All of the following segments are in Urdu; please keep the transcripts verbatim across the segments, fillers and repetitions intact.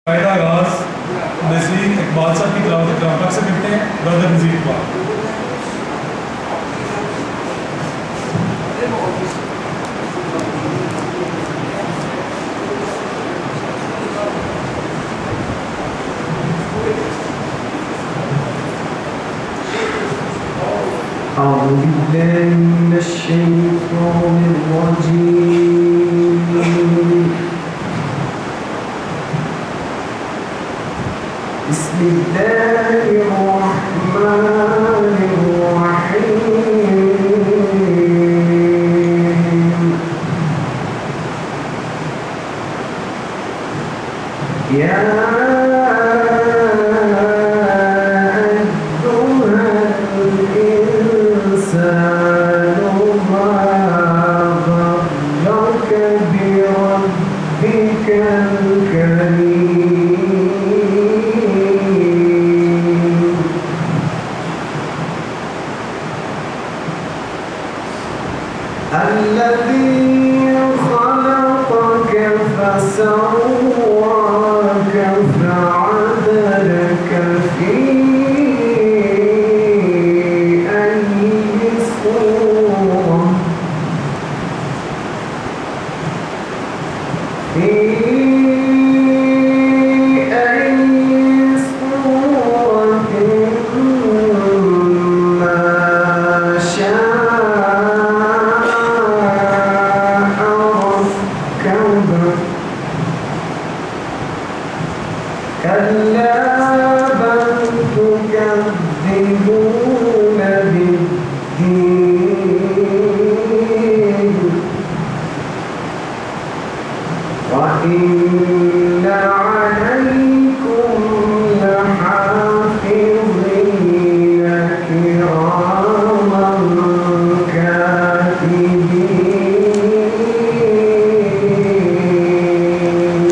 कायदा आगाज नज़ीर इकबाल साहब की तिलावत कलाम पाक से करते हैं। ब्रदर नज़ीर इकबाल। أعوذ بالله من الشيطان الرجيم. بسم الله الرحمن الرحيم. يا الذي خلقك فسواك فعدلك في أي صورة في أي صورة ما شاء كلا بل تكذبون بالدين وإن عليكم لحافظين كراما كاتبين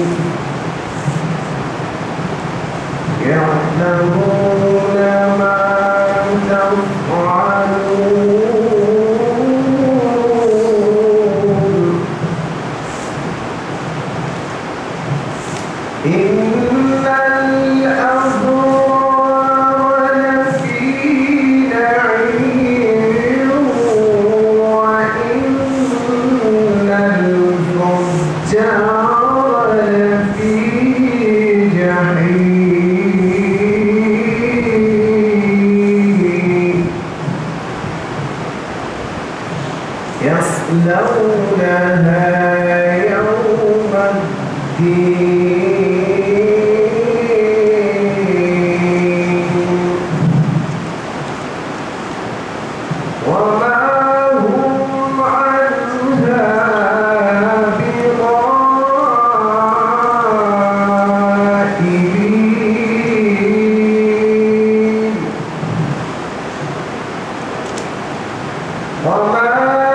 يعلمون ما تفعلون. إن الأبرار لفي نعيم وإن الفجار لفي جحيم يصلونها يوم الدين وما هم عنها بغائبين وما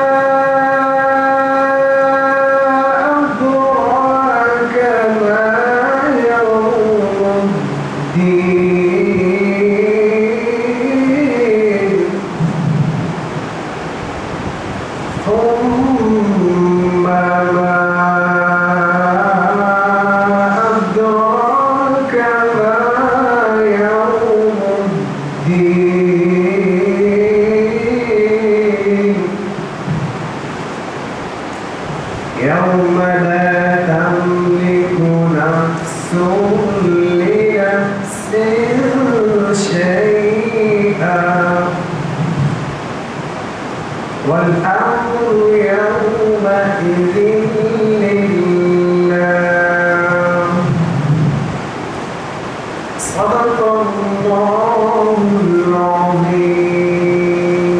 ثم ما أدراك ما يوم الدين يوم لا تملك نفس لنفس شيئا والأمر يومئذ لله. صدق الله العظيم.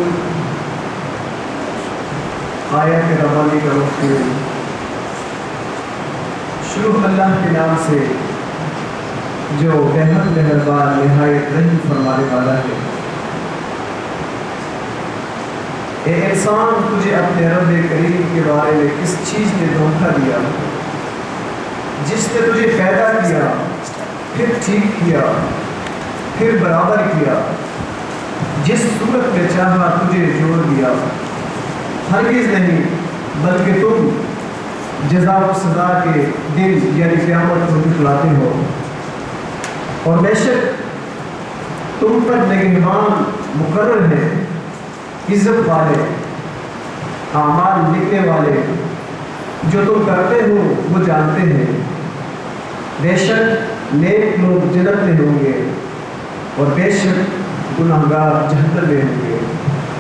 आयत रवानी का मफहूम शुरू अल्लाह के नाम से जो बेहद मेहरबान निहायत रहम फरमाने वाला है। ए इंसान, तुझे अपने रब करीम के बारे में किस चीज़ ने धोखा दिया जिसने तुझे पैदा किया, फिर ठीक किया, फिर बराबर किया, जिस सूरत में चाहा तुझे जोड़ दिया। हरगिज़ नहीं, बल्कि तुम जज़ा व सज़ा के दिन यानी क़यामत को दिखलाते हो। اور بے شک تم پر نگہبان مقرر ہیں، عزت والے، اعمال لکھنے والے، جو تم کرتے ہو وہ جانتے ہیں۔ بے شک نیک لوگ جنت میں ہوں گے اور بے شک گناہگار جہنم میں ہوں گے۔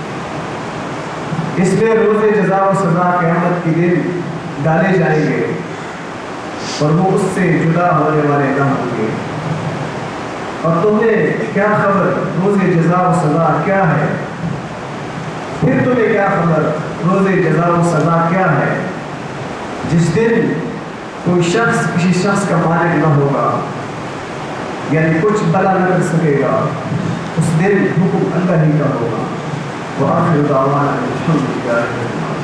اس میں روز جزا و سزا قیامت کے دن ڈالے جائیں گے اور وہ اس سے جدا ہونے والے نہ ہوں گے۔ اور تمہیں کیا خبر روز جزا و سزا کیا ہے؟ پھر تمہیں کیا خبر روز جزا و سزا کیا ہے؟ جس دن کوئی شخص کسی شخص کا مالک نہ ہوگا، یعنی کچھ بلا نہ کر سکے گا، اس دن حکم اللہ ہی کا ہوگا۔ وآخر دعوانا الحمد للہ رب العالمین۔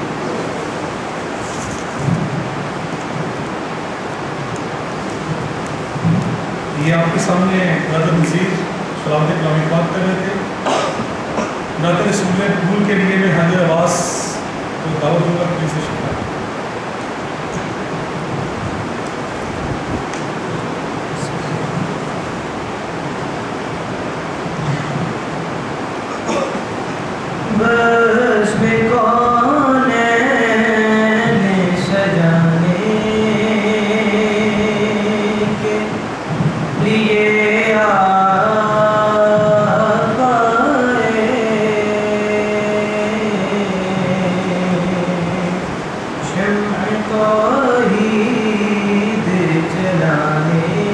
یہ آپ کے سامنے برادر نذیر سلامت کلامی بات کر رہے تھے۔ برادر اس جملے قبول کے لیے میں حاضر آواز کو دعوت دوں گا، پلیز سے شکریہ۔ بس میں کون سجانے کے لیے شمع توحید جلانے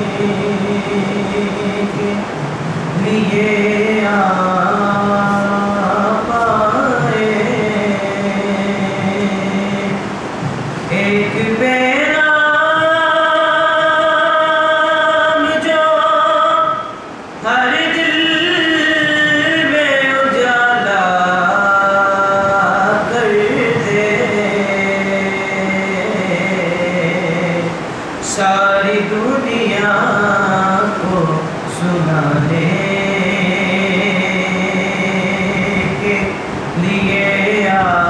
کے لیے ساری دنیا کو سنانے کے لیے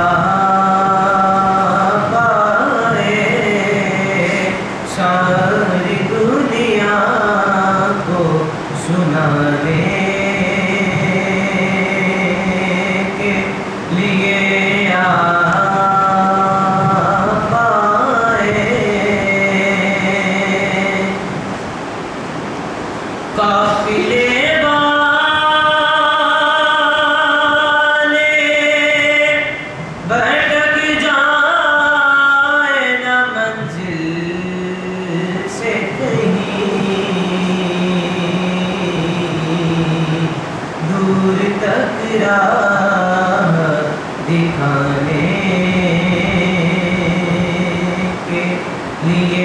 آئے، ساری دنیا کو سنانے کے لیے قافلے والے بھٹک جائیں نہ منزل سے کہیں، دور تک راہ دکھانے کے لیے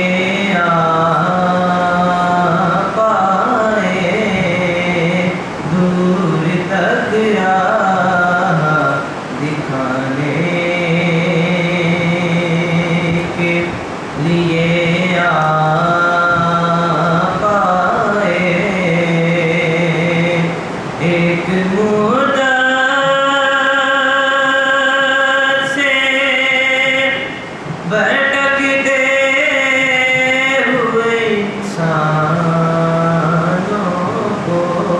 ایک مدت سے بھٹکتے ہوئے انسانوں کو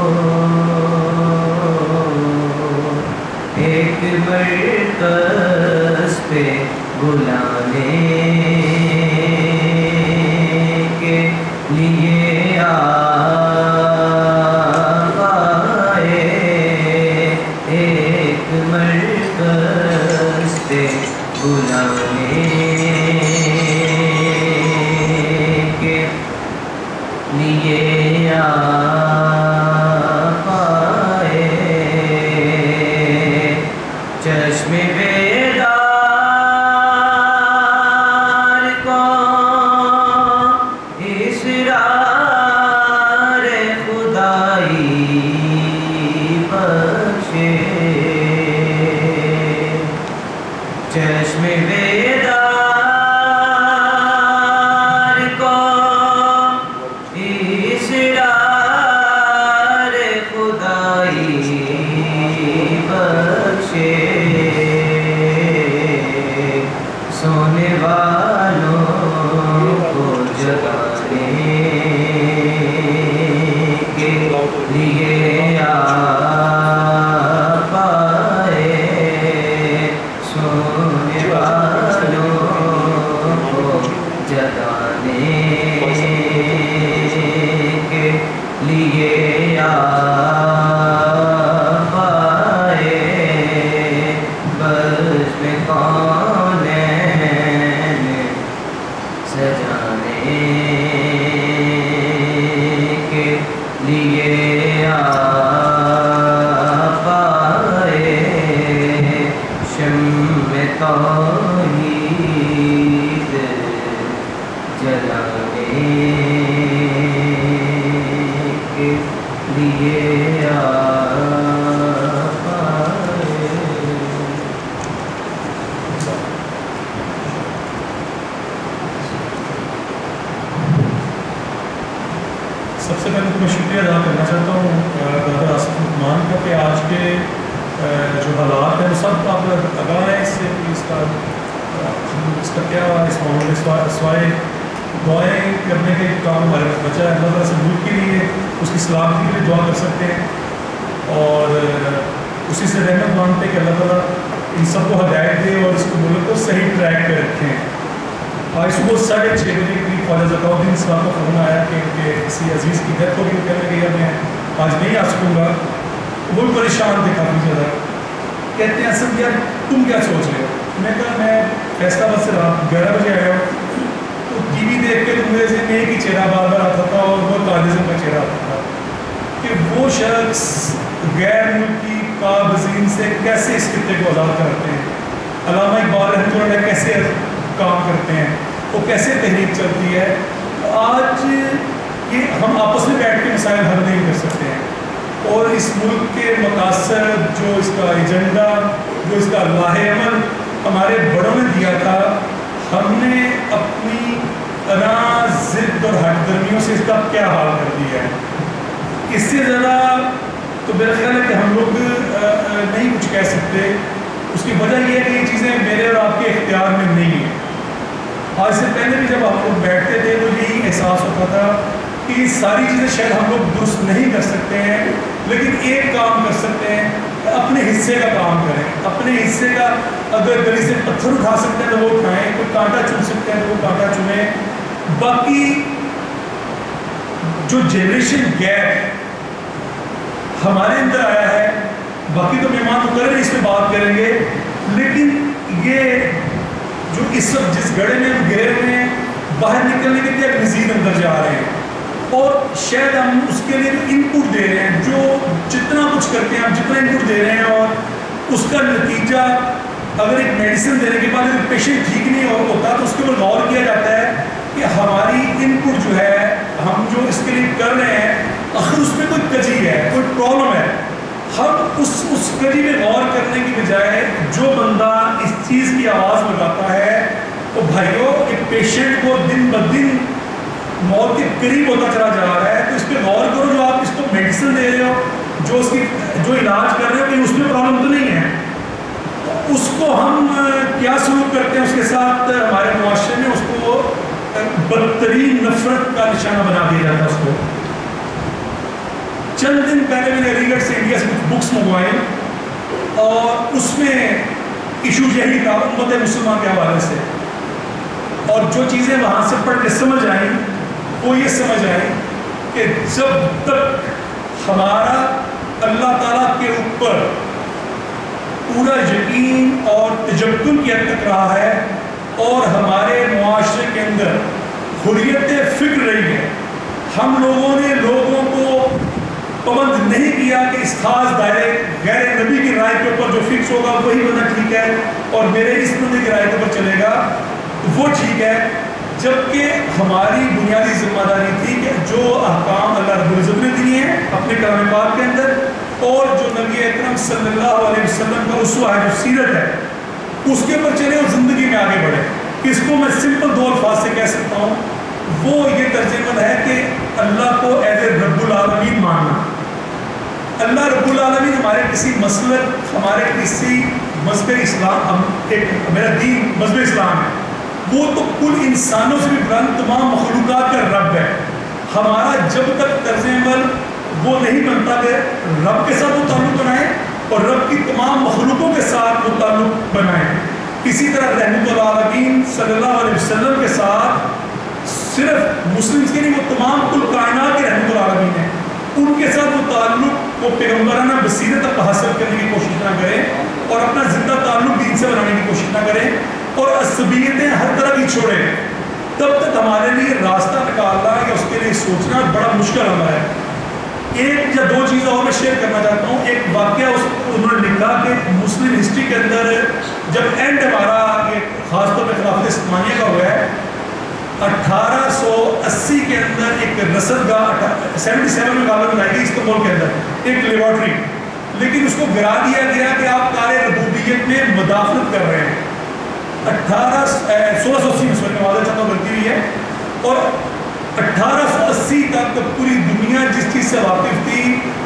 ایک مرکز پہ بلانے کے لیے بلانے کے لیے آ پائے، چشم بیدار کو اسرار خدائی بخشے، چشم بیدار کو اسرار سب سے پہلے تو میں شکریہ ادا کرنا چاہتا ہوں برادر آصف عثمان کا کہ آج کے جو حالات ہیں وہ سب آپ آگاہ ہیں اس سے کہ اس کا اس کا کیا اس معاملے سوائے دعائیں کرنے کے کام ہمارے پاس بچا ہے. اللہ تعالیٰ سے ملک کے لیے اس کی سلامتی کے لیے دعا کر سکتے ہیں اور اسی سے رحمت مانگتے کہ اللہ تعالیٰ ان سب کو ہدایت دے اور اس کو ملک کو صحیح ٹریک پہ رکھیں. آج صبح ساڑھے چھ بجے کے قریب خواجہ ذکاء الدین صاحب کا فون آیا کہ ان کے کسی عزیز کی ڈیتھ ہوگی. وہ کہنے لگے میں آج نہیں آ سکوں گا. وہ بھی پریشان تھے کافی زیادہ. کہتے ہیں اصل یار تم کیا سوچ رہے ہو؟ میں کہا میں فیصلہ آباد سے رات گیارہ بجے آیا ہوں تو ٹی وی دیکھ کے تو میرے ذہن میں ایک ہی چہرہ بار بار آتا تھا اور وہ تاجزم کا چہرہ آتا تھا کہ وہ شخص غیر ملکی قابضین سے کیسے اس خطے کو آزاد کرتے ہیں. علامہ اقبال رحمۃ اللہ علیہ کیسے کام کرتے ہیں, وہ کیسے تحریک چلتی ہے. آج یہ ہم آپس میں بیٹھ کے مسائل حل نہیں کر سکتے ہیں اور اس ملک کے مقاصد جو اس کا ایجنڈا جو اس کا لاہ عمل ہمارے بڑوں نے دیا تھا, ہم نے اپنی انا ضد اور ہٹ درمیوں سے اس کا کیا حال کر دیا ہے. اس سے ذرا تو میرا خیال ہے کہ ہم لوگ نہیں کچھ کہہ سکتے. اس کی وجہ یہ ہے کہ یہ چیزیں میرے اور آپ کے اختیار میں نہیں ہیں. آج سے پہلے بھی جب آپ لوگ بیٹھتے تھے تو یہی احساس ہوتا تھا کہ یہ ساری چیزیں شاید ہم لوگ درست نہیں کر سکتے ہیں, لیکن ایک کام کر سکتے ہیں کہ اپنے حصے کا کام کریں. اپنے حصے کا اگر گلی سے پتھر اٹھا سکتے ہیں تو وہ اٹھائیں, کوئی کانٹا چن سکتے ہیں تو وہ کانٹا چنیں. باقی جو جنریشن گیپ ہمارے اندر آیا ہے, باقی تو مہمان تو کر رہے ہیں اس پہ بات کریں گے, لیکن یہ جو اس وقت جس گڑھے میں ہم گھیرے ہوئے ہیں باہر نکلنے کے لیے مزید اندر جا رہے ہیں اور شاید ہم اس کے لیے جو ان پٹ دے رہے ہیں, جو جتنا کچھ کرتے ہیں ہم جتنا ان پٹ دے رہے ہیں اور اس کا نتیجہ اگر ایک میڈیسن دینے کے بعد اگر پیشنٹ ٹھیک نہیں ہوتا تو اس کے اوپر غور کیا جاتا ہے کہ ہماری ان پٹ جو ہے ہم جو اس کے لیے کر رہے ہیں آخر اس میں کوئی کجی ہے, کوئی پرابلم ہے. ہم اس اس کجی میں غور کرنے کی بجائے جو بندہ اس چیز کی آواز لگاتا ہے تو بھائیوں ایک پیشنٹ کو دن بدن موت کے قریب ہوتا چلا جا رہا ہے تو اس پہ غور کرو. جو آپ اس کو میڈیسن دے رہے ہو, جو اس کی جو علاج کر رہے ہو, کہ اس میں پرابلم تو نہیں ہے, اس کو ہم کیا سلوک کرتے ہیں اس کے ساتھ ہمارے معاشرے میں, اس کو بدترین نفرت کا نشانہ بنا دیا جاتا ہے. اس کو چند دن پہلے میں نے علی گڑھ سے انڈیا سے کچھ بکس منگوائیں اور اس میں ایشو یہی تھا امت مسلمہ کے حوالے سے, اور جو چیزیں وہاں سے پڑھ کے سمجھ آئیں وہ یہ سمجھ آئیں کہ جب تک ہمارا اللہ تعالیٰ کے اوپر پورا یقین اور تجبن کی حد تک رہا ہے اور ہمارے معاشرے کے اندر حریت فکر رہی ہے, ہم لوگوں نے لوگوں کو پابند نہیں کیا کہ اس خاص دائرے غیر نبی کی رائے کے اوپر جو فکس ہوگا وہی بندہ ٹھیک ہے اور میرے اس بندے کی رائے کے اوپر چلے گا وہ ٹھیک ہے, جبکہ ہماری بنیادی ذمہ داری تھی کہ جو احکام اللہ رب العزت نے دیے ہیں اپنے کلام پاک کے اندر اور جو نبی اکرم صلی اللہ علیہ وسلم کا اسوہ ہے, جو سیرت ہے, اس کے اوپر چلے اور زندگی میں آگے بڑھے. اس کو میں سمپل دو الفاظ سے کہہ سکتا ہوں, وہ یہ ترجمہ ہے کہ اللہ کو ایز اے رب العالمین ماننا. اللہ رب العالمین ہمارے کسی مسلک, ہمارے کسی مذہب اسلام, ہم ایک میرا دین مذہب اسلام ہے, وہ تو کل انسانوں سے بھی بلند تمام مخلوقات کا رب ہے. ہمارا جب تک طرز عمل وہ نہیں بنتا کہ رب کے ساتھ وہ تعلق بنائیں اور رب کی تمام مخلوقوں کے ساتھ وہ تعلق بنائیں. اسی طرح رحمت العالمین صلی اللہ علیہ وسلم کے ساتھ صرف مسلمس کے نہیں, وہ تمام کل کائنات کے رحمت العالمین ہیں, ان کے ساتھ وہ تعلق وہ پیغمبرانہ بصیرت تک حاصل کرنے کی کوشش نہ کریں اور اپنا زندہ تعلق دین سے بنانے کی کوشش نہ کریں اور عصبیتیں ہر طرح کی چھوڑیں, تب تک ہمارے لیے راستہ نکالنا یا اس کے لیے سوچنا بڑا مشکل عمل ہے. ایک یا دو چیزیں اور میں شیئر کرنا چاہتا ہوں. ایک واقعہ اس انہوں نے لکھا کہ مسلم ہسٹری کے اندر جب اینڈ ہمارا یہ خاص طور پہ خلافت عثمانیہ کا ہوا ہے, اٹھارہ سو اسی کے اندر ایک رسد گاہ سیونٹی سیون میں غالب بنائی گئی استنبول کے اندر ایک لیبارٹری, لیکن اس کو گرا دیا گیا کہ آپ کار ربوبیت میں مداخلت کر رہے ہیں. اٹھارہ سولہ سو اسی میں سوری میں واضح چاہتا ہوں غلطی ہوئی ہے, اور اٹھارہ سو اسی تک پوری دنیا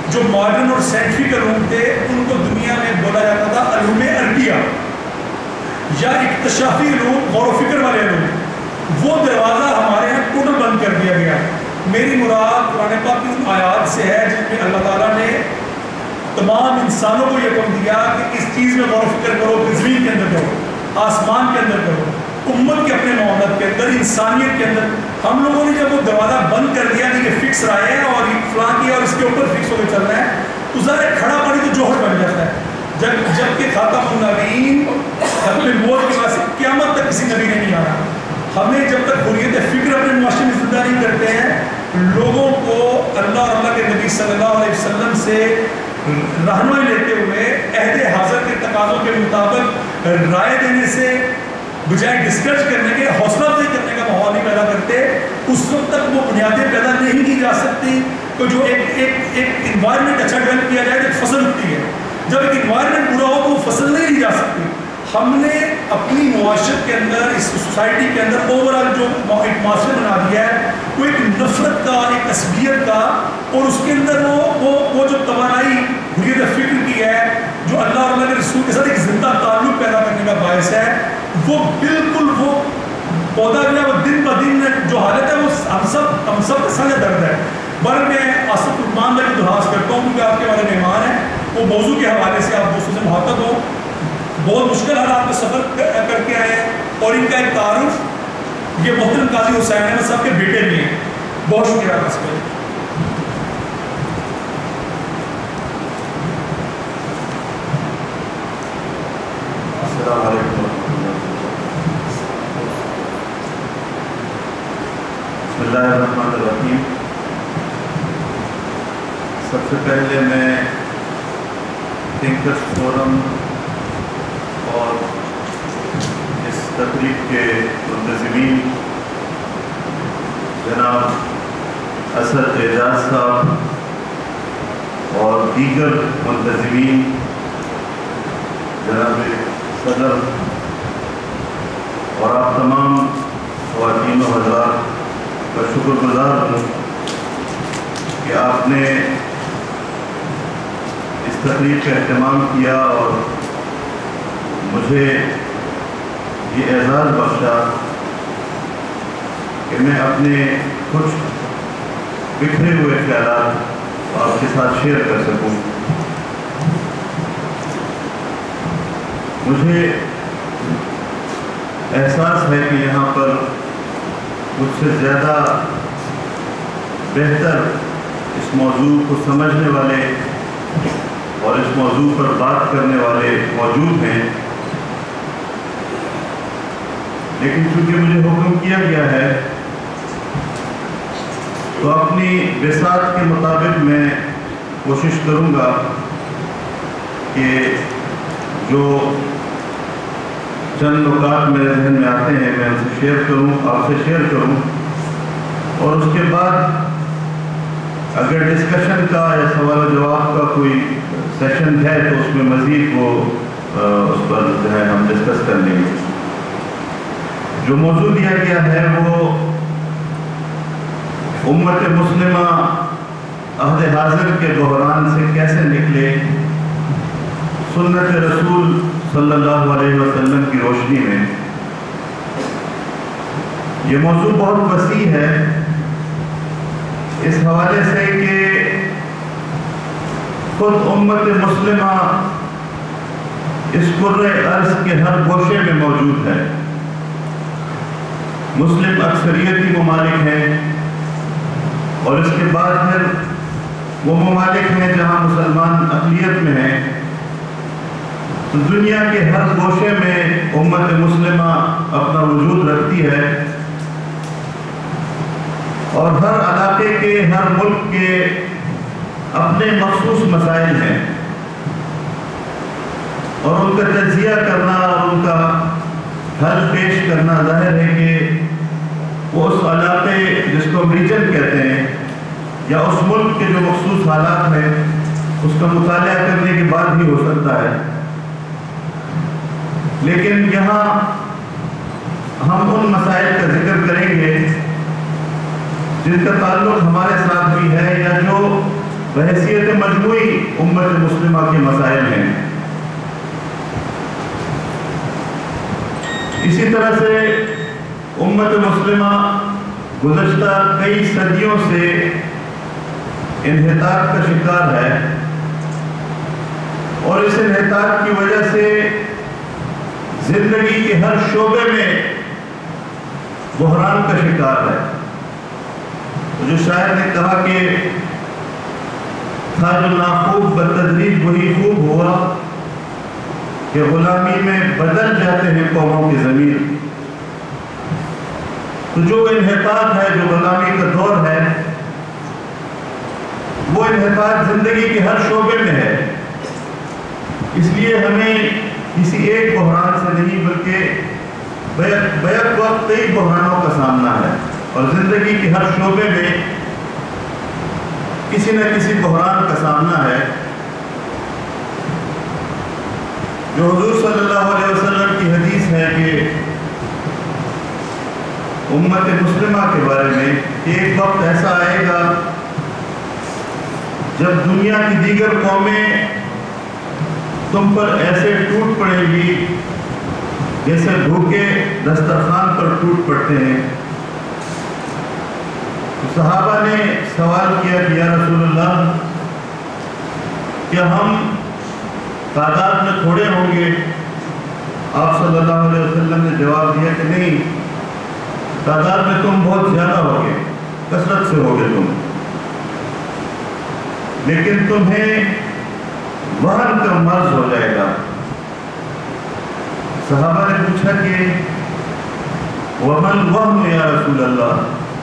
جو ماڈرن اور سائنٹیفک علوم تھے ان کو دنیا میں بولا جاتا تھا علوم عربیہ یا اکتشافی علوم، غور و فکر والے علوم، وہ دروازہ ہمارے یہاں ٹوٹل بند کر دیا گیا۔ میری مراد قرآن پاک کی ان آیات سے ہے جن میں اللہ تعالیٰ نے تمام انسانوں کو یہ حکم دیا کہ اس چیز میں غور و فکر کرو، کہ زمین کے اندر کرو، آسمان کے اندر کرو، امت کے اپنے معاملات کے اندر، انسانیت کے اندر۔ ہم لوگوں نے جب وہ دروازہ بند کر دیا کہ یہ فکس رائے ہے اور یہ فلاں کیا اور اس کے اوپر فکس ہو کے چل رہا ہے، تو ذرا کھڑا پانی تو جوہر بن جاتا ہے۔ جب جب کہ خاتم النبیین ختم نبوت کے بعد سے قیامت تک کسی نبی نے نہیں آنا۔ ہمیں جب تک حریت فکر اپنے معاشرے میں زندہ نہیں کرتے ہیں، لوگوں کو اللہ اور اللہ کے نبی صلی اللہ علیہ وسلم سے رہنمائی لیتے ہوئے عہد حاضر کے تقاضوں کے مطابق رائے دینے سے بجائے ڈسکرج کرنے کے، حوصلہ افزائی کرنے کا ماحول نہیں پیدا کرتے، اس وقت تک وہ بنیادیں پیدا نہیں کی جا سکتی۔ تو جو ایک ایک ایک انوائرمنٹ اچھا ڈیولپ کیا جائے تو فصل اگتی ہے، جب ایک انوائرمنٹ برا ہو تو وہ فصل نہیں لی جا سکتی۔ ہم نے اپنی معاشرت کے اندر، اس سوسائٹی کے اندر اوور آل جو ایک معاشرہ بنا دیا ہے وہ ایک نفرت کا، ایک عصبیت کا، اور اس کے اندر وہ وہ وہ جو توانائی حریت فکر کی ہے جو اللہ اور اللہ کے رسول کے ساتھ ایک زندہ تعلق پیدا کرنے کا باعث ہے، وہ بالکل وہ پودا جو ہے وہ دن بہ دن جو حالت ہے وہ ہم سب ہم سب کے ساتھ درد ہے۔ بر میں آصف الرحمان کا جو درخواست کرتا ہوں کیونکہ آپ کے ہمارے مہمان ہیں، وہ موضوع کے حوالے سے آپ دوستوں سے محبت ہو، بہت مشکل حالات میں سفر کر کے آئے ہیں، اور ان کا ایک تعارف یہ محترم قاضی حسین احمد صاحب کے بیٹے بھی ہیں۔ بہت شکریہ آپ کا۔ السلام علیکم ورحمۃ اللہ۔ بسم اللہ الرحمن الرحیم۔ سب سے پہلے میں تھنکرس فورم اور اس تقریب کے منتظمین جناب اسد اعجاز صاحب اور دیگر منتظمین، جناب صدر اور آپ تمام خواتین و حضرات کا شکر گزار ہوں کہ آپ نے اس تقریب کا اہتمام کیا اور مجھے یہ اعزاز بخشا کہ میں اپنے کچھ بکھرے ہوئے خیالات آپ کے ساتھ شیئر کر سکوں۔ مجھے احساس ہے کہ یہاں پر مجھ سے زیادہ بہتر اس موضوع کو سمجھنے والے اور اس موضوع پر بات کرنے والے موجود ہیں، لیکن چونکہ مجھے حکم کیا گیا ہے تو اپنی بساط کے مطابق میں کوشش کروں گا کہ جو چند نکات میرے ذہن میں آتے ہیں میں ان سے شیئر کروں، آپ سے شیئر کروں، اور اس کے بعد اگر ڈسکشن کا یا سوال و جواب کا کوئی سیشن ہے تو اس میں مزید وہ اس پر جو ہے ہم ڈسکس کر لیں گے۔ جو موضوع دیا گیا ہے وہ امت مسلمہ عہد حاضر کے بحران سے کیسے نکلے، سنت رسول صلی اللہ علیہ وسلم کی روشنی میں۔ یہ موضوع بہت وسیع ہے اس حوالے سے کہ خود امت مسلمہ اس کرۂ ارض کے ہر گوشے میں موجود ہے۔ مسلم اکثریتی ممالک ہیں اور اس کے بعد پھر وہ ممالک ہیں جہاں مسلمان اقلیت میں ہیں۔ تو دنیا کے ہر گوشے میں امت مسلمہ اپنا وجود رکھتی ہے، اور ہر علاقے کے، ہر ملک کے اپنے مخصوص مسائل ہیں، اور ان کا تجزیہ کرنا اور ان کا حل پیش کرنا ظاہر ہے کہ وہ اس علاقے جس کو ہم ریجن کہتے ہیں یا اس ملک کے جو مخصوص حالات ہیں اس کا مطالعہ کرنے کے بعد ہی ہو سکتا ہے۔ لیکن یہاں ہم ان مسائل کا ذکر کریں گے جن کا تعلق ہمارے ساتھ بھی ہے یا جو بحیثیت مجموعی امت مسلمہ کے مسائل ہیں۔ اسی طرح سے امت مسلمہ گزشتہ کئی صدیوں سے انحطاط کا شکار ہے، اور اس انحطاط کی وجہ سے زندگی کے ہر شعبے میں بحران کا شکار ہے۔ جو شاعر نے کہا کہ تھا جو ناخوب بتدریج وہی خوب ہوا، کہ غلامی میں بدل جاتے ہیں قوموں کی ضمیر۔ تو جو انحطاط ہے، جو غلامی کا دور ہے، وہ انحطاط زندگی کے ہر شعبے میں ہے۔ اس لیے ہمیں کسی ایک بحران سے نہیں بلکہ بیک وقت کئی بحرانوں کا سامنا ہے، اور زندگی کے ہر شعبے میں کسی نہ کسی بحران کا سامنا ہے۔ جو حضور صلی اللہ علیہ وسلم کی حدیث ہے کہ امت مسلمہ کے بارے میں کہ ایک وقت ایسا آئے گا جب دنیا کی دیگر قومیں تم پر ایسے ٹوٹ پڑے گی جیسے بھوکے دسترخوان پر ٹوٹ پڑتے ہیں۔ صحابہ نے سوال کیا کہ یا رسول اللہ، کیا ہم تعداد میں تھوڑے ہوں گے؟ آپ صلی اللہ علیہ وسلم نے جواب دیا کہ نہیں، تعداد میں تم بہت زیادہ ہوگے، کثرت سے ہوگے تم، لیکن تمہیں وہن کا مرض ہو جائے گا۔ صحابہ نے پوچھا کہ ومن وہن یا رسول اللہ،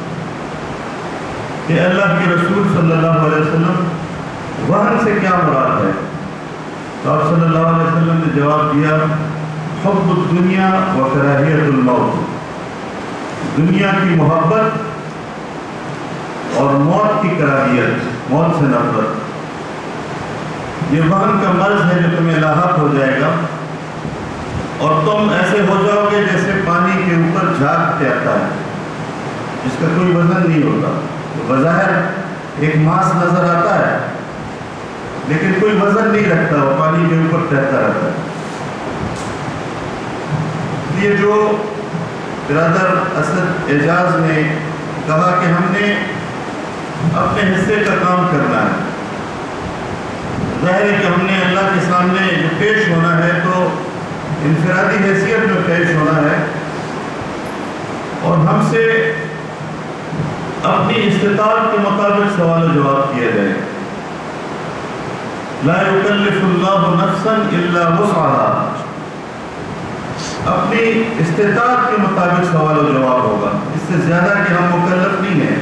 کہ اللہ کے رسول صلی اللہ علیہ وسلم وہن سے کیا مراد ہے؟ تو آپ صلی اللہ علیہ وسلم نے جواب دیا حب الدنیا و کراہیت الموت، دنیا کی محبت اور موت کی کراہیت، موت سے نفرت، یہ وہن کا مرض ہے جو تمہیں لاحق ہو جائے گا، اور تم ایسے ہو جاؤ گے جیسے پانی کے اوپر جھاگ تیرتا ہے جس کا کوئی وزن نہیں ہوتا۔ بظاہر ایک ماس نظر آتا ہے لیکن کوئی وزن نہیں رکھتا، وہ پانی کے اوپر تیرتا رہتا ہے۔ یہ جو برادر اسد اعجاز نے کہا کہ ہم نے اپنے حصے کا کام کرنا ہے، ظاہر ہے کہ ہم نے اللہ کے سامنے جو پیش ہونا ہے تو انفرادی حیثیت میں پیش ہونا ہے، اور ہم سے اپنی استطاعت کے مطابق سوال و جواب کیا جائے۔ لا یکلف اللہ نفسا الا وسعها، اپنی استطاعت کے مطابق سوال و جواب ہوگا، اس سے زیادہ کہ ہم مکلف نہیں ہیں،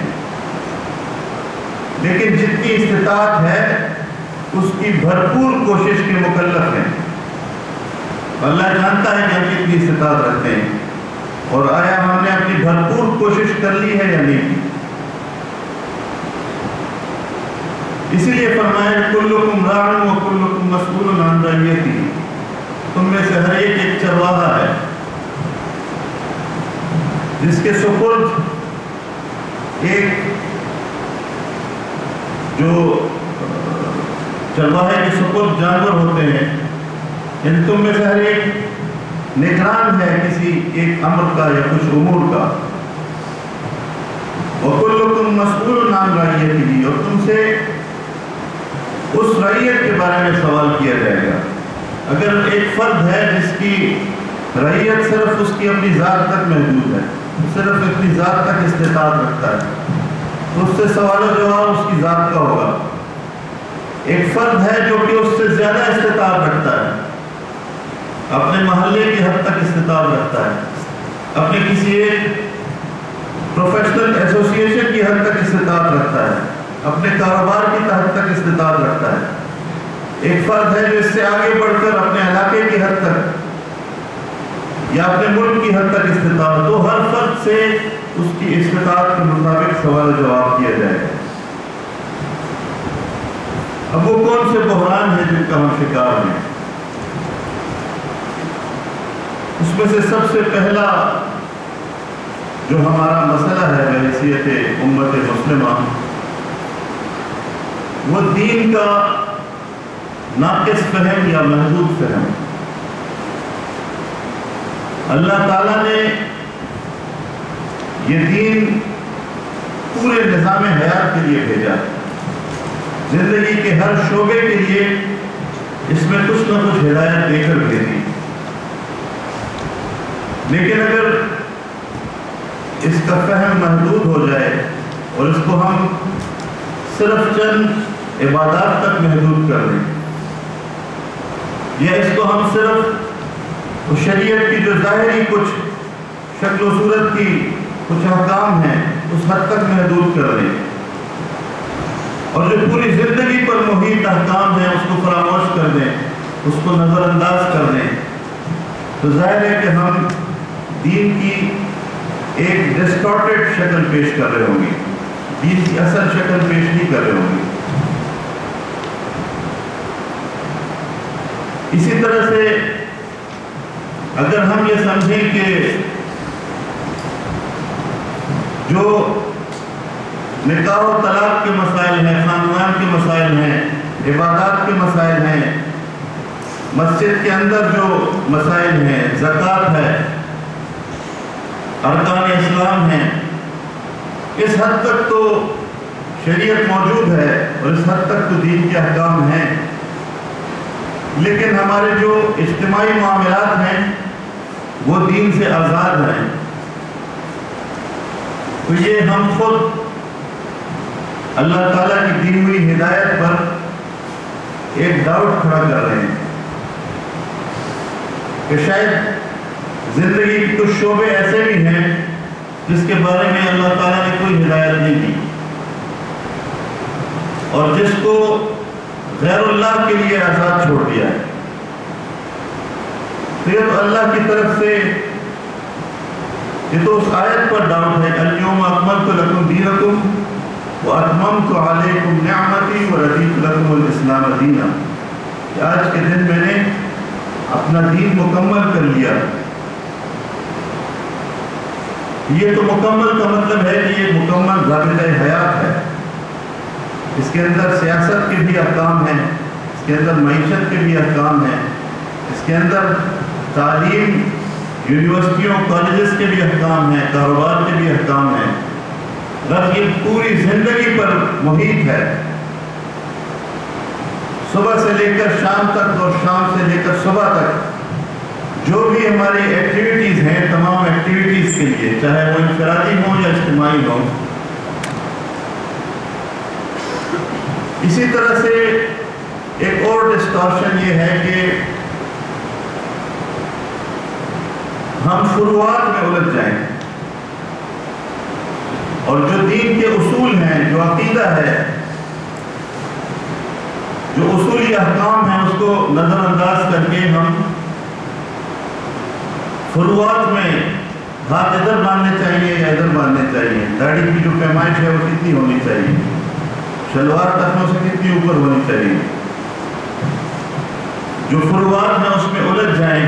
لیکن جتنی استطاعت ہے اس کی بھرپور کوشش کے مکلف ہیں۔ اللہ جانتا ہے کہ ہم کتنی استطاعت رکھتے ہیں، اور آیا ہم نے اپنی بھرپور کوشش کر لی ہے یا نہیں کی۔ اسی لیے فرمایا کلکم راع و کلکم مسئول عن رعیتہ، تم میں سے ہر ایک ایک چرواہا ہے جس کے سپرد ایک جو چرواہے کے سپرد جانور ہوتے ہیں، یعنی تم میں سے ہر ایک نگران ہے کسی ایک امر کا یا کچھ امور کا۔ وَكُلُّكُمْ مَسْئُولٌ عَنْ رَعِيَّتِهِ، اور تم سے اس رعیت کے بارے میں سوال کیا جائے گا۔ اگر ایک فرد ہے جس کی رعیت صرف اس کی اپنی ذات تک محدود ہے، صرف اپنی ذات تک استطاعت رکھتا ہے، تو اس سے سوال و جواب اس کی ذات کا ہوگا۔ ایک فرد ہے جو کہ اس سے زیادہ استطاعت رکھتا ہے، اپنے محلے کی حد تک استطاعت رکھتا ہے، اپنے کسی ایک پروفیشنل ایسوسیشن کی حد تک استطاعت رکھتا ہے، اپنے کاروبار کی حد تک استطاعت رکھتا ہے۔ ایک فرد ہے جو اس سے آگے بڑھ کر اپنے علاقے کی حد تک یا اپنے ملک کی حد تک استطاعت، تو ہر فرد سے اس کی استطاعت کے مطابق سوال و جواب کیا جائے گا۔ اب وہ کون سے بحران ہیں جن کا ہم شکار ہیں؟ اس میں سے سب سے پہلا جو ہمارا مسئلہ ہے بحیثیت امت مسلمہ، وہ دین کا ناقص فہم یا محدود فہم. اللہ تعالیٰ نے یہ دین پورے نظام حیات کے لیے بھیجا. زندگی کے ہر شعبے کے لیے اس میں کچھ نہ کچھ ہدایت دے کر بھیجی. لیکن اگر اس کا فہم محدود ہو جائے اور اس کو ہم صرف چند عبادات تک محدود کر دیں، یا اس کو ہم صرف شریعت کی جو ظاہری کچھ شکل و صورت کی کچھ احکام ہیں اس حد تک محدود کر دیں، اور جو پوری زندگی پر محیط احکام ہیں اس کو فراموش کر دیں، اس کو نظر انداز کر دیں، تو ظاہر ہے کہ ہم دین کی ایک ڈسٹارٹڈ شکل پیش کر رہے ہوں گے، دین کی اصل شکل پیش نہیں کر رہے ہوں گے. اسی طرح سے اگر ہم یہ سمجھیں کہ جو نکاح و طلاق کے مسائل ہیں، خاندان کے مسائل ہیں، عبادات کے مسائل ہیں، مسجد کے اندر جو مسائل ہیں، زکوٰۃ ہے، ارکان اسلام ہیں، اس حد تک تو شریعت موجود ہے اور اس حد تک تو دین کے احکام ہیں. لیکن ہمارے جو اجتماعی معاملات ہیں وہ دین سے آزاد ہیں. تو یہ ہم خود اللہ تعالیٰ کی دی ہوئی ہدایت پر ایک ڈاؤٹ کھڑا کر رہے ہیں کہ شاید زندگی کے کچھ شعبے ایسے بھی ہیں جس کے بارے میں اللہ تعالیٰ نے کوئی ہدایت نہیں دی، اور جس کو غیر اللہ کے لیے آزاد چھوڑ دیا ہے. تو یہ تو اللہ کی طرف سے، یہ تو اس آیت پر ڈاؤٹ ہے، الیوم اکملت لکم دینکم واتممت علیکم نعمتی ورضیت لکم الاسلام دینا. کہ آج کے دن میں نے اپنا دین مکمل کر لیا. یہ تو مکمل کا مطلب ہے کہ یہ مکمل ضابطۂ حیات ہے. اس کے اندر سیاست کے بھی احکام ہیں، اس کے اندر معیشت کے بھی احکام ہیں، اس کے اندر تعلیم، یونیورسٹیوں، کالجز کے بھی احکام ہیں، کاروبار کے بھی احکام ہیں. رب یہ پوری زندگی پر محیط ہے، صبح سے لے کر شام تک اور شام سے لے کر صبح تک جو بھی ہماری ایکٹیویٹیز ہیں، تمام ایکٹیویٹیز کے لیے، چاہے وہ انفرادی ہوں یا اجتماعی ہوں. اسی طرح سے ایک اور ڈسٹارشن یہ ہے کہ ہم فروعات میں الجھ جائیں اور جو دین کے اصول ہیں، جو عقیدہ ہے، جو اصولی احکام ہیں، اس کو نظر انداز کر کے ہم فروعات میں ہاتھ ادھر باندھنے چاہیے یا ادھر باندھنے چاہیے، داڑھی کی جو پیمائش ہے وہ کتنی ہونی چاہیے، شلوار ٹخنوں سے کتنی اوپر ہونی چاہیے، جو فروعات ہیں اس میں الجھ جائیں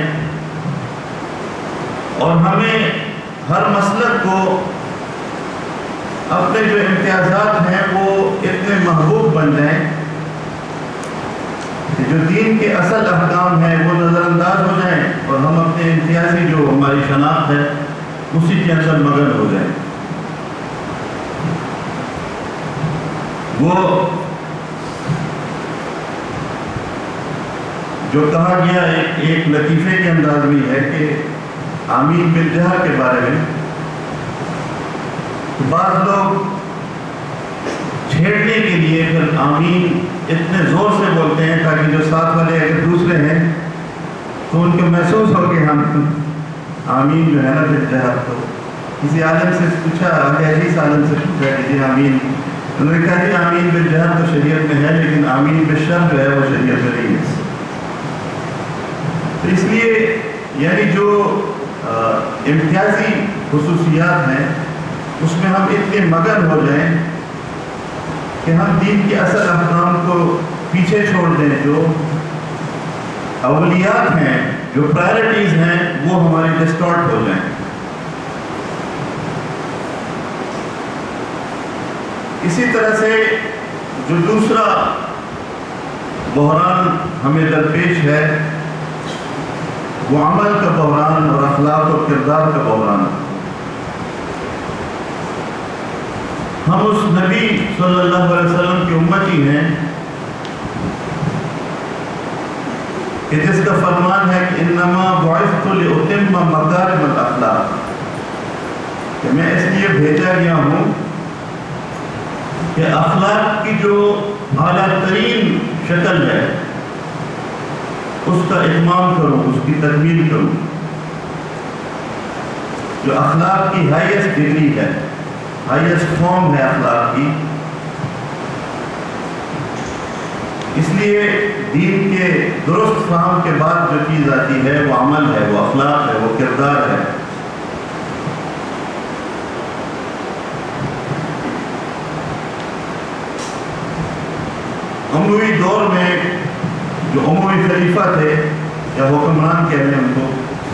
اور ہمیں ہر مسلک کو اپنے جو امتیازات ہیں وہ اتنے محبوب بن جائیں کہ جو دین کے اصل احکام ہیں وہ نظر انداز ہو جائیں اور ہم اپنے امتیازی جو ہماری شناخت ہے اسی کے اندر مگن ہو جائیں. وہ جو کہا گیا ایک, ایک لطیفے کے انداز میں ہے کہ آمین بالجہر کے بارے میں بعض لوگ چھیڑنے کے لیے پھر آمین اتنے زور سے بولتے ہیں تاکہ جو ساتھ والے اگر دوسرے ہیں تو ان کو محسوس ہو کہ ہم آمین جو ہے نا بالجہر. تو کسی عالم سے پوچھا، حدیث عالم سے پوچھا کہ جی آمین، انہوں نے کہا جی آمین بالجہر تو شریعت میں ہے لیکن آمین بالشر جو ہے وہ شریعت میں نہیں ہے. تو اس لیے یعنی جو امتیازی خصوصیات ہیں اس میں ہم اتنے مگن ہو جائیں کہ ہم دین کے اصل احکام کو پیچھے چھوڑ دیں، جو اولیات ہیں، جو پرائرٹیز ہیں وہ ہماری ڈسٹارٹ ہو جائیں. اسی طرح سے جو دوسرا بحران ہمیں درپیش ہے وہ عمل کا بحران اور اخلاق اور کردار کا بحران ہے۔ ہم اس نبی صلی اللہ علیہ وسلم کی امتی ہیں کہ جس کا فرمان ہے کہ انما بعثت لأتم مکارم الاخلاق، کہ میں اس لیے بھیجا گیا ہوں کہ اخلاق کی جو اعلیٰ ترین شکل ہے اس کا اتمام کروں، اس کی تکمیل کروں، جو اخلاق کی ہائیسٹ ڈگری ہے، ہائیسٹ فارم ہے اخلاق کی۔ اس لیے دین کے درست فہم کے بعد جو چیز آتی ہے وہ عمل ہے، وہ اخلاق ہے، وہ کردار ہے۔ اموی دور میں جو اموی خلیفہ تھے یا حکمران کہتے ہیں ان کو،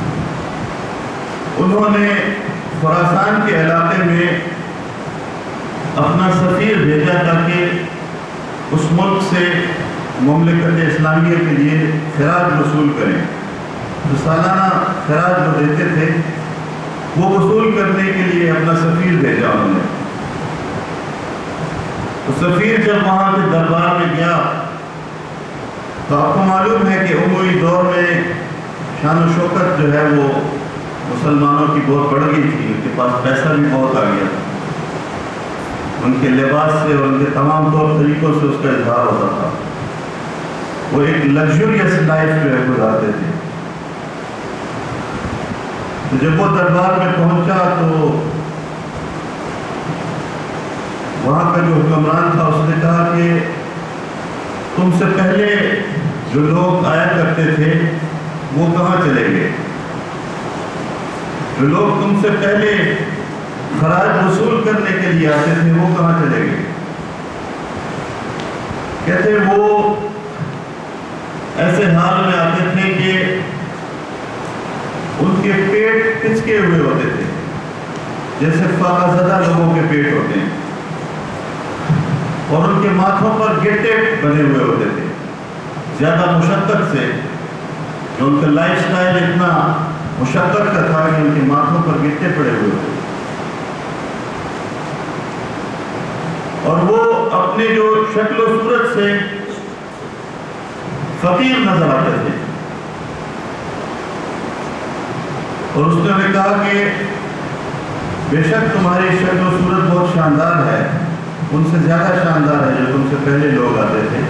انہوں نے خراسان کے علاقے میں اپنا سفیر بھیجا تاکہ اس ملک سے مملکت اسلامیہ کے لیے خراج وصول کریں۔ جو سالانہ خراج وہ دیتے تھے وہ وصول کرنے کے لیے اپنا سفیر بھیجا انہوں نے۔ تو سفیر جب وہاں کے دربار میں گیا تو آپ کو معلوم ہے کہ اموی دور میں شان و شوکت جو ہے وہ مسلمانوں کی بہت بڑھ گئی تھی، ان کے پاس پیسہ بھی بہت آ گیا تھا، ان کے لباس سے اور ان کے تمام طور طریقوں سے اس کا اظہار ہوتا تھا، وہ ایک لگژریس لائف جو ہے گزارتے تھے۔ تو جب وہ دربار میں پہنچا تو وہاں کا جو حکمران تھا اس نے کہا کہ تم سے پہلے جو لوگ آیا کرتے تھے وہ کہاں چلے گئے؟ جو لوگ تم سے پہلے خراج وصول کرنے کے لیے آتے تھے وہ کہاں چلے گئے؟ کہتے وہ ایسے حال میں آتے تھے کہ ان کے پیٹ پچکے ہوئے ہوتے تھے، جیسے فاقہ زدہ لوگوں کے پیٹ ہوتے ہیں، اور ان کے ماتھوں پر گٹے بنے ہوئے ہوتے تھے زیادہ مشقت سے، جو ان کا لائف سٹائل اتنا مشقت کا تھا کہ ان کے ماتھوں پر گٹے پڑے ہوئے ہوتے تھے، اور وہ اپنے جو شکل و صورت سے فقیر نظر آتے تھے۔ اور اس نے ہمیں کہا کہ بے شک تمہاری شکل و صورت بہت شاندار ہے، ان سے زیادہ شاندار ہے جو تم سے پہلے لوگ آتے تھے،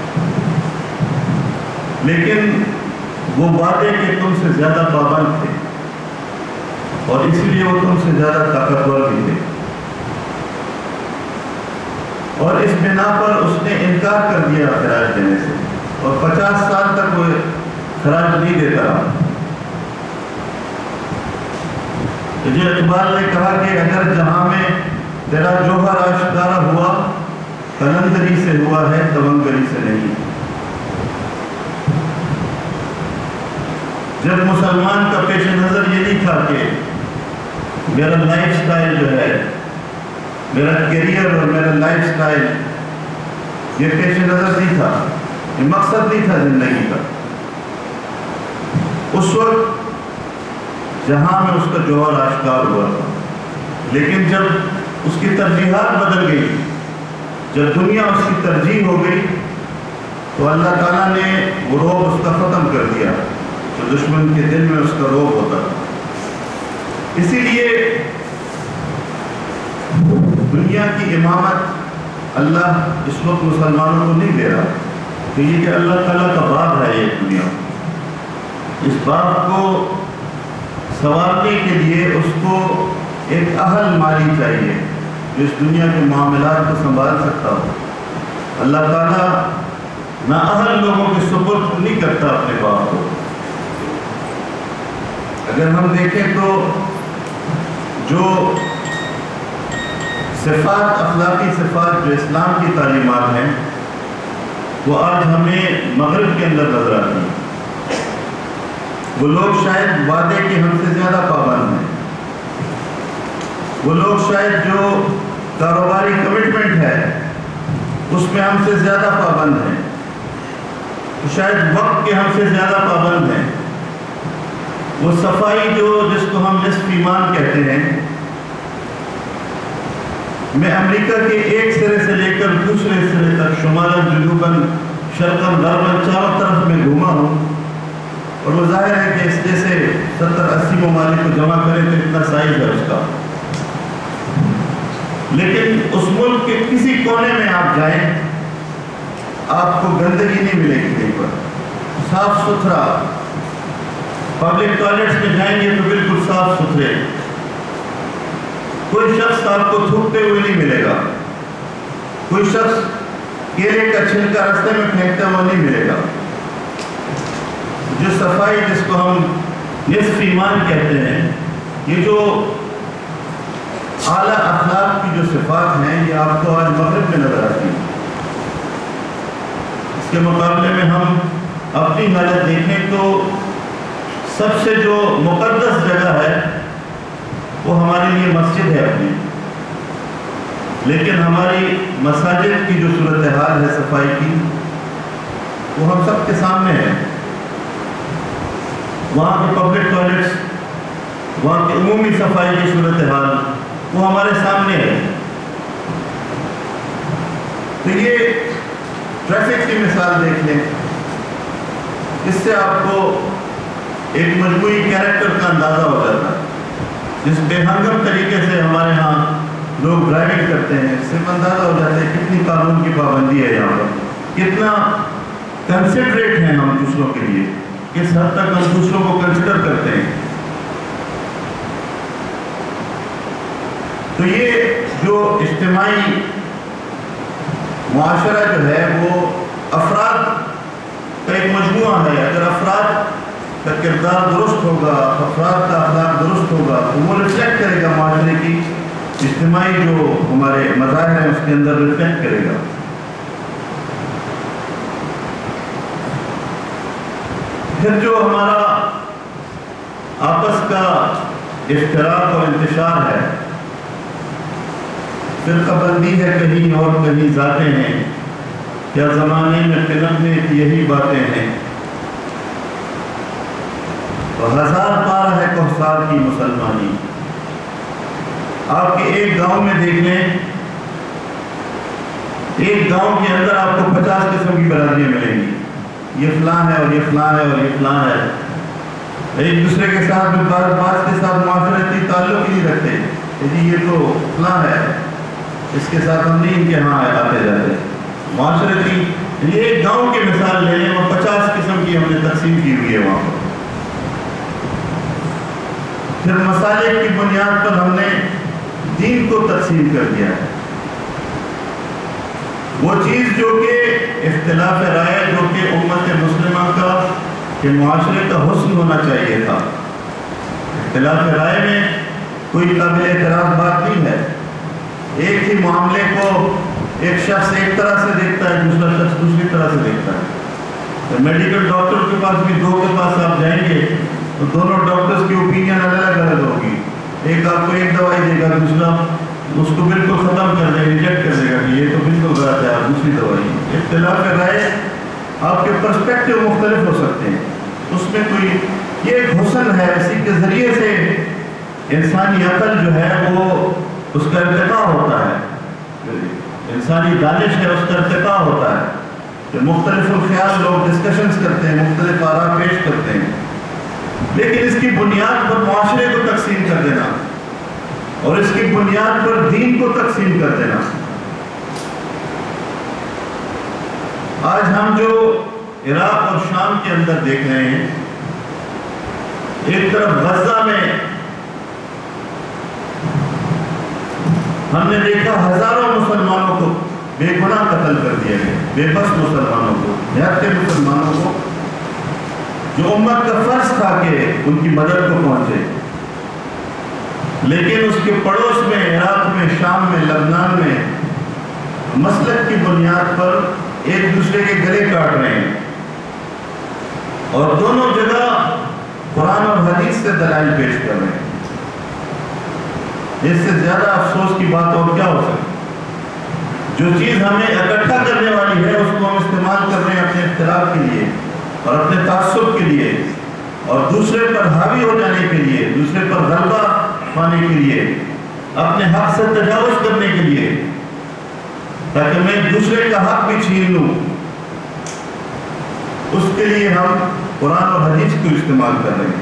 لیکن وہ وعدے کہ تم سے زیادہ پابند تھے اور اس لیے وہ تم سے زیادہ طاقتور بھی تھے، اور اس بنا پر اس نے انکار کر دیا خراج دینے سے، اور پچاس سال تک وہ خراج نہیں دیتا رہا۔ جو اقبال نے کہا کہ اگر جہاں میں تیرا جوہر آشکارا ہوا، قلندری سے ہوا ہے تونگری سے نہیں۔ جب مسلمان کا پیش نظر یہ نہیں تھا کہ میرا لائف سٹائل جو ہے، میرا کیریئر اور میرا لائف سٹائل یہ پیش نظر نہیں تھا، یہ مقصد نہیں تھا زندگی کا، اس وقت جہاں میں اس کا جوہر آشکار ہوا تھا، لیکن جب اس کی ترجیحات بدل گئی، جب دنیا اس کی ترجیح ہو گئی تو اللہ تعالیٰ نے وہ روب اس کا ختم کر دیا جو دشمن کے دل میں اس کا روب ہوتا تھا۔ اسی لیے دنیا کی امامت اللہ اس وقت مسلمانوں کو نہیں دے رہا، کہ یہ کہ اللہ تعالیٰ کا باب ہے یہ دنیا، اس باب کو سنوارنے کے لیے اس کو ایک اہل مالی چاہیے جو اس دنیا کے معاملات کو سنبھال سکتا ہو۔ اللہ تعالیٰ نہ اہل لوگوں کے سپرد نہیں کرتا اپنے باپ کو۔ اگر ہم دیکھیں تو جو صفات، اخلاقی صفات جو اسلام کی تعلیمات ہیں وہ آج ہمیں مغرب کے اندر نظر آتی ہیں۔ وہ لوگ شاید وعدے کے ہم سے زیادہ پابند ہیں، وہ لوگ شاید جو کاروباری کمٹمنٹ ہے اس میں ہم سے زیادہ پابند ہیں، شاید وقت کے ہم سے زیادہ پابند ہیں۔ وہ صفائی جو جس کو ہم نصف ایمان کہتے ہیں، میں امریکہ کے ایک سرے سے لے کر دوسرے سرے تک شمالاً جنوباً شرقاً غرباً چاروں طرف میں گھوما ہوں، اور وہ ظاہر ہے کہ اس جیسے ستر اسی ممالک کو جمع کریں تو اتنا سائز ہے اس کا، لیکن اس ملک کے کسی کونے میں آپ جائیں آپ کو گندگی نہیں ملے گی کہیں پر، صاف ستھرا۔ پبلک ٹوائلٹس میں جائیں گے تو بالکل صاف ستھرے، کوئی شخص آپ کو تھوکتے ہوئے نہیں ملے گا، کوئی شخص کیلے کا چھلکا راستے میں پھینکتا ہوا نہیں ملے گا۔ جو صفائی جس کو ہم نصف ایمان کہتے ہیں، یہ جو اعلیٰ اخلاق کی جو صفات ہیں یہ آپ کو آج مغرب میں نظر آتی ہیں۔ اس کے مقابلے میں ہم اپنی حالت دیکھیں تو سب سے جو مقدس جگہ ہے وہ ہمارے لیے مسجد ہے اپنی، لیکن ہماری مساجد کی جو صورتحال ہے صفائی کی وہ ہم سب کے سامنے ہے۔ وہاں کے پبلک ٹوائلٹس، وہاں کی عمومی صفائی کی صورتحال وہ ہمارے سامنے ہے۔ تو یہ ٹریفک کی مثال دیکھ لیں، اس سے آپ کو ایک مجموعی کیریکٹر کا اندازہ ہو جاتا ہے۔ جس بے ہنگم طریقے سے ہمارے ہاں لوگ ڈرائیونگ کرتے ہیں، اس سے اندازہ ہو جاتا ہے کتنی قانون کی پابندی ہے یہاں پر، کتنا کنسیڈریٹ ہیں ہم دوسروں کے لیے، کس حد تک ہم دوسروں کو کنسیڈر کرتے ہیں۔ تو یہ جو اجتماعی معاشرہ جو ہے وہ افراد کا ایک مجموعہ ہے۔ اگر افراد کا کردار درست ہوگا، افراد کا اخلاق درست ہوگا تو وہ ریفلیکٹ کرے گا معاشرے کی اجتماعی جو ہمارے مظاہر ہیں اس کے اندر ریفلیکٹ کرے گا۔ پھر جو ہمارا آپس کا اشتراک اور انتشار ہے، فرقہ بندی ہے کہیں اور کہیں ذاتیں ہیں، کیا زمانے میں قلم میں یہی باتیں ہیں، ہزار پار ہے کوثر کی مسلمانی۔ آپ کے ایک گاؤں میں دیکھ لیں، ایک گاؤں کے اندر آپ کو پچاس قسم کی برادریاں ملیں گی، یہ فلاں ہے اور یہ فلاں ہے اور یہ فلاں ہے، ایک دوسرے کے ساتھ میں بعض بعض کے ساتھ معاشرتی تعلق ہی نہیں رکھتے، جی یہ تو فلاں ہے، اس کے ساتھ ہم نہیں ان کے ہاں آتے جاتے۔ معاشرتی یہ ایک گاؤں کی مثال لے لیں، وہ پچاس قسم کی ہم نے تقسیم کی ہوئی ہے وہاں پر۔ پھر مسالے کی بنیاد پر ہم نے دین کو تقسیم کر دیا ہے۔ وہ چیز جو کہ اختلاف رائے، جو کہ امت مسلمہ کا کہ معاشرے کا حسن ہونا چاہیے تھا، اختلاف رائے میں کوئی قابل اعتراض بات نہیں ہے۔ ایک ہی معاملے کو ایک شخص ایک طرح سے دیکھتا ہے، دوسرا شخص دوسری طرح سے دیکھتا ہے۔ میڈیکل ڈاکٹر کے پاس بھی دو کے پاس آپ جائیں گے تو دونوں ڈاکٹرز کی اوپینین الگ الگ ہوگی، ایک آپ کو ایک دوائی دے گا، دوسرا اس کو بالکل ختم کر دے گا، ریجیکٹ کر دے گا کہ یہ تو بالکل غلط ہے، آپ دوسری دوائی۔ اختلاف رائے آپ کے پرسپیکٹیو مختلف ہو سکتے ہیں، اس میں کوئی یہ ایک حسن ہے، اسی کے ذریعے سے انسانی عقل جو ہے وہ اس کا ارتقاء ہوتا ہے، انسانی دانش ہے اس کا ارتقاء ہوتا ہے، کہ مختلف الخیال لوگ ڈسکشنز کرتے ہیں، مختلف آراء پیش کرتے ہیں، لیکن اس کی بنیاد پر معاشرے کو تقسیم کر دینا اور اس کی بنیاد پر دین کو تقسیم کر دینا۔ آج ہم جو عراق اور شام کے اندر دیکھ رہے ہیں، ایک طرف غزہ میں ہم نے دیکھا ہزاروں مسلمانوں کو بے گناہ قتل کر دیا گیا، بے بس مسلمانوں کو، نہتے مسلمانوں کو جو امت کا فرض تھا کہ ان کی مدد کو پہنچے، لیکن اس کے پڑوس میں عراق میں، شام میں، لبنان میں مسلک کی بنیاد پر ایک دوسرے کے گلے کاٹ رہے ہیں، اور دونوں جگہ قرآن اور حدیث سے دلائل پیش کر رہے ہیں۔ اس سے زیادہ افسوس کی بات اور کیا ہو سکتی؟ جو چیز ہمیں اکٹھا کرنے والی ہے اس کو ہم استعمال کر رہے ہیں اپنے اختلاف کے لیے اور اپنے تعصب کے لیے اور دوسرے پر حاوی ہو جانے کے لیے، دوسرے پر غلبہ پانے کے لیے، اپنے حق سے تجاوز کرنے کے لیے، تاکہ میں دوسرے کا حق بھی چھین لوں، اس کے لیے ہم قرآن اور حدیث کو استعمال کر رہے ہیں۔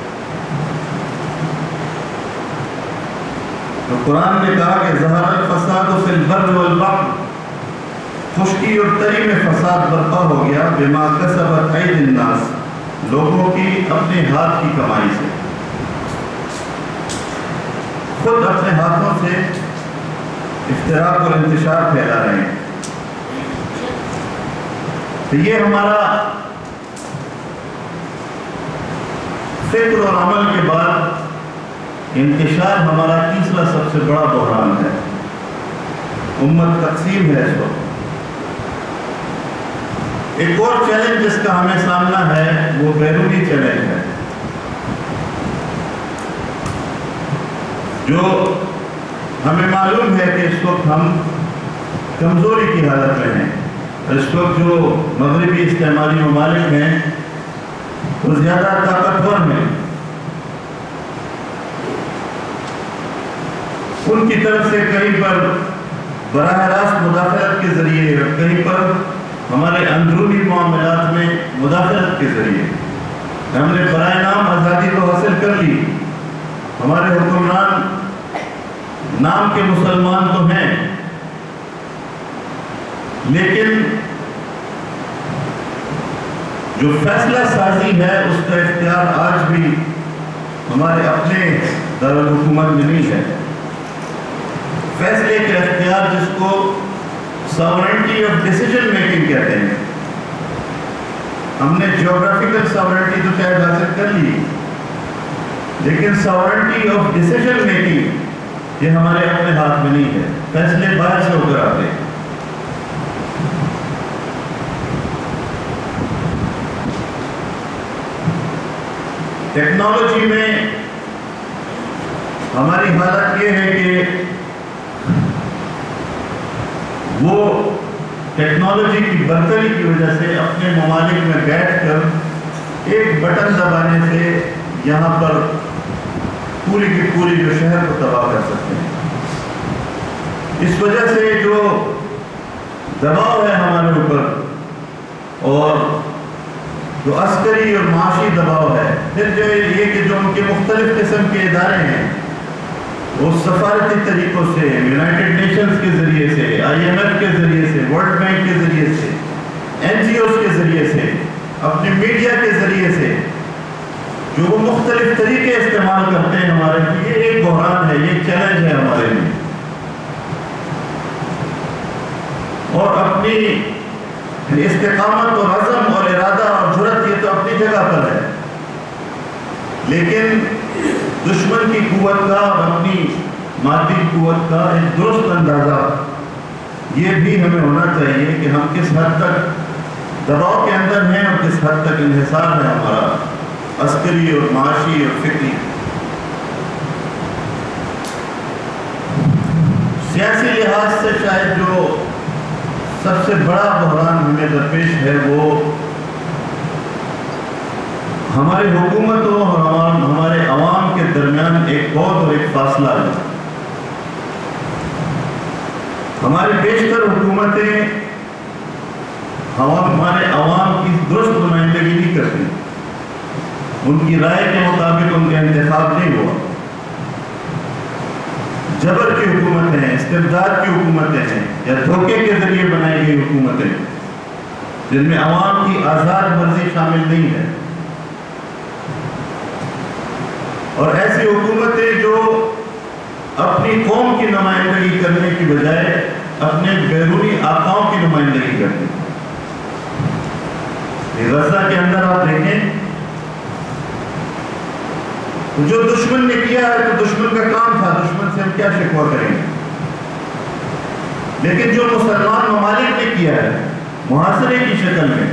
تو قرآن نے کہا کہ ظہر الفساد فی البر والبحر، خشکی اور تری میں فساد برپا ہو گیا، بما کسبت ایدی الناس، لوگوں کی اپنے ہاتھ کی کمائی سے، خود اپنے ہاتھوں سے افتراق اور انتشار پھیلا رہے ہیں۔ تو یہ ہمارا فکر اور عمل کے بعد انتشار ہمارا تیسرا سب سے بڑا بحران ہے۔ امت تقسیم ہے اس وقت۔ ایک اور چیلنج جس کا ہمیں سامنا ہے وہ بیرونی چیلنج ہے، جو ہمیں معلوم ہے کہ اس وقت ہم کمزوری کی حالت میں ہیں۔ اس وقت جو مغربی استعماری ممالک ہیں وہ زیادہ طاقتور ہیں، ان کی طرف سے کہیں پر براہ راست مداخلت کے ذریعے اور کہیں پر ہمارے اندرونی معاملات میں مداخلت کے ذریعے ہم نے برائے نام آزادی کو حاصل کر لی۔ ہمارے حکمران نام کے مسلمان تو ہیں، لیکن جو فیصلہ سازی ہے اس کا اختیار آج بھی ہمارے اپنے دارالحکومت میں نہیں ہے۔ فیصلے کا اختیار جس کو ساورنٹی آف ڈیسیجن میکنگ کہتے ہیں، ہم نے جیوگرافیکل ساورنٹی تو شاید حاصل کر لی، لیکن ساورنٹی آف ڈیسیجن میکنگ یہ ہمارے اپنے ہاتھ میں نہیں ہے، فیصلے باہر سے ہو کر آتے ہیں۔ ٹیکنالوجی میں ہماری حالت یہ ہے کہ وہ ٹیکنالوجی کی برتری کی وجہ سے اپنے ممالک میں بیٹھ کر ایک بٹن دبانے سے یہاں پر پوری کی پوری جو شہر کو تباہ کر سکتے ہیں۔ اس وجہ سے جو دباؤ ہے ہمارے اوپر اور جو عسکری اور معاشی دباؤ ہے، پھر جو یہ کہ جو ان کے مختلف قسم کے ادارے ہیں وہ سفارتی طریقوں سے، یونائٹڈ نیشنز کے ذریعے سے، آئی ایم ایف کے ذریعے سے، ورلڈ بینک کے ذریعے سے، این جی اوز کے ذریعے سے، اپنے میڈیا کے ذریعے سے جو وہ مختلف طریقے استعمال کرتے ہیں ہمارے لیے، یہ ایک بحران ہے، یہ چیلنج ہے ہمارے لیے۔ اور اپنی استقامت اور عزم اور ارادہ اور جرأت یہ تو اپنی جگہ پر ہے، لیکن دشمن کی قوت کا اور اپنی مادی قوت کا ایک درست اندازہ یہ بھی ہمیں ہونا چاہیے کہ ہم کس حد تک دباؤ کے اندر ہیں اور کس حد تک انحصار ہے ہمارا عسکری اور معاشی اور فکری۔ سیاسی لحاظ سے شاید جو سب سے بڑا بحران ہمیں درپیش ہے وہ ہماری حکومتوں اور ہمارے عوام کے درمیان ایک بہت اور ایک فاصلہ ہے۔ ہماری بیشتر حکومتیں ہمارے عوام کی درست نمائندگی نہیں کرتی، ان کی رائے کے مطابق ان کا انتخاب نہیں ہوا۔ جبر کی حکومتیں ہیں، استبداد کی حکومتیں ہیں، یا دھوکے کے ذریعے بنائی گئی حکومتیں جن میں عوام کی آزاد مرضی شامل نہیں ہے، اور ایسی حکومتیں جو اپنی قوم کی نمائندگی کرنے کی بجائے اپنے بیرونی آقاؤں کی نمائندگی کرتی ہیں۔ غزہ کے اندر آپ دیکھیں جو دشمن نے کیا ہے تو دشمن کا کام تھا، دشمن سے ہم کیا شکوہ کریں گے، لیکن جو مسلمان ممالک نے کیا ہے محاصرے کی شکل میں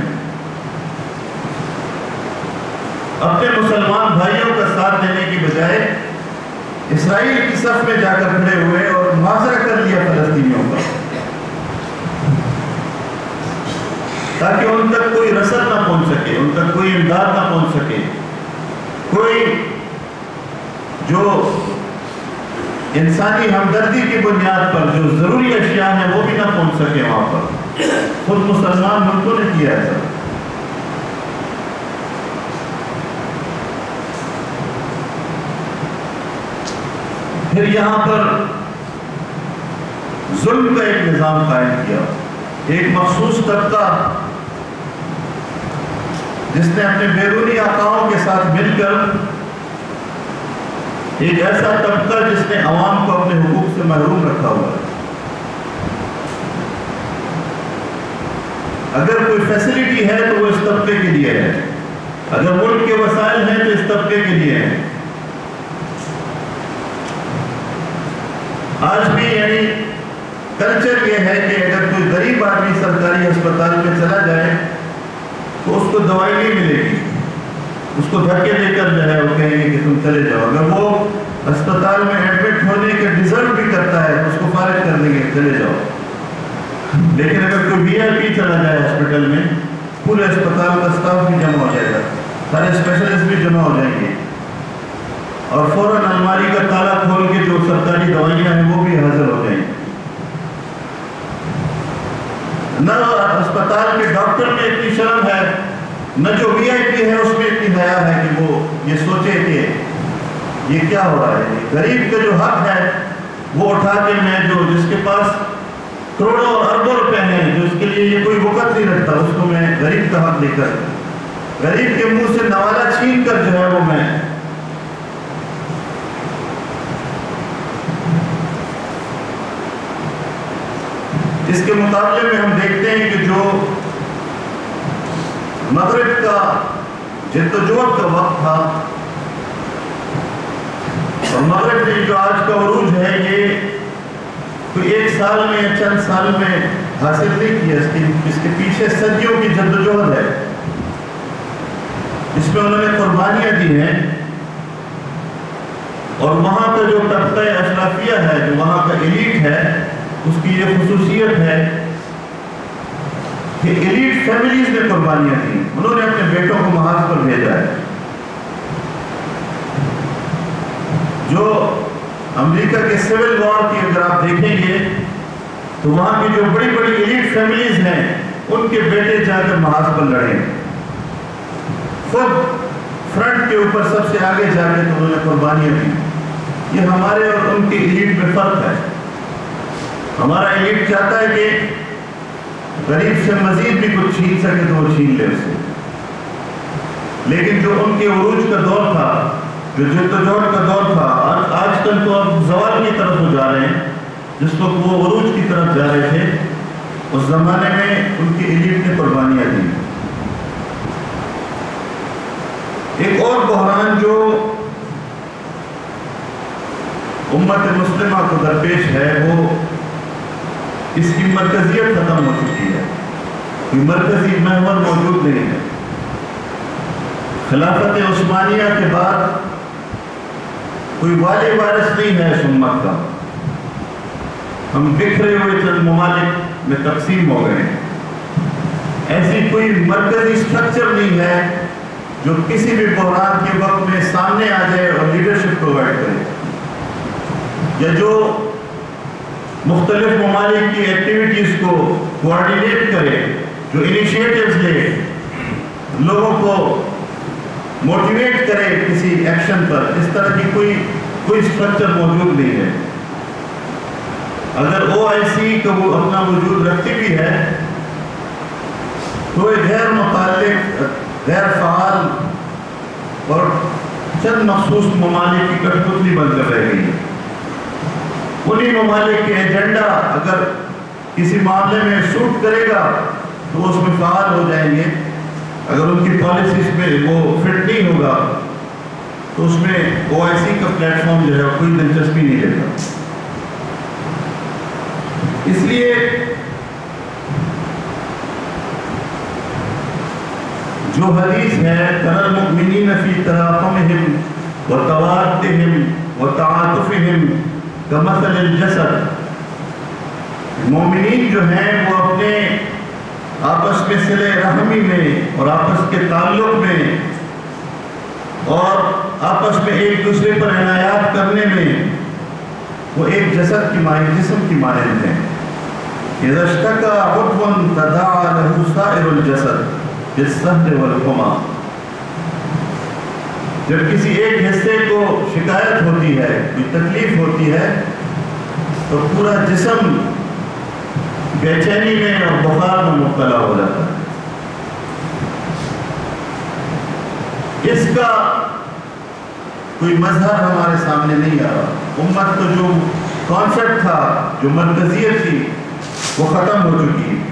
اپنے مسلمان بھائیوں کا ساتھ دینے کی بجائے اسرائیل کی صف میں جا کر کھڑے ہوئے اور محاصرہ کر لیا فلسطینیوں کا، تاکہ ان تک کوئی رسد نہ پہنچ سکے، ان تک کوئی امداد نہ پہنچ سکے، کوئی جو انسانی ہمدردی کی بنیاد پر جو ضروری اشیاء ہیں وہ بھی نہ پہنچ سکے وہاں پر۔ خود مسلمان ملکوں نے کیا ہے سر۔ پھر یہاں پر ظلم کا ایک نظام قائم کیا، ایک مخصوص طبقہ جس نے اپنے بیرونی آقاؤں کے ساتھ مل کر، ایک ایسا طبقہ جس نے عوام کو اپنے حقوق سے محروم رکھا ہوا ہے۔ اگر کوئی فیسلٹی ہے تو وہ اس طبقے کے لیے ہے، اگر ملک کے وسائل ہیں تو اس طبقے کے لیے ہے۔ آج بھی یعنی کلچر یہ ہے کہ اگر کوئی غریب آدمی سرکاری ہسپتال میں چلا جائے تو اس کو دوائی نہیں ملے گی، اس کو دھکے دے کر جو ہے وہ کہیں گے کہ تم چلے جاؤ۔ اگر وہ ہسپتال میں ایڈمٹ ہونے کے ڈیزرو بھی کرتا ہے تو اس کو فارغ کر دیں گے، چلے جاؤ۔ لیکن اگر کوئی وی آئی پی چلا جائے ہاسپٹل میں، پورے اسپتال کا اسٹاف بھی جمع ہو جائے گا، سارے اسپیشلسٹ بھی جمع ہو جائیں گے، اور فوراً الماری کا تالا کھول کے جو سرکاری دوائیاں ہیں وہ بھی حاضر ہو جائیں گی۔ نہ اسپتال کے ڈاکٹر میں اتنی شرم ہے، نہ جو وی آئی پی ہے اس میں اتنی حیا ہے کہ وہ یہ سوچے کہ یہ کیا ہو رہا ہے۔ غریب کا جو حق ہے وہ اٹھا کے میں جو جس کے پاس کروڑوں اور اربوں روپے ہیں، جو اس کے لیے یہ کوئی وقت نہیں رکھتا، اس کو میں غریب کا حق لے کر، غریب کے منہ سے نوالا چھین کر جو ہے وہ میں اس کے مقابلے میں ہم دیکھتے ہیں کہ جو مغرب کا جدوجہد کا وقت تھا، اور مغرب نے جو آج کا عروج ہے یہ کوئی ایک سال میں یا چند سال میں حاصل نہیں کیا، اس کی اس کے پیچھے صدیوں کی جدوجہد ہے، اس میں انہوں نے قربانیاں دی ہیں، اور وہاں کا جو طبقہ اشرافیہ ہے، جو وہاں کا ایلیٹ ہے، اس کی یہ خصوصیت ہے کہ ایلیٹ فیملیز نے قربانیاں دی، انہوں نے اپنے بیٹوں کو محاذ پر بھیجا ہے۔ جو امریکہ کے سول وار کی اگر آپ دیکھیں گے تو وہاں کی جو بڑی بڑی ایلیٹ فیملیز ہیں ان کے بیٹے جا کر محاذ پر لڑے، خود فرنٹ کے اوپر سب سے آگے جا کے تو انہوں نے قربانیاں دی۔ یہ ہمارے اور ان کی ایلیٹ میں فرق ہے۔ ہمارا ایلیٹ چاہتا ہے کہ غریب سے مزید بھی کچھ چھین سکے تو وہ چھین لے اسے، لیکن جو ان کے عروج کا دور تھا، جو جدوجہد کا دور تھا، آج آج کل تو اب زوال کی طرف ہو جا رہے ہیں، جس وقت وہ عروج کی طرف جا رہے تھے اس زمانے میں ان کی ایلیٹ نے قربانیاں دی۔ ایک اور بحران جو امت مسلمہ کو درپیش ہے وہ اس کی مرکزیت ختم ہو چکی ہے، کوئی مرکزی محور موجود نہیں ہے۔ خلافت عثمانیہ کے بعد کوئی والی وارث نہیں ہے اس امت کا، ہم بکھرے ہوئے چند ممالک میں تقسیم ہو گئے ہیں، ایسی کوئی مرکزی سٹرکچر نہیں ہے جو کسی بھی بحران کے وقت میں سامنے آ جائے اور لیڈرشپ پرووائڈ کرے، یا جو مختلف ممالک کی ایکٹیویٹیز کو کوآرڈینیٹ کرے، جو انیشیٹیوز لے، لوگوں کو موٹیویٹ کرے کسی ایکشن پر، اس طرح کی کوئی کوئی سٹرکچر موجود نہیں ہے۔ اگر او آئی سی کا وہ اپنا وجود رکھتی بھی ہے تو ایک غیر متعلق، غیر فعال اور چند مخصوص ممالک کی کٹھ پتلی بن کر رہ گئی ہے۔ انہی ممالک کے ایجنڈا اگر کسی معاملے میں سوٹ کرے گا تو اس میں فعال ہو جائیں گے، اگر ان کی پالیسیز میں وہ فٹ نہیں ہوگا تو اس میں او آئی سی کا پلیٹ فارم جو ہے کوئی دلچسپی نہیں لیتا۔ اس لیے جو حدیث ہے تَرَى الْمُؤْمِنِينَ فِي تَرَاحُمِهِمْ وَتَوَادِّهِمْ وَتَعَاطُفِهِمْ كَمَثَلِ الْجَسَدِ، مومنین جو ہیں وہ اپنے آپس میں صلہ رحمی میں اور آپس کے تعلق میں اور آپس میں ایک دوسرے پر عنایات کرنے میں وہ ایک جسد کی مانند جسم کی مانند ہیں. اذا اشتكى عضو تداعى له سائر الجسد بالسهر والحمى. جب کسی ایک حصے کو شکایت ہوتی ہے، کوئی تکلیف ہوتی ہے، تو پورا جسم بے چینی میں اور بخار میں مبتلا ہو جاتا ہے. اس کا کوئی مظہر ہمارے سامنے نہیں آ رہا. امت تو جو کانسیپٹ تھا، جو مرکزیت تھی، وہ ختم ہو چکی ہے.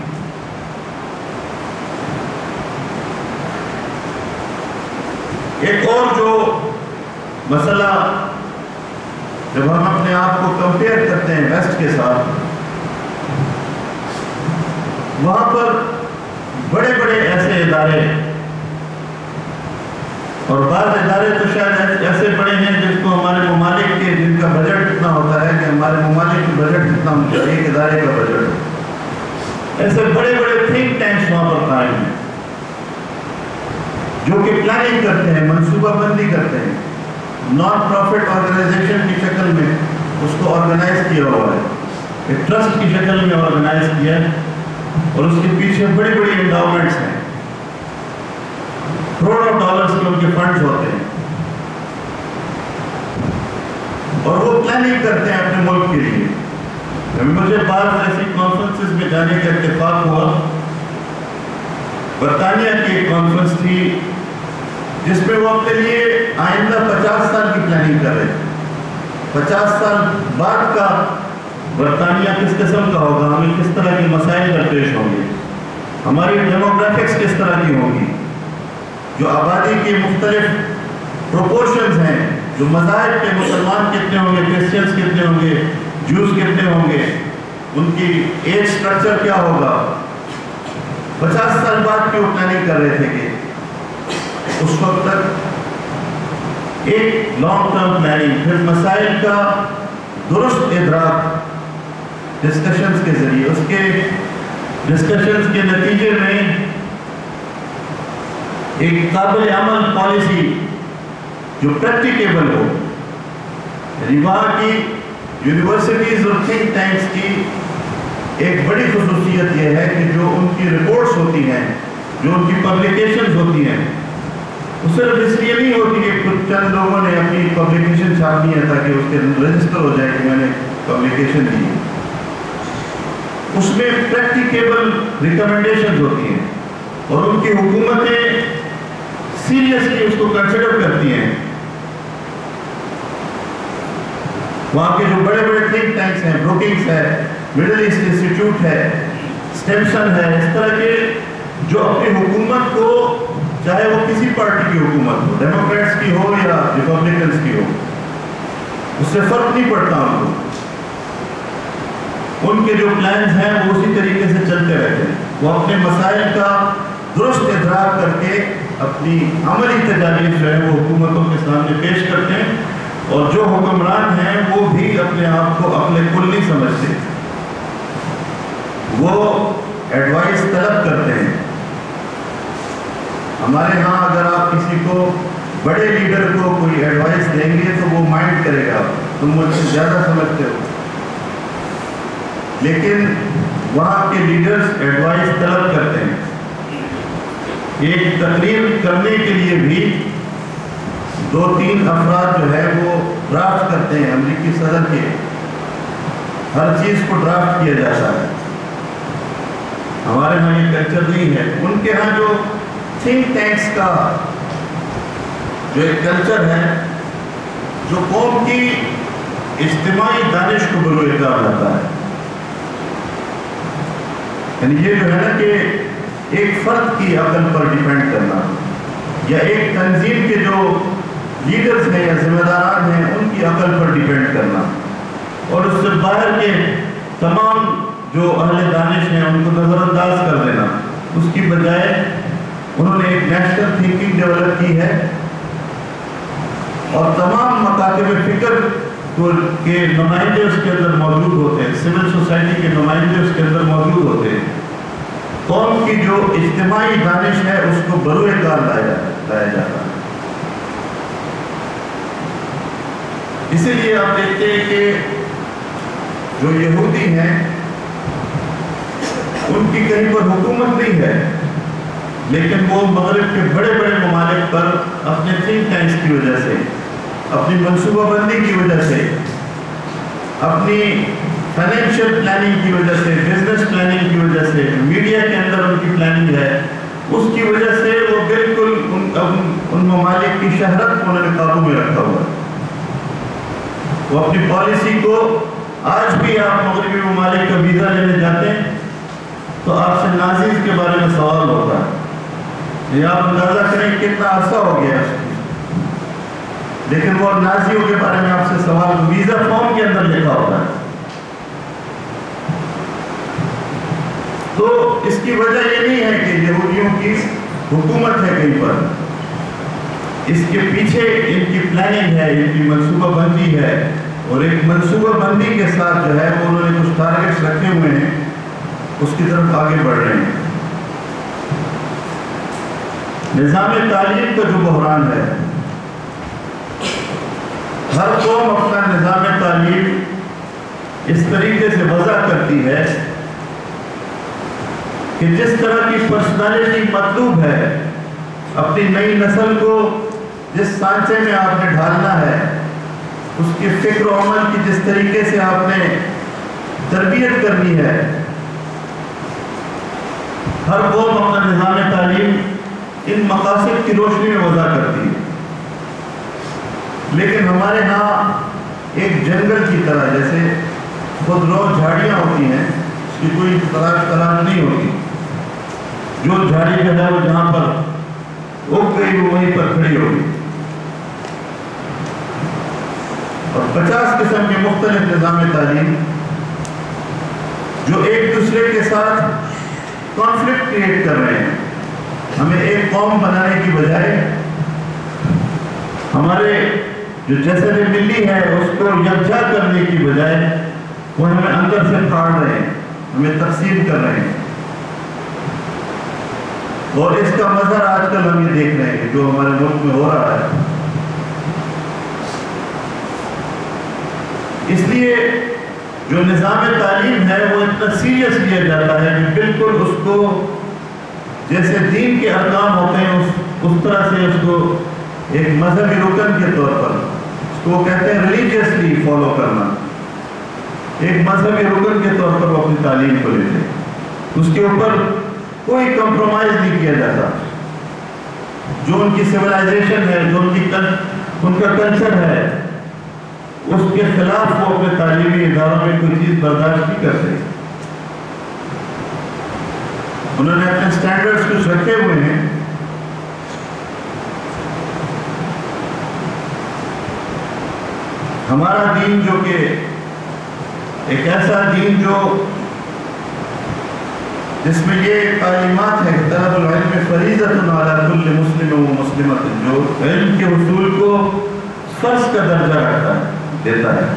ایک اور جو مسئلہ جب ہم اپنے آپ کو کمپیئر کرتے ہیں ویسٹ کے ساتھ، وہاں پر بڑے بڑے ایسے ادارے، اور بعض ادارے تو شاید ایسے بڑے ہیں جس کو ہمارے ممالک کے جن کا بجٹ اتنا ہوتا ہے کہ ہمارے ممالک کے بجٹ اتنا ہوتا ہے، ایک ادارے کا بجٹ. ایسے بڑے بڑے تھنک ٹینکس وہاں پر قائم ہیں جو کہ پلاننگ کرتے ہیں، منصوبہ بندی کرتے ہیں. نان پروفٹ آرگنائزیشن کی شکل میں اس کو آرگنائز کیا ہوا ہے، ایک ٹرسٹ کی شکل میں آرگنائز کیا ہے، اور اس کے پیچھے بڑی بڑی انڈاؤمنٹس ہیں، کروڑوں ڈالرز کے ان کے فنڈز ہوتے ہیں، اور وہ پلاننگ کرتے ہیں اپنے ملک کے لیے. مجھے بعض ایسی کانفرنسز میں جانے کا اتفاق ہوا. برطانیہ کی ایک کانفرنس تھی جس میں وہ اپنے لیے آئندہ پچاس سال کی پلاننگ کر رہے تھے. پچاس سال بعد کا برطانیہ کس قسم کا ہوگا، ہمیں کس طرح کے مسائل درپیش ہوں گے، ہماری ڈیموگرافکس کس طرح کی ہوگی، جو آبادی کے مختلف پروپورشنز ہیں، جو مذاہب کے مسلمان کتنے ہوں گے، کرسچنز کتنے ہوں گے، جوز کتنے ہوں گے، ان کی ایج سٹرکچر کیا ہوگا. پچاس سال بعد کی وہ پلاننگ کر رہے تھے کہ اس وقت تک ایک لانگ ٹرم پلاننگ، پھر مسائل کا درست ادراک ڈسکشنز کے ذریعے، اس کے ڈسکشنز کے نتیجے میں ایک قابل عمل پالیسی جو پریکٹیکیبل ہو. یعنی وہاں کی یونیورسٹیز اور تھنک ٹینکس کی ایک بڑی خصوصیت یہ ہے کہ جو ان کی رپورٹس ہوتی ہیں، جو ان کی پبلیکیشنز ہوتی ہیں، وہ صرف اس لیے نہیں ہوتی کہ کچھ چند لوگوں نے اپنی پبلیکیشن چھاپنی ہے تاکہ اس کے رجسٹر ہو جائے کہ میں نے پبلیکیشن دی. اس میں پریکٹیکیبل ریکمنڈیشنز ہوتی ہیں اور ان کی حکومتیں سیریسلی اس کو کنسیڈر کرتی ہیں. وہاں کے جو بڑے بڑے تھنک ٹینکس ہیں، بروکنگس ہے، مڈل ایسٹ انسٹیٹیوٹ ہے، اسٹیمسن ہے، اس طرح کے جو اپنی حکومت کو، چاہے وہ کسی پارٹی کی حکومت ہو، ڈیموکریٹس کی ہو یا ریپبلکنس کی ہو، اس سے فرق نہیں پڑتا ان کو. ان کے جو پلانز ہیں وہ اسی طریقے سے چلتے رہتے ہیں. وہ اپنے مسائل کا درست ادراک کر کے اپنی عملی تجاویز جو ہے وہ حکومتوں کے سامنے پیش کرتے ہیں، اور جو حکمران ہیں وہ بھی اپنے آپ کو عقل کلی سمجھتے ہیں. وہ ایڈوائس طلب کرتے ہیں. ہمارے ہاں اگر آپ کسی کو بڑے لیڈر کو کوئی ایڈوائس دیں گے تو وہ مائنڈ کرے گا، تم مجھ سے زیادہ سمجھتے ہو. لیکن وہاں کے لیڈرز ایڈوائس طلب کرتے ہیں. ایک تقریر کرنے کے لیے بھی دو تین افراد جو ہے وہ ڈرافٹ کرتے ہیں. امریکی صدر کے ہر چیز کو ڈرافٹ کیا جاتا ہے. ہمارے ہاں یہ کلچر نہیں ہے. ان کے ہاں جو تھنک ٹینکس کا جو ایک کلچر ہے، جو قوم کی اجتماعی دانش کو بروئے کار لاتا ہے. یعنی یہ جو ہے نا کہ ایک فرد کی عقل پر ڈیپینڈ کرنا، یا ایک تنظیم کے جو لیڈرز ہیں یا ذمہ داران ہیں ان کی عقل پر ڈیپینڈ کرنا، اور اس سے باہر کے تمام جو اہل دانش ہیں ان کو نظر انداز کر دینا. اس کی بجائے انہوں نے ایک نیشنل تھنکنگ ڈیولپ کی ہے، اور تمام مکاتب فکر کے نمائندے اس کے اندر موجود ہوتے ہیں، سول سوسائٹی کے نمائندے اس کے اندر موجود ہوتے ہیں. قوم کی جو اجتماعی دانش ہے اس کو بروئے کار لایا لایا جاتا ہے۔ اسی لیے آپ دیکھتے ہیں کہ جو یہودی ہیں ان کی کہیں پر حکومت نہیں ہے، لیکن وہ مغرب کے بڑے بڑے ممالک پر اپنے تھنک ٹینکس کی وجہ سے، اپنی منصوبہ بندی کی وجہ سے، اپنی فائنینشیل پلاننگ کی وجہ سے، بزنس پلاننگ کی وجہ سے، میڈیا کے اندر ان کی پلاننگ ہے، اس کی وجہ سے وہ بالکل ان ان ممالک کی شہرت کو انہوں نے قابو میں رکھا ہوا ہے۔ وہ اپنی پالیسی کو، آج بھی آپ مغربی ممالک کا ویزا لینے جاتے ہیں تو آپ سے نازیز کے بارے میں سوال ہوتا ہے، یہ آپ اندازہ کریں کتنا عرصہ ہو گیا ہے، لیکن وہ نازیوں کے بارے میں آپ سے سوال ویزا فارم کے اندر لکھا ہوتا ہے۔ تو اس کی وجہ یہ نہیں ہے کہ یہودیوں کی حکومت ہے کہیں پر، اس کے پیچھے ان کی پلاننگ ہے، ان کی منصوبہ بندی ہے، اور ایک منصوبہ بندی کے ساتھ جو ہے وہ انہوں نے کچھ ٹارگٹس رکھے ہوئے ہیں، اس کی طرف آگے بڑھ رہے ہیں۔ نظام تعلیم کا جو بحران ہے، ہر قوم اپنا نظام تعلیم اس طریقے سے وضع کرتی ہے کہ جس طرح کی پرسنالٹی مطلوب ہے، اپنی نئی نسل کو جس سانچے میں آپ نے ڈھالنا ہے، اس کی فکر و عمل کی جس طریقے سے آپ نے تربیت کرنی ہے، ہر قوم اپنا نظام تعلیم ان مقاصد کی روشنی میں وضع کرتی ہے۔ لیکن ہمارے ہاں ایک جنگل کی طرح، جیسے خود رو جھاڑیاں ہوتی ہیں، اس کی کوئی تلاش تلاش نہیں ہوتی، جو جھاڑی جو ہے وہ جہاں پر اگ گئی وہ وہیں پر کھڑی ہوگی، اور پچاس قسم کے مختلف نظام تعلیم جو ایک دوسرے کے ساتھ کانفلکٹ کریٹ کر رہے ہیں۔ ہمیں ایک قوم بنانے کی بجائے ہمارے جو جسد ملی ہے اس کو یکجا کرنے کی بجائے وہ ہمیں اندر سے پھاڑ رہے ہیں، ہمیں تقسیم کر رہے ہیں، اور اس کا مظہر آج کل ہم یہ دیکھ رہے ہیں جو ہمارے ملک میں ہو رہا ہے۔ اس لیے جو نظام تعلیم ہے وہ اتنا سیریس لیا جاتا ہے کہ بالکل اس کو جیسے دین کے ارکان ہوتے ہیں اس اس طرح سے اس کو ایک مذہبی رکن کے طور پر، اس کو وہ کہتے ہیں ریلیجیسلی فالو کرنا، ایک مذہبی رکن کے طور پر وہ اپنی تعلیم کو لیتے ہیں، اس کے اوپر کوئی کمپرومائز نہیں کیا جاتا۔ جو ان کی سیولائزیشن ہے، جو ان کی ان کا کلچر ہے، اس کے خلاف وہ اپنے تعلیمی اداروں میں کوئی چیز برداشت نہیں کرتے۔ انہوں نے اپنے سٹینڈرڈز کچھ رکھے ہوئے ہیں، ہمارا دین جو کہ ایک ایسا دین جو جس میں یہ تعلیمات ہے کہ طلب العلم فریضۃ علی کل مسلم و مسلمۃ، جو علم کے حصول کو فرض کا درجہ رکھتا ہے، دیتا ہے،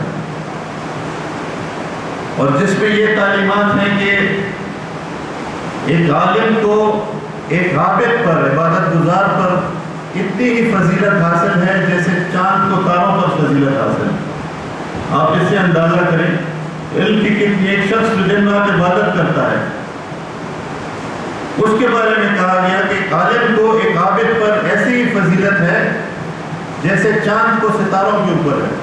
اور جس میں یہ تعلیمات ہیں کہ ایک عالم کو ایک عابد پر، عبادت گزار پر اتنی ہی فضیلت حاصل ہے جیسے چاند کو تاروں پر فضیلت حاصل ہے۔ آپ اس سے اندازہ کریں علم کی کتنی، ایک شخص جو دن رات عبادت کرتا ہے اس کے بارے میں کہا گیا کہ ایک عالم کو ایک عابد پر ایسی ہی فضیلت ہے جیسے چاند کو ستاروں کے اوپر ہے۔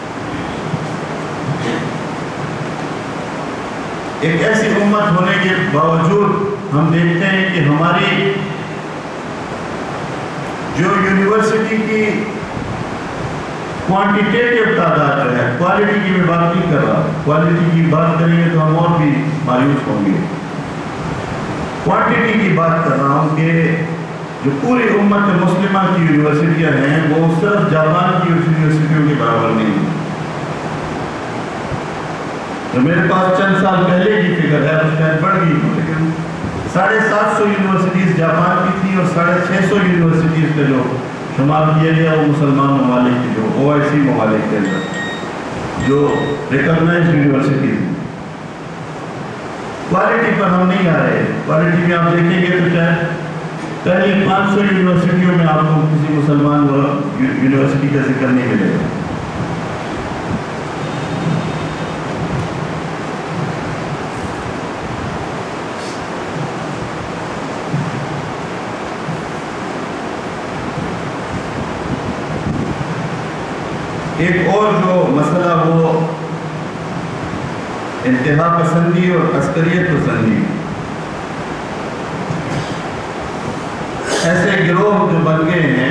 ایک ایسی امت ہونے کے باوجود ہم دیکھتے ہیں کہ ہماری جو یونیورسٹی کی کوانٹیٹیٹیو تعداد جو ہے، کوالٹی کی میں بات نہیں کر رہا، کوالٹی کی بات کریں گے تو ہم اور بھی مایوس ہوں گے، کوانٹیٹی کی بات کر رہا ہوں کہ جو پوری امت مسلمہ کی یونیورسٹیاں ہیں وہ صرف جاپان کی یونیورسٹیوں کے برابر نہیں ہیں۔ تو میرے پاس چند سال پہلے کی فگر ہے، اس شاید بڑھ گئی، لیکن ساڑھے سات سو یونیورسٹیز جاپان کی تھی اور ساڑھے چھ سو یونیورسٹیز کا جو شمار کیا گیا وہ مسلمان ممالک کی، جو او آئی سی ممالک کے اندر جو ریکگنائزڈ یونیورسٹیز۔ کوالٹی پر ہم نہیں آ رہے. کوالٹی میں آپ دیکھیں گے تو شاید پہلی پانچ سو یونیورسٹیوں میں آپ کو کسی مسلمان یونیورسٹی کا ذکر نہیں ملے گا. ایک اور جو مسئلہ وہ انتہا پسندی اور عسکریت پسندی. ایسے گروہ جو بن گئے ہیں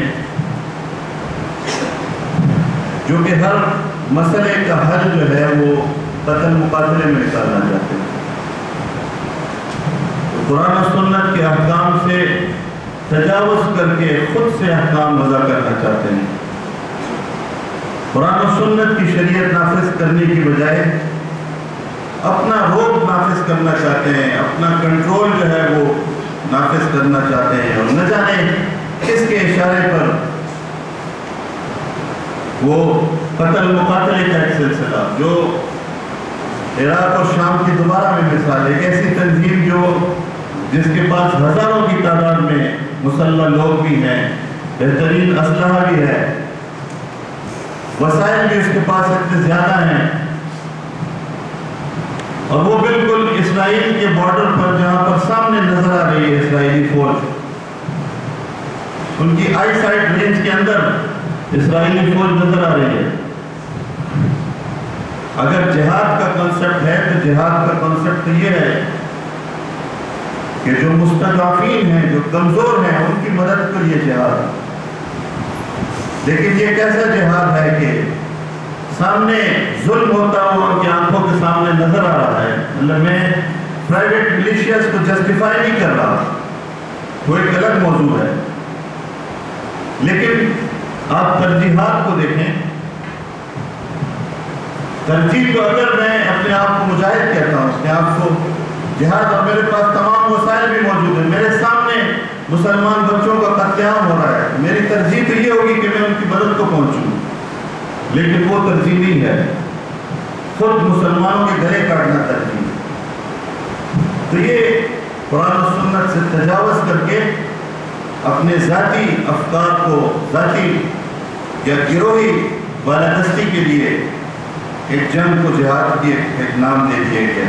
جو کہ ہر مسئلے کا حل جو ہے وہ قتل مقاتلے میں نکالنا چاہتے ہیں. تو قرآن و سنت کے احکام سے تجاوز کر کے خود سے احکام وضع کرنا چاہتے ہیں. قرآن و سنت کی شریعت نافذ کرنے کی بجائے اپنا روب نافذ کرنا چاہتے ہیں, اپنا کنٹرول جو ہے وہ نافذ کرنا چاہتے ہیں. اور نہ جانے کس کے اشارے پر وہ قتل مقاتلے کا ایک سلسلہ جو عراق اور شام کی دوبارہ میں مثال ہے. ایک ایسی تنظیم جو جس کے پاس ہزاروں کی تعداد میں مسلح لوگ بھی ہیں, بہترین اسلحہ بھی ہے, وسائل بھی اس کے پاس اتنے زیادہ ہیں, اور وہ بالکل اسرائیل کے بارڈر پر جہاں پر سامنے نظر آ رہی ہے اسرائیلی فوج, ان کی آئی سائٹ رینج کے اندر اسرائیلی فوج نظر آ رہی ہے. اگر جہاد کا کنسپٹ ہے تو جہاد کا کنسپٹ یہ ہے کہ جو مستضعفین ہیں, جو کمزور ہیں, ان کی مدد کے لیے جہاد. لیکن یہ کیسا جہاد ہے کہ سامنے ظلم ہوتا ہوا ان کی آنکھوں کے سامنے نظر آ رہا ہے. مطلب میں پرائیویٹ ملیشیاز کو جسٹیفائی نہیں کر رہا, وہ ایک الگ موضوع ہے. لیکن آپ ترجیحات کو دیکھیں. ترجیح تو اگر میں اپنے آپ کو مجاہد کہتا ہوں, اپنے آپ کو جہاد, اور میرے پاس تمام وسائل بھی موجود ہیں, میرے سامنے مسلمان بچوں کا قتل عام ہو رہا ہے, میری ترجیح تو یہ ہوگی کہ میں ان کی مدد کو پہنچوں. لیکن وہ ترجیح نہیں ہے, خود مسلمانوں کے گلے کاٹنا ترجیح. تو یہ قرآن و سنت سے تجاوز کر کے اپنے ذاتی افکار کو ذاتی یا گروہی بالادستی کے لیے ایک جنگ کو جہاد کی ایک نام دے دیا گیا.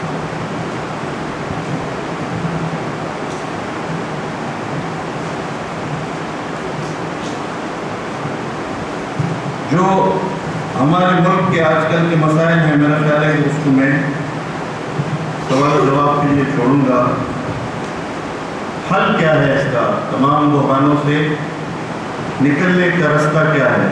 جو ہمارے ملک کے آج کل کے مسائل ہیں, میرا خیال ہے کہ اس کو میں سوال و جواب کے لیے چھوڑوں گا. حل کیا ہے اس کا, تمام بحرانوں سے نکلنے کا راستہ کیا ہے؟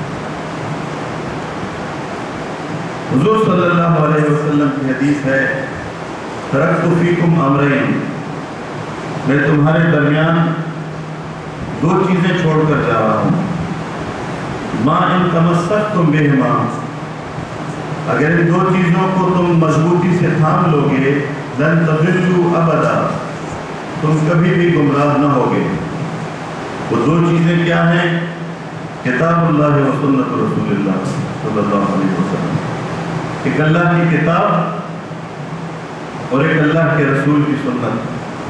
حضور صلی اللہ علیہ وسلم کی حدیث ہے, ترکت فیکم امرین, میں تمہارے درمیان دو چیزیں چھوڑ کر جا رہا ہوں. ما ان تمسکتم بہما, اگر ان دو چیزوں کو تم مضبوطی سے تھام لو گے, لن تضلوا ابدا, تم کبھی بھی گمراہ نہ ہوگے. وہ دو چیزیں کیا ہیں؟ کتاب اللہ و سنت رسول اللہ صلی اللہ علیہ وسلم. ایک اللہ کی کتاب اور ایک اللہ کے رسول کی سنت.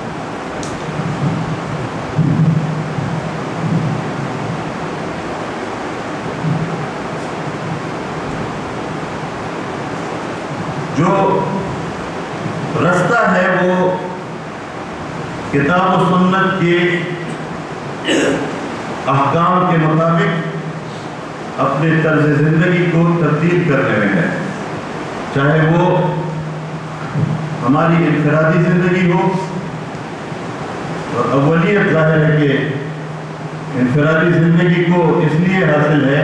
جو رستہ ہے وہ کتاب و سنت کے احکام کے مطابق اپنے طرز زندگی کو تبدیل کرنے میں ہے. چاہے وہ ہماری انفرادی زندگی ہو, اور اولیت ظاہر ہے کہ انفرادی زندگی کو اس لیے حاصل ہے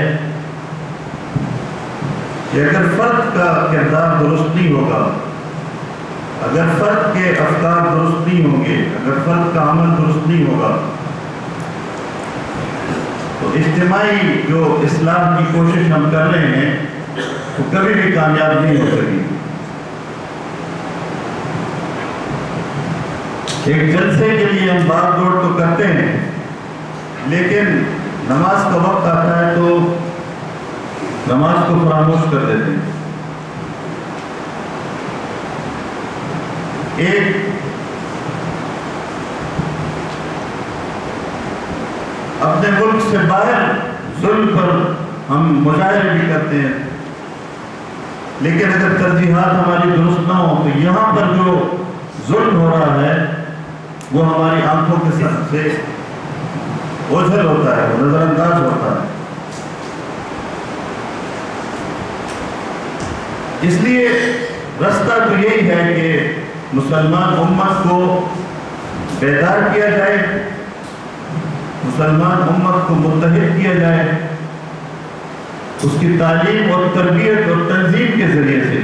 کہ اگر فرد کا کردار درست نہیں ہوگا, اگر فرد کے افکار درست نہیں ہوں گے, اگر فرد کا عمل درست نہیں ہوگا, تو اجتماعی جو اصلاح کی کوشش ہم کر رہے ہیں وہ کبھی بھی کامیاب نہیں ہو سکی. ایک جلسے کے لیے ہم بات دوڑ تو کرتے ہیں, لیکن نماز کا وقت آتا ہے تو نماز کو فراموش کر دیتے ہیں. ایک اپنے ملک سے باہر ظلم پر ہم مظاہرے بھی کرتے ہیں، لیکن اگر ترجیحات ہماری درست نہ ہو تو یہاں پر جو ظلم ہو رہا ہے وہ ہماری آنکھوں کے ساتھ سے اوجھل ہوتا ہے، وہ نظر انداز ہوتا ہے۔ اس لیے رستہ تو یہی ہے کہ مسلمان امت کو بیدار کیا جائے، مسلمان امت کو متحد کیا جائے، اس کی تعلیم اور تربیت اور تنظیم کے ذریعے سے،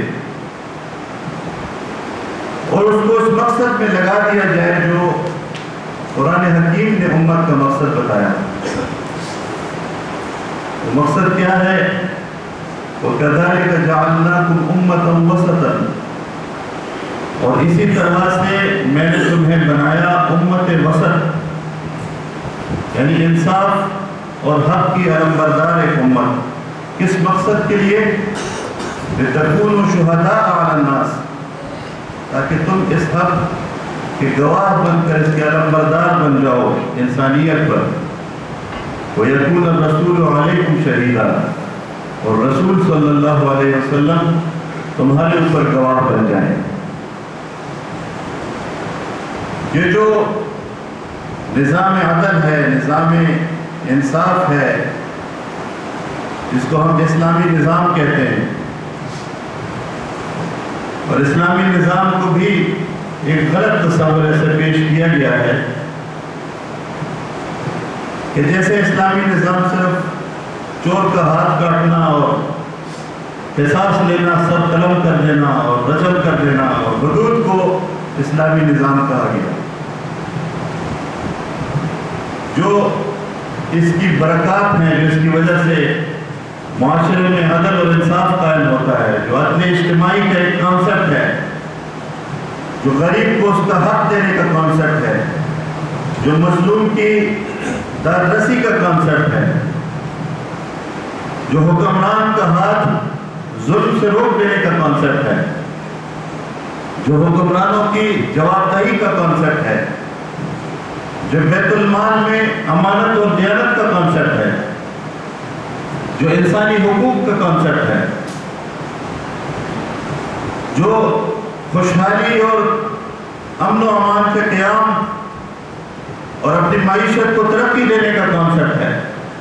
اور اس کو اس مقصد میں لگا دیا جائے جو قرآن حکیم نے امت کا مقصد بتایا۔ وہ مقصد کیا ہے؟ وَكَذَلِكَ جَعَلْنَاكُمْ أُمَّةً وَسَطًا، اور اسی طرح سے میں نے تمہیں بنایا امت وسط، یعنی انصاف اور حق کی علمبردار ایک امت۔ کس مقصد کے لیے؟ لِتَكُونُوا شُهَدَاءَ عَلَى النَّاسِ، تاکہ تم اس حق کے گواہ بن کر اس کے علمبردار بن جاؤ انسانیت پر۔ وَيَكُونَ الرَّسُولُ عَلَيْكُمْ شَهِيدًا، اور رسول صلی اللہ علیہ وسلم تمہارے اوپر گواہ بن جائیں۔ یہ جو نظام عدل ہے، نظام انصاف ہے، جس کو ہم اسلامی نظام کہتے ہیں، اور اسلامی نظام کو بھی ایک غلط تصور سے پیش کیا گیا ہے کہ جیسے اسلامی نظام صرف چور کا ہاتھ کاٹنا اور قصاص لینا، سب قلم کر دینا اور رجم کر دینا اور حدود کو اسلامی نظام کہا گیا۔ جو اس کی برکات ہیں، جو اس کی وجہ سے معاشرے میں عدل اور انصاف قائم ہوتا ہے، جو عدل اجتماعی کا ایک کانسیپٹ ہے، جو غریب کو اس کا حق دینے کا کانسیپٹ ہے، جو مظلوم کی دادرسی کا کانسیپٹ ہے، جو حکمران کا ہاتھ ظلم سے روک دینے کا کانسیپٹ ہے، جو حکمرانوں کی جواب دہی کا کانسیپٹ ہے، جو بیت المال میں امانت اور دیانت کا کانسیپٹ ہے، جو انسانی حقوق کا کانسیپٹ ہے، جو خوشحالی اور امن و امان کے قیام اور اپنی معیشت کو ترقی دینے کا کانسیپٹ ہے،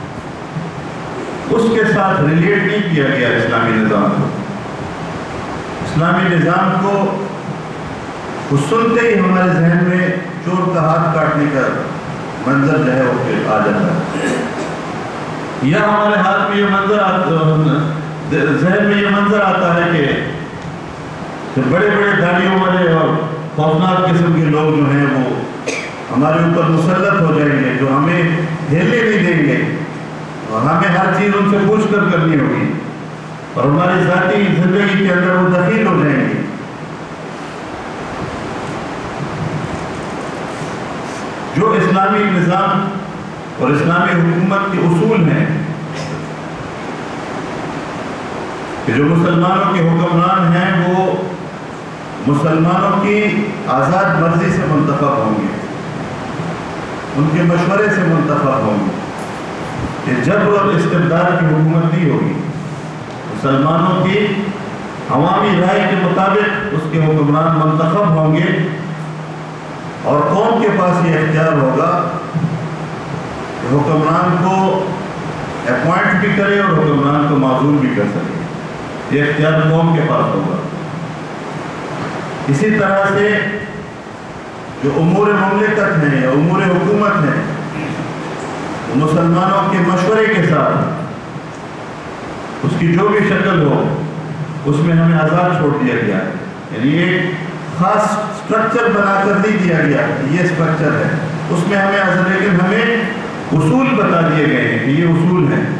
اس کے ساتھ ریلیٹ نہیں کیا گیا اسلامی نظام کو۔ اسلامی نظام کو وہ سنتے ہی ہمارے ذہن میں چور کا ہاتھ کاٹنے کا منظر جو ہے وہ آ جاتا ہے، یا ہمارے ہاتھ میں یہ منظر ذہن میں یہ منظر آتا ہے کہ بڑے بڑے داڑیوں والے اور خوفناک قسم کے لوگ جو ہیں وہ ہمارے اوپر مسلط ہو جائیں گے، جو ہمیں ہیلنے نہیں دیں گے، اور ہمیں ہر چیز ان سے پوچھ کر کرنی ہوگی، اور ہماری ذاتی زندگی کے اندر وہ دخیل ہو جائیں گے۔ جو اسلامی نظام اور اسلامی حکومت کے اصول ہیں کہ جو مسلمانوں کے حکمران ہیں وہ مسلمانوں کی آزاد مرضی سے منتخب ہوں گے، ان کے مشورے سے منتخب ہوں گے، کہ جبر اور استبداد کی حکومت نہیں ہوگی، مسلمانوں کی عوامی رائے کے مطابق اس کے حکمران منتخب ہوں گے، اور قوم کے پاس یہ اختیار ہوگا کہ حکمران کو اپوائنٹ بھی کرے اور حکمران کو معزول بھی کر سکے، یہ اختیار قوم کے پاس ہوگا۔ اسی طرح سے جو امور مملکت ہیں یا امور حکومت ہیں، مسلمانوں کے مشورے کے ساتھ اس کی جو بھی شکل ہو اس میں ہمیں آزاد چھوڑ دیا گیا ہے، یعنی ایک خاص سٹرکچر بنا کر نہیں دیا گیا، یہ سٹرکچر ہے، اس میں ہمیں آزاد، لیکن ہمیں اصول بتا دیے گئے ہیں کہ یہ اصول ہیں۔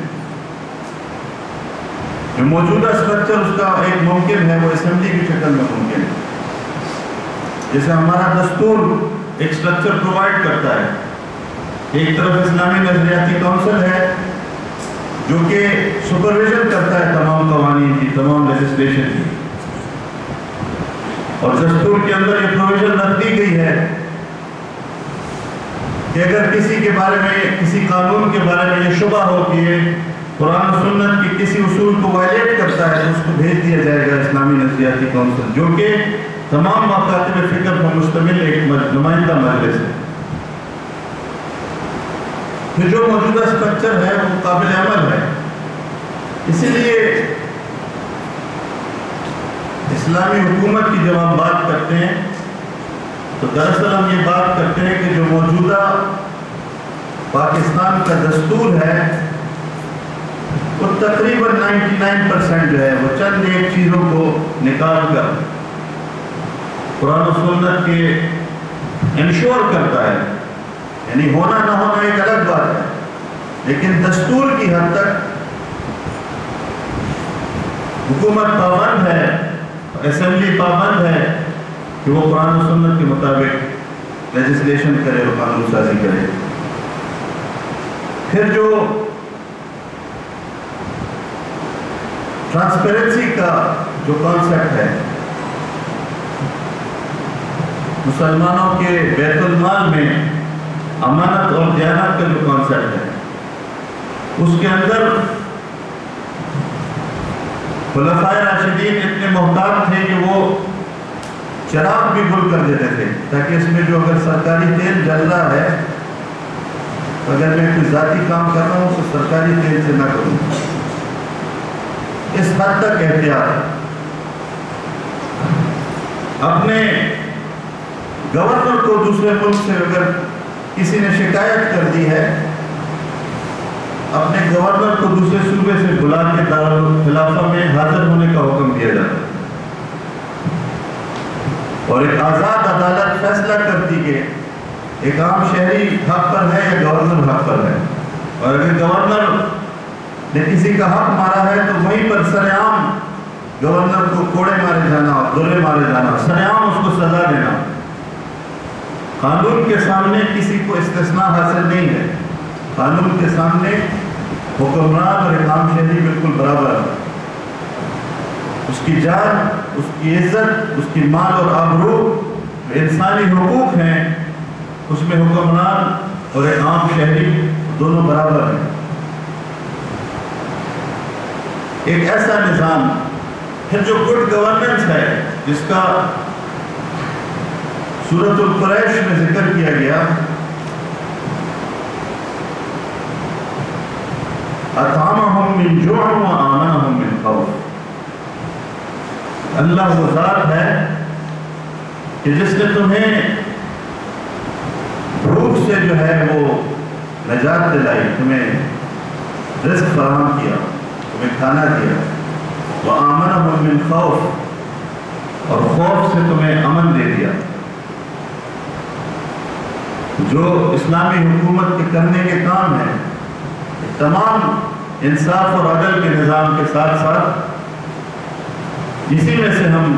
جو موجودہ سٹرکچر اس کا ایک ممکن ہے وہ اسمبلی کی شکل میں ممکن ہے، جیسے ہمارا دستور ایک سٹرکچر پرووائڈ کرتا ہے، ایک طرف اسلامی نظریاتی کونسل ہے جو کہ سپرویژن کرتا ہے تمام قوانین کی، تمام لیجسلیشن کی، اور دستور کے اندر یہ پروویژن رکھ دی گئی ہے کہ اگر کسی کے بارے میں کسی قانون کے بارے میں یہ شبہ ہو کہ یہ قرآن و سنت کی کسی اصول کو وائلیٹ کرتا ہے تو اس کو بھیج دیا جائے گا اسلامی نفسیاتی کونسل، جو کہ تمام مکاتب فکر پر مشتمل ایک نمائندہ مجلس ہے۔ پھر جو موجودہ سٹرکچر ہے وہ قابل عمل ہے، اسی لیے اسلامی حکومت کی جب ہم بات کرتے ہیں تو دراصل ہم یہ بات کرتے ہیں کہ جو موجودہ پاکستان کا دستور ہے وہ تقریباً نائنٹی نائن پرسینٹ جو ہے وہ چند ایک چیزوں کو نکال کر قرآن و سنت کے انشور کرتا ہے، یعنی ہونا نہ ہونا ایک الگ بات ہے، لیکن دستور کی حد تک حکومت پابند ہے، اسمبلی پابند ہے کہ وہ قرآن و سنت کے مطابق لیجسلیشن کرے اور قانون سازی کرے۔ پھر جو ٹرانسپیرنسی کا جو کانسیپٹ ہے، مسلمانوں کے بیت المال میں امانت اور دیانت کا جو کانسیپٹ ہے، اس کے اندر خلفائے راشدین اتنے محتاط تھے کہ وہ چراغ بھی گل کر دیتے تھے تاکہ اس میں جو اگر سرکاری تیل جل رہا ہے، اگر میں کوئی ذاتی کام کر رہا ہوں تو سرکاری تیل سے نہ کروں، اس حد تک احتیاط۔ اپنے گورنر کو دوسرے ملک سے اگر کسی نے شکایت کر دی ہے، اپنے گورنر کو دوسرے صوبے سے بلا کے دارالخلافہ میں حاضر ہونے کا حکم دیا جاتا ہے، اور ایک آزاد عدالت فیصلہ کرتی کہ ایک عام شہری حق پر ہے یا گورنر حق پر ہے، اور اگر گورنر نے کسی کا حق مارا ہے تو وہیں پر سرعام گورنر کو کوڑے مارے جانا اور دورے مارے جانا، سرعام اس کو سزا دینا۔ قانون کے سامنے کسی کو استثناء حاصل نہیں ہے، قانون کے سامنے حکمران اور ایک عام شہری بالکل برابر ہے۔ اس کی جان، اس کی عزت، اس کی مال اور آبرو جو انسانی حقوق ہیں، اس میں حکمران اور ایک عام شہری دونوں برابر ہیں۔ ایک ایسا نظام پھر جو گڈ گورننس ہے، جس کا سورۃ القریش میں ذکر کیا گیا، اطعمہم من جوع و آمنہم من خوف۔ اللہ وہ ذات ہے کہ جس نے تمہیں بھوک سے جو ہے وہ نجات دلائی، تمہیں رزق فراہم کیا، تمہیں کھانا دیا، وَآمَنَهُمْ مِنْ خَوْفٍ، اور خوف سے تمہیں امن دے دیا۔ جو اسلامی حکومت کے کرنے کے کام ہیں، تمام انصاف اور عدل کے نظام کے ساتھ ساتھ اسی میں سے ہم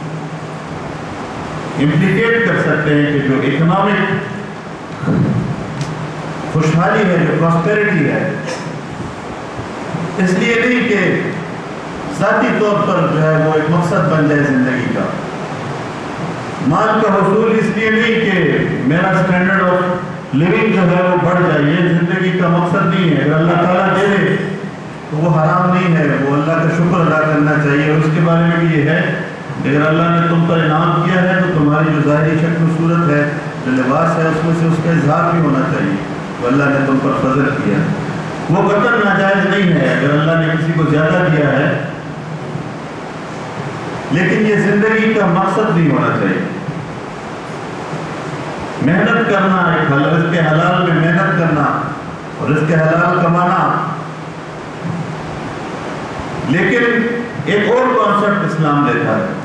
امپلیکیٹ کر سکتے ہیں کہ جو اکنامک خوشحالی ہے، جو پراسپیرٹی ہے، اس لیے نہیں کہ ذاتی طور پر جو ہے وہ ایک مقصد بن جائے زندگی کا، مال کا حصول اس لیے نہیں کہ میرا سٹینڈرڈ آف لیونگ جو ہے وہ بڑھ جائے، یہ زندگی کا مقصد نہیں ہے۔ اگر اللہ تعالیٰ دے دے تو وہ حرام نہیں ہے، وہ اللہ کا شکر ادا کرنا چاہیے، اور اس کے بارے میں بھی یہ ہے اگر اللہ نے تم پر انعام کیا ہے تو تمہاری جو ظاہری شکل و صورت ہے، جو لباس ہے، اس میں سے اس کا اظہار بھی ہونا چاہیے، تو اللہ نے تم پر فضل کیا، وہ قطعاً ناجائز نہیں ہے اگر اللہ نے کسی کو زیادہ دیا ہے، لیکن یہ زندگی کا مقصد نہیں ہونا چاہیے۔ محنت کرنا، ایک رزق حلال میں محنت کرنا اور رزق حلال کمانا، لیکن ایک اور کانسیپٹ اسلام دیتا ہے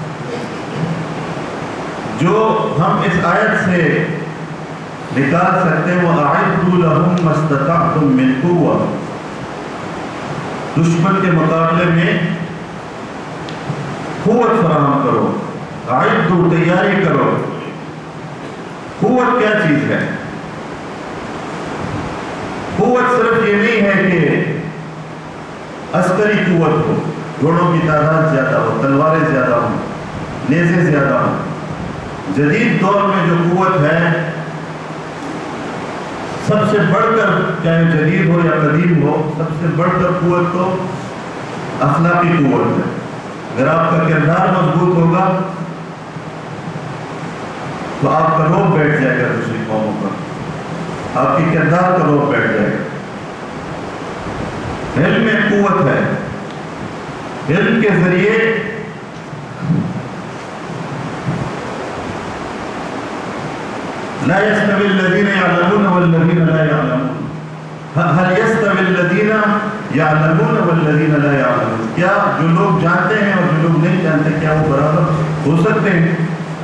جو ہم اس آیت سے نکال سکتے ہیں، وَأَعِدُّوا لَهُم مَّا اسْتَطَعْتُم مِّن قُوَّةٍ۔ دشمن کے مقابلے میں قوت فراہم کرو، اعدوا تیاری کرو۔ قوت کیا چیز ہے؟ قوت صرف یہ نہیں ہے کہ عسکری قوت ہو، گھوڑوں کی تعداد زیادہ ہو، تلواریں زیادہ ہوں، نیزے زیادہ ہوں۔ جدید دور میں جو قوت ہے سب سے بڑھ کر، چاہے جدید ہو یا قدیم ہو، سب سے بڑھ کر قوت تو اخلاقی قوت ہے۔ اگر آپ کا کردار مضبوط ہوگا تو آپ کا روب بیٹھ جائے گا دوسری قوموں پر، آپ کی کردار کا روب بیٹھ جائے گا۔ علم میں قوت ہے، علم کے ذریعے لا يستوي الذين يعلمون والذين لا يعلمون، هل يستوي الذين يعلمون والذين لا يعلمون، کیا جو لوگ جانتے ہیں اور جو لوگ نہیں جانتے کیا وہ برابر ہو سکتے ہیں؟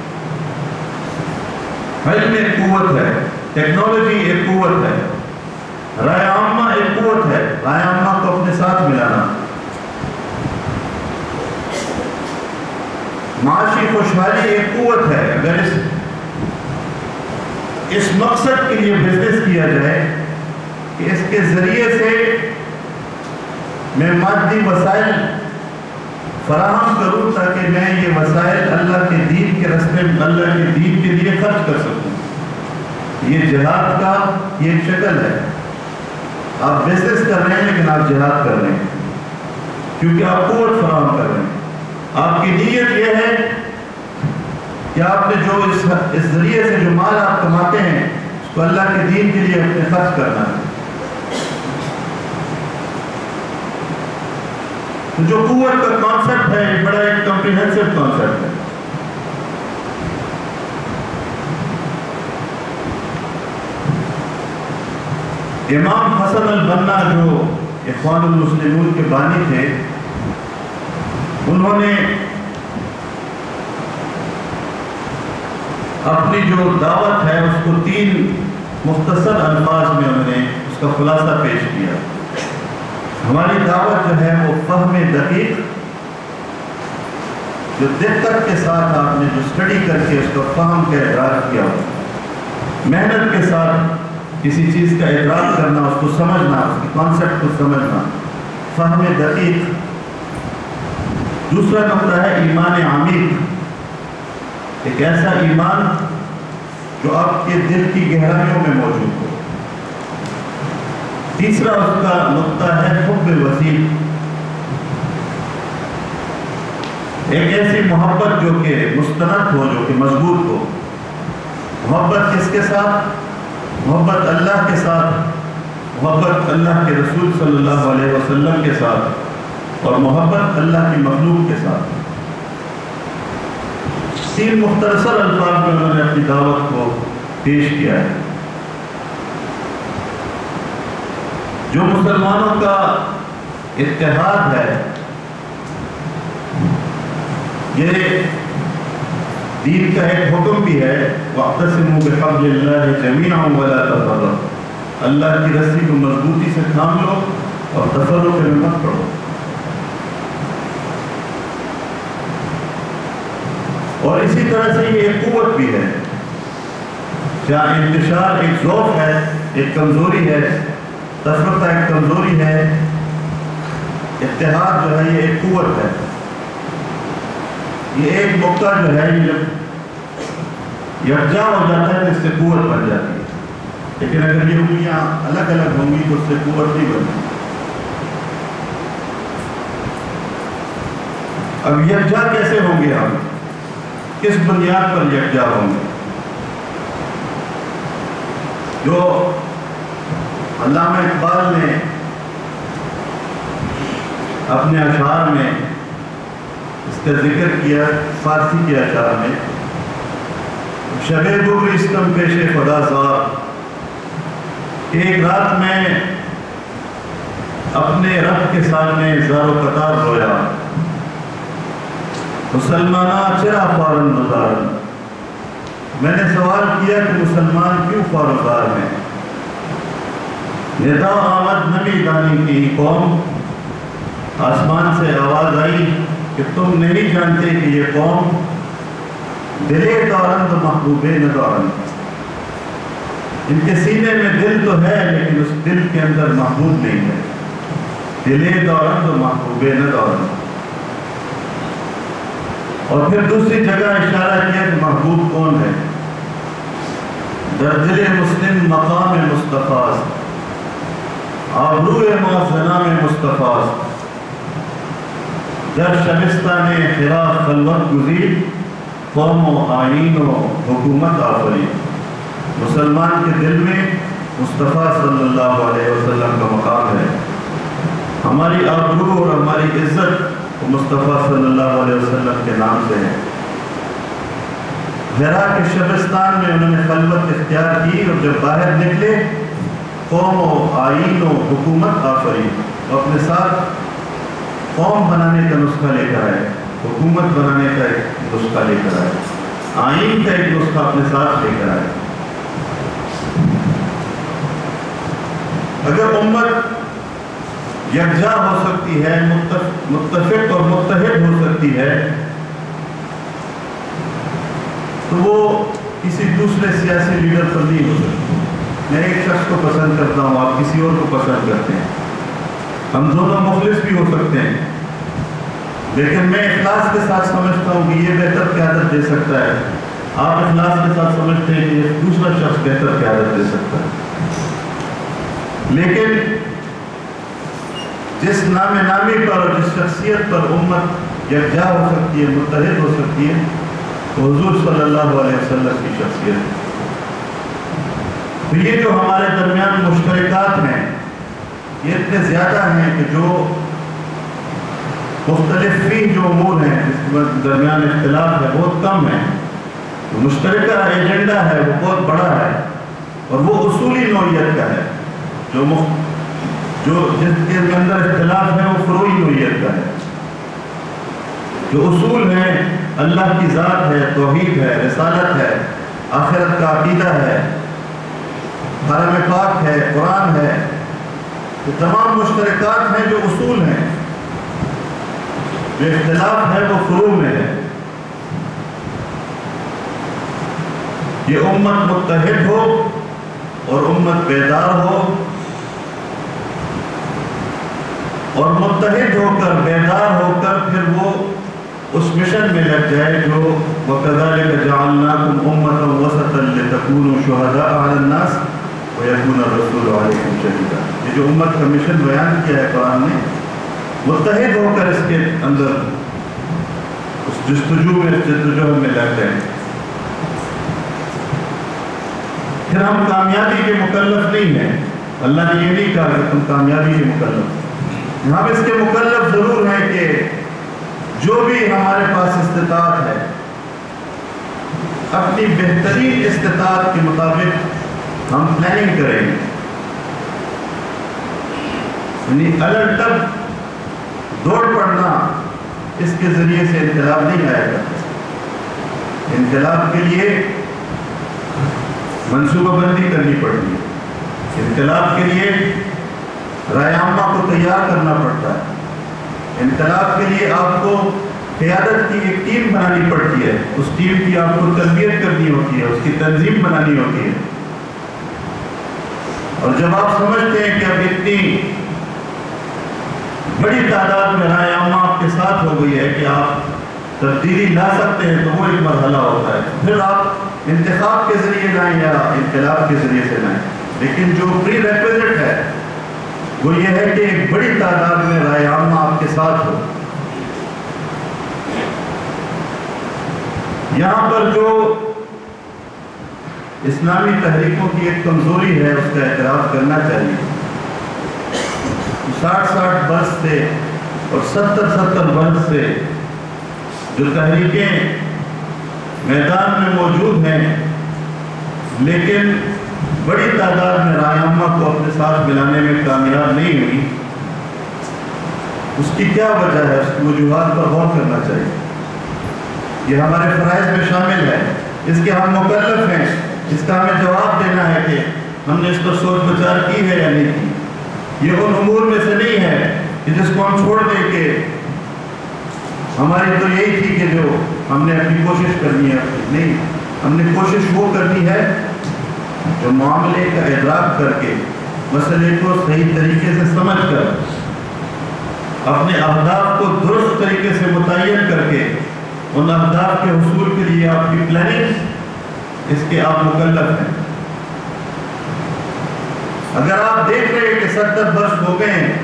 علم ایک قوت ہے، ٹیکنالوجی ایک قوت ہے، رائے عامہ ایک قوت ہے، رائے عامہ کو اپنے ساتھ ملانا، معاشی خوشحالی ایک قوت ہے۔ اگر اس اس مقصد کے لیے بزنس کیا جائے کہ اس کے ذریعے سے میں مادی وسائل فراہم کروں تاکہ میں یہ وسائل اللہ کے دین کے راستے میں، اللہ کے دین کے لیے خرچ کر سکوں، یہ جہاد کا یہ ایک شکل ہے۔ آپ بزنس کر رہے ہیں لیکن آپ جہاد کر رہے ہیں کیونکہ آپ قوت فراہم کر رہے ہیں۔ آپ کی نیت یہ ہے کہ آپ نے جو اس اس ذریعے سے جو مال آپ کماتے ہیں اس کو اللہ کے دین کے لیے اپنے خرچ کرنا ہے۔ تو جو قوت کا کانسیپٹ ہے ایک بڑا ایک کمپریہنسو کانسیپٹ ہے۔ امام حسن البنا جو اخوان المسلمون کے بانی تھے، انہوں نے اپنی جو دعوت ہے اس کو تین مختصر الفاظ میں انہوں نے اس کا خلاصہ پیش کیا۔ ہماری دعوت جو ہے وہ فہم دقیق، جو دقت کے ساتھ آپ نے جو اسٹڈی کر کے اس کا فہم کا ادراک کیا، محنت کے ساتھ کسی چیز کا ادراک کرنا، اس کو سمجھنا، اس کے کانسیپٹ کو سمجھنا، فہم دقیق۔ دوسرا نقطہ ہے ایمان عمیق، ایک ایسا ایمان جو آپ کے دل کی گہرائیوں میں موجود ہو۔ تیسرا اس کا نقطہ ہے حب وسیع، ایک ایسی محبت جو کہ مستند ہو، جو کہ مضبوط ہو۔ محبت کس کے ساتھ؟ محبت اللہ کے ساتھ، محبت اللہ کے رسول صلی اللہ علیہ وسلم کے ساتھ، اور محبت اللہ کی مخلوق کے ساتھ۔ تین مختصر الفاظ میں انہوں نے اپنی دعوت کو پیش کیا ہے۔ جو مسلمانوں کا اتحاد ہے، یہ دین کا ایک حکم بھی ہے، وَاعْتَصِمُوا بِحَبْلِ اللَّهِ جَمِيعًا وَلَا تَفَرَّقُوا، اللہ کی رسی کو مضبوطی سے تھام لو اور تفرق میں مت پڑو۔ اور اسی طرح سے یہ ایک قوت بھی ہے، جہاں انتشار ایک ضعف ہے، ایک کمزوری ہے، تفرقہ ایک کمزوری ہے، اتحاد جو ہے یہ ایک قوت ہے۔ یہ ایک موقع جو ہے یہ جب یکجا ہو جاتا ہے تو اس سے قوت بن جاتی ہے، لیکن اگر یہ انگلیاں الگ الگ ہوں گی تو اس سے قوت نہیں بنتی۔ اب یکجا کیسے ہوں گے ہم؟ کس بنیاد پر یکجا ہوں گے؟ جو علامہ اقبال نے اپنے اشعار میں اس کا ذکر کیا، فارسی کے اشعار میں، شب بگریستم پیش خدا زار، ایک رات میں اپنے رب کے سامنے زار و قطار رویا، مسلمانہ چرا فارن نظارن، میں نے سوال کیا کہ مسلمان کیوں فارغار ہیں؟ ندا آمد نبی دانی کی قوم، آسمان سے آواز آئی کہ تم نہیں جانتے کہ یہ قوم دلے دارند محبوبے ندارند، ان کے سینے میں دل تو ہے لیکن اس دل کے اندر محبوب نہیں ہے، دلے دارند محبوبے ندارند۔ اور پھر دوسری جگہ اشارہ کیا کہ محبوب کون ہے. در دل مسلم مقام مصطفیٰ آبروئے ما زنام مصطفیٰ در شبستان حرا خلوت گزید قوم و آئین و حکومت آفری. مسلمان کے دل میں مصطفیٰ صلی اللہ علیہ وسلم کا مقام ہے. ہماری آبرو اور ہماری عزت مصطفیٰ صلی اللہ علیہ وسلم کے نام سے ہے. حرا کے شبستان میں انہوں نے خلوت اختیار کی اور جب باہر نکلے قوم و آئین و حکومت آفری. اپنے ساتھ قوم بنانے کا نسخہ لے کر آئے, حکومت بنانے کا ایک نسخہ لے کر آئے, آئین کا ایک نسخہ اپنے ساتھ لے کر آئے. اگر امت یکجا ہو سکتی ہے, متفق اور متحد ہو سکتی ہے, تو وہ کسی دوسرے سیاسی لیڈر پر نہیں ہو سکتی. میں ایک شخص کو پسند کرتا ہوں, آپ کسی اور کو پسند کرتے ہیں, ہم دونوں مخلص بھی ہو سکتے ہیں, لیکن میں اخلاص کے ساتھ سمجھتا ہوں کہ یہ بہتر قیادت دے سکتا ہے, آپ اخلاص کے ساتھ سمجھتے ہیں کہ یہ دوسرا شخص بہتر قیادت دے سکتا ہے. لیکن جس نام نامی پر اور جس شخصیت پر امت یکجا ہو سکتی ہے, متحد ہو سکتی ہے, تو حضور صلی اللہ علیہ وسلم کی شخصیت ہے. تو یہ جو ہمارے درمیان مشترکات ہیں یہ اتنے زیادہ ہیں کہ جو مختلف فی جو امور ہیں جس کے درمیان اختلاف ہے بہت کم ہے. مشترکہ ایجنڈا ہے وہ بہت بڑا ہے اور وہ اصولی نوعیت کا ہے. جو جو جس کے اندر اختلاف ہے وہ فروعی نوعیت کا ہے. جو اصول ہیں اللہ کی ذات ہے, توحید ہے, رسالت ہے, آخرت کا عقیدہ ہے, حرم پاک ہے, قرآن ہے, تو تمام مشترکات ہیں جو اصول ہیں. جو اختلاف ہے وہ فروع میں ہے. یہ امت متحد ہو اور امت بیدار ہو, اور متحد ہو کر بیدار ہو کر پھر وہ اس مشن میں لگ جائے جو وَكَذَلِكَ جَعَلْنَاكُمْ أُمَّةً وَسَطًا لِتَكُونُوا شُهَدَاءَ عَلَى النَّاسِ وَيَكُونَ الرَّسُولُ عَلَيْكُمْ شَهِيدًا. یہ جو امت کا مشن بیان کیا ہے قرآن نے, متحد ہو کر اس کے اندر اس جستجو میں اس جستجو میں لگ جائیں. پھر ہم کامیابی کے مکلف نہیں ہیں. اللہ نے یہ نہیں کہا کہ تم کامیابی کے مکلف. ہم اس کے مکلف ضرور ہیں کہ جو بھی ہمارے پاس استطاعت ہے اپنی بہترین استطاعت کے مطابق ہم پلاننگ کریں گے. یعنی الگ تک دوڑ پڑنا اس کے ذریعے سے انقلاب نہیں آیا کرتا. انقلاب کے لیے منصوبہ بندی کرنی پڑتی ہے. انقلاب کے لیے رائے عامہ کو تیار کرنا پڑتا ہے. انقلاب کے لیے آپ کو قیادت کی ایک ٹیم بنانی پڑتی ہے. اس ٹیم کی آپ کو تربیت کرنی ہوتی ہے, اس کی تنظیم بنانی ہوتی ہے. اور جب آپ سمجھتے ہیں کہ اب اتنی بڑی تعداد میں رائے عامہ آپ کے ساتھ ہو گئی ہے کہ آپ تبدیلی لا سکتے ہیں, تو وہ ایک مرحلہ ہوتا ہے. پھر آپ انتخاب کے ذریعے لائیں یا انقلاب کے ذریعے سے لائیں. لیکن جو پری ریکویزٹ ہے وہ یہ ہے کہ ایک بڑی تعداد میں رائے عامہ آپ کے ساتھ ہو. یہاں پر جو اسلامی تحریکوں کی ایک کمزوری ہے اس کا اعتراف کرنا چاہیے. ساٹھ ساٹھ برس سے اور ستر ستر برس سے جو تحریکیں میدان میں موجود ہیں لیکن بڑی تعداد میں رائے عامہ کو اپنے ساتھ ملانے میں کامیاب نہیں ہوئی, اس کی کیا وجہ ہے؟ اس کی وجوہات پر غور کرنا چاہیے. یہ ہمارے فرائض میں شامل ہے, اس کے ہم مکلف ہیں, اس کا ہمیں جواب دینا ہے کہ ہم نے اس پر سوچ بچار کی ہے یا نہیں کی. یہ ان امور میں سے نہیں ہے کہ جس کو ہم چھوڑ دیں کہ ہماری تو یہی تھی کہ جو ہم نے اپنی کوشش کرنی ہے. نہیں, ہم نے کوشش وہ کرنی ہے جو معاملے کا ادراک کر کے مسئلے کو صحیح طریقے سے سمجھ کر اپنے اہداف کو درست طریقے سے متعین کر کے ان اہداف کے حصول کے لیے آپ کی پلاننگ، اس کے آپ مکلف ہیں۔ اگر آپ دیکھ رہے ہیں کہ ستر برس ہو گئے ہیں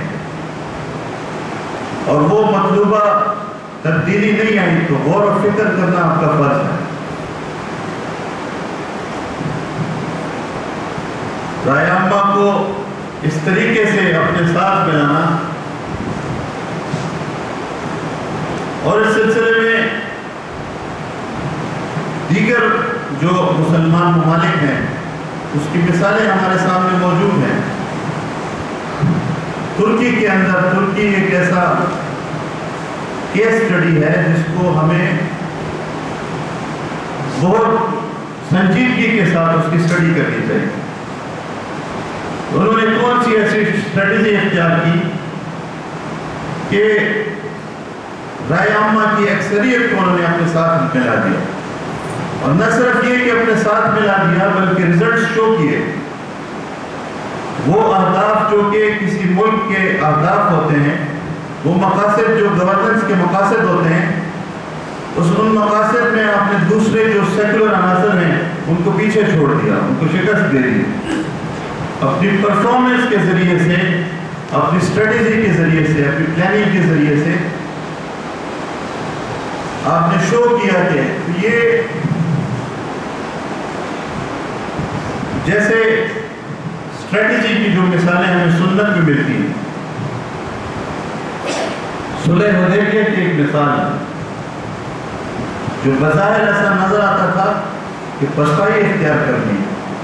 اور وہ مطلوبہ تبدیلی نہیں آئی تو غور و فکر کرنا آپ کا فرض ہے۔ رائے عامہ کو اس طریقے سے اپنے ساتھ ملانا اور اس سلسلے میں دیگر جو مسلمان ممالک ہیں اس کی مثالیں ہمارے سامنے موجود ہیں۔ ترکی کے اندر، ترکی ایک ایسا کیس اسٹڈی ہے جس کو ہمیں بہت سنجیدگی کے ساتھ اس کی اسٹڈی کرنی چاہیے۔ انہوں نے کون سی ایسی اسٹریٹجی اختیار کی کہ رائے عامہ کی اکثریت کو انہوں نے اپنے ساتھ ملا دیا، اور نہ صرف یہ کہ اپنے ساتھ ملا دیا بلکہ ریزلٹس شو کیے۔ وہ اہداف جو کہ کسی ملک کے اہداف ہوتے ہیں، وہ مقاصد جو گورننس کے مقاصد ہوتے ہیں، اس ان مقاصد میں آپ نے دوسرے جو سیکولر عناصر ہیں ان کو پیچھے چھوڑ دیا، ان کو شکست دے دی۔ اپنی پرفارمنس کے ذریعے سے، اپنی اسٹریٹجی کے ذریعے سے، اپنی پلاننگ کے ذریعے سے آپ نے شو کیا کہ یہ جیسے اسٹریٹجی کی جو مثالیں ہمیں سنت میں ملتی ہیں، صلح حدیبیہ کی ایک مثال ہے جو بظاہر ایسا نظر آتا تھا کہ پسپائی اختیار کرنی،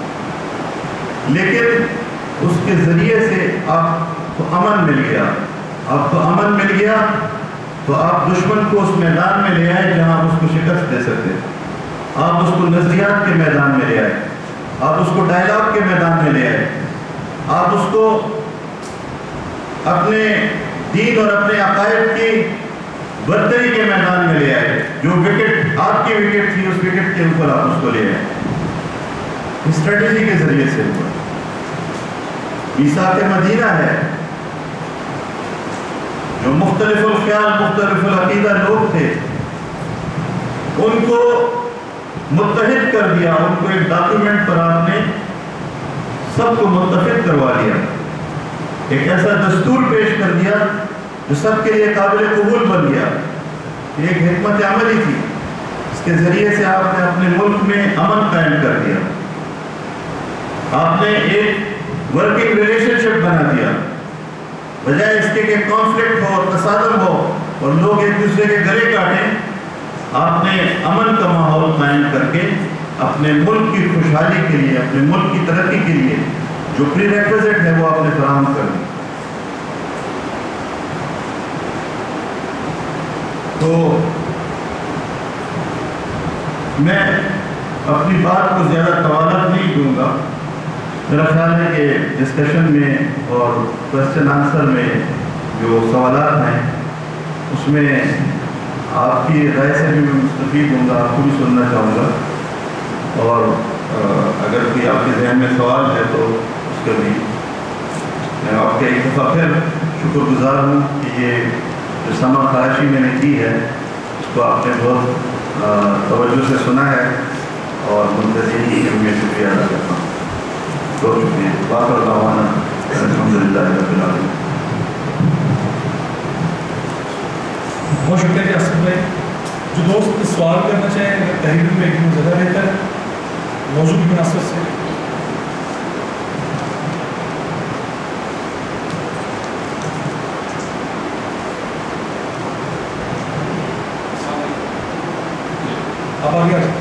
لیکن اس کے ذریعے سے آپ کو امن مل گیا۔ آپ کو امن مل گیا تو آپ دشمن کو اس میدان میں لے آئے جہاں آپ اس کو شکست دے سکتے، آپ اس کو نظریات کے میدان میں لے آئے، آپ اس کو ڈائلاگ کے میدان میں لے آئے، آپ اس کو اپنے دین اور اپنے عقائد کی برتری کے میدان میں لے آئے۔ جو وکٹ آپ کی وکٹ تھی اس وکٹ کے اوپر آپ اس کو لے آئے۔ اسٹریٹجی کے ذریعے سے ہوا۔ میثاق مدینہ ہے، جو مختلف الخیال مختلف العقیدہ لوگ تھے ان کو متحد کر دیا، ان کو ایک ڈاکیومنٹ پر آپ نے سب کو متفق کروا دیا، ایک ایسا دستور پیش کر دیا جو سب کے لیے قابل قبول بن گیا۔ یہ ایک حکمت عملی تھی، اس کے ذریعے سے آپ نے اپنے ملک میں امن قائم کر دیا، آپ نے ایک ورکنگ ریلیشن شپ بنا دیا، بجائے اس کے کہ کانفلکٹ ہو اور تصادم ہو اور لوگ ایک دوسرے کے گلے کاٹیں۔ آپ نے امن کا ماحول قائم کر کے اپنے ملک کی خوشحالی کے لیے، اپنے ملک کی ترقی کے لیے جو پری ریکویزٹ ہے وہ آپ نے فراہم کر دی۔ تو میں اپنی بات کو زیادہ طوالت نہیں دوں گا، میرا خیال ہے کہ ڈسکشن میں اور کوشچن آنسر میں جو سوالات ہیں اس میں آپ کی رائے سے بھی میں مستفید ہوں گا، آپ کو بھی سننا چاہوں گا، اور اگر کوئی آپ کے ذہن میں سوال ہے تو اس کا بھی میں آپ کے ایک دفعہ پھر شکر گزار ہوں کہ یہ جو سما خراشی میں نے کی ہے اس کو آپ نے بہت توجہ سے سنا ہے، اور منتظر کی میں شکریہ ادا کرتا ہوں۔ بہت شکریہ۔ باقر دعوانا الحمدللہ رب العالمین۔ بہت شکریہ جی آصف بھائی۔ جو دوست سوال کرنا چاہیں اگر تحریر میں ایک زیادہ بہتر موضوع کی مناسبت سے۔ آپ آگے آ جائیں۔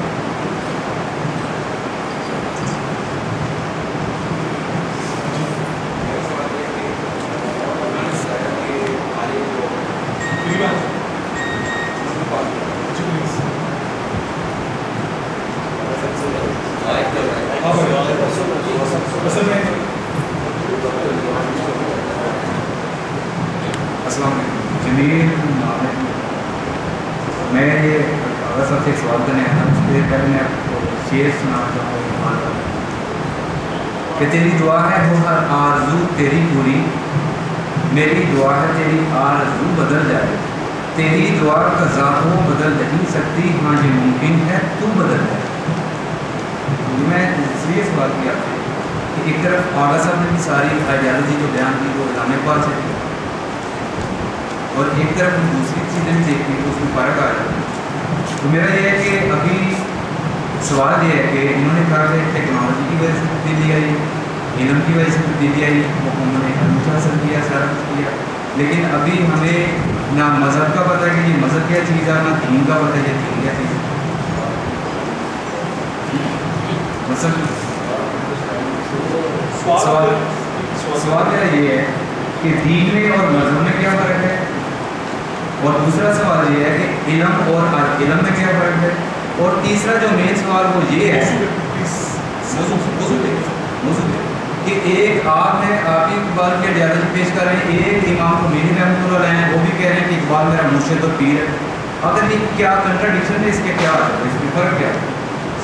السلام علیکم جمیل نام ہے، میں یہ اگر سب سے ایک سوال کرنے آیا تھا، اس سے پہلے میں آپ کو شعر سنانا چاہوں گا کہ تیری دعا ہے وہ ہر آرزو تیری پوری، میری دعا ہے تیری آرزو بدل جائے، تیری دعا قضا کو بدل نہیں سکتی، ہاں یہ ممکن ہے تو بدل ہے۔ میں اس لیے سوال کیا کہ ایک طرف آغا صاحب نے بھی ساری آئیڈیالوجی جو بیان کی وہ علامہ اقبال سے تھی، اور ایک طرف ہم دوسری چیزیں بھی دیکھتی ہیں تو اس میں فرق آ جاتا ہے۔ تو میرا یہ ہے کہ ابھی سوال یہ ہے کہ انہوں نے کہا کہ ٹیکنالوجی کی وجہ سے تبدیلی آئی، علم کی وجہ سے تبدیلی آئی، انہوں نے علم حاصل کیا، سارا کچھ کیا، لیکن ابھی ہمیں نہ مذہب کا پتہ ہے کہ یہ مذہب کیا چیز ہے، نہ دین کا پتہ ہے یہ دین کیا چیز ہے۔ مثلا سوال سوال میرا یہ ہے کہ دین میں اور مذہب میں کیا فرق ہے، اور دوسرا سوال یہ ہے کہ علم اور علم میں کیا فرق ہے، اور تیسرا جو مین سوال وہ یہ ہے کہ ایک آپ ہے آپ ہی اقبال کی آئیڈیالوجی پیش کر رہے ہیں، ایک امام خمینی رحمۃ اللہ علیہ ہیں وہ بھی کہہ رہے ہیں کہ اقبال میرا مرشد اور پیر ہے۔ اگر یہ کیا کنٹراڈکشن ہے، اس کے کیا ہے، اس میں فرق کیا ہے؟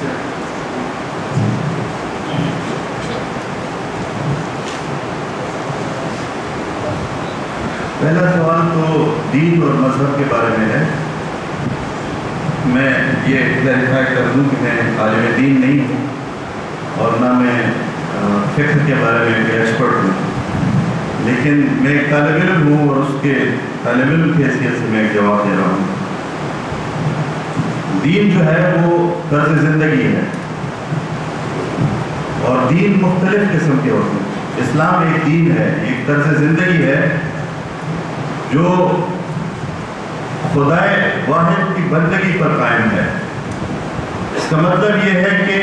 پہلا سوال تو دین اور مذہب کے بارے میں ہے۔ میں یہ کلیریفائی کر دوں کہ میں عالم دین نہیں ہوں اور نہ میں فقہ کے بارے میں کوئی ایکسپرٹ ہوں، لیکن میں ایک طالب علم ہوں اور اس کے طالب علم کی حیثیت سے میں ایک جواب دے رہا ہوں۔ دین جو ہے وہ طرز زندگی ہے، اور دین مختلف قسم کے ہوتے ہیں۔ اسلام ایک دین ہے، ایک طرز زندگی ہے جو خدائے واحد کی بندگی پر قائم ہے۔ اس کا مطلب یہ ہے کہ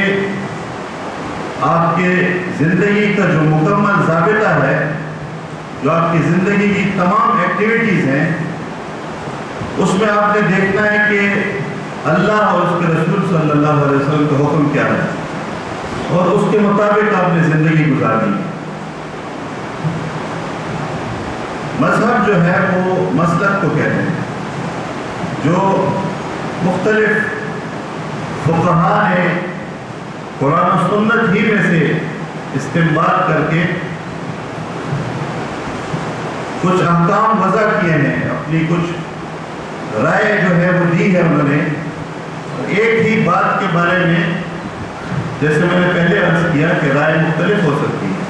آپ کے زندگی کا جو مکمل ضابطہ ہے، جو آپ کی زندگی کی تمام ایکٹیویٹیز ہیں، اس میں آپ نے دیکھنا ہے کہ اللہ اور اس کے رسول صلی اللہ علیہ وسلم کا حکم کیا ہے، اور اس کے مطابق آپ نے زندگی گزارنی ہے۔ مذہب جو ہے وہ مسلک کو کہتے ہیں، جو مختلف فقہاء نے قرآن و سنت ہی میں سے استنباط کر کے کچھ احکام وضع کیے ہیں، اپنی کچھ رائے جو ہے وہ دی ہے انہوں نے۔ ایک ہی بات کے بارے میں جیسے میں نے پہلے عرض کیا کہ رائے مختلف ہو سکتی ہے،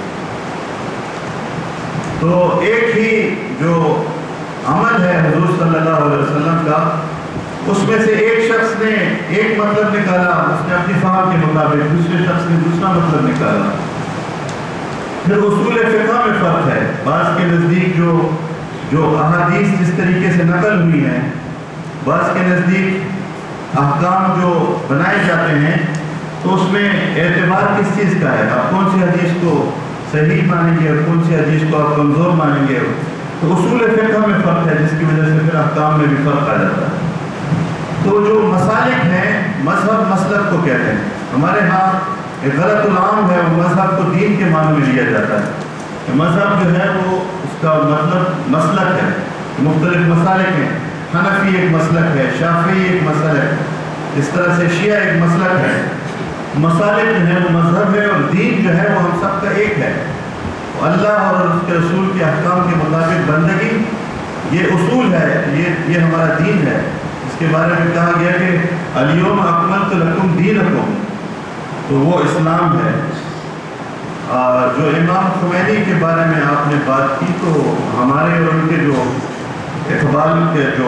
تو ایک ہی جو عمل ہے حضور صلی اللہ علیہ وسلم کا، اس میں سے ایک شخص نے ایک مطلب نکالا، اس نے اپنی فہم کے مطابق، دوسرے شخص نے دوسرا مطلب نکالا۔ پھر اصول فقہ میں فرق ہے، بعض کے نزدیک جو جو احادیث جس طریقے سے نقل ہوئی ہیں، بعض کے نزدیک احکام جو بنائے جاتے ہیں، تو اس میں اعتبار کس چیز کا ہے، آپ کون سی حدیث کو صحیح مانیں گے اور کون سی حدیث کو آپ کمزور مانیں گے، تو اصول فقہ میں فرق ہے، جس کی وجہ سے پھر احکام میں بھی فرق آ جاتا ہے۔ تو جو مسالک ہیں، مذہب مسلک کو کہتے ہیں۔ ہمارے ہاں ایک غلط العام ہے، وہ مذہب کو دین کے معنی میں لیا جاتا ہے۔ مذہب جو ہے وہ اس کا مطلب مسلک ہے، مختلف مسالک ہیں۔ حنفی ایک مسلک ہے، شافعی ایک مسلک ہے، اس طرح سے شیعہ ایک مسلک ہے۔ مسالک جو ہے وہ مذہب ہے، اور دین جو ہے وہ ہم سب کا ایک ہے۔ اللہ اور اس کے رسول کے احکام کے مطابق بندگی، یہ اصول ہے، یہ یہ ہمارا دین ہے۔ اس کے بارے میں کہا گیا کہ الیوم اکملت لکم دینکم، تو وہ اسلام ہے۔ جو امام خمینی کے بارے میں آپ نے بات کی، تو ہمارے اور ان کے جو اقبال کے جو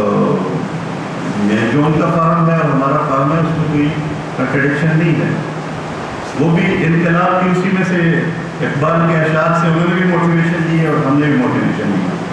جو ان کا فہم ہے اور ہمارا فہم ہے، اس میں کوئی کنٹرڈکشن نہیں ہے۔ وہ بھی انقلاب کی اسی میں سے اقبال کے اشعار سے انہوں نے بھی موٹیویشن دی ہے اور ہم نے بھی موٹیویشن دی ہے۔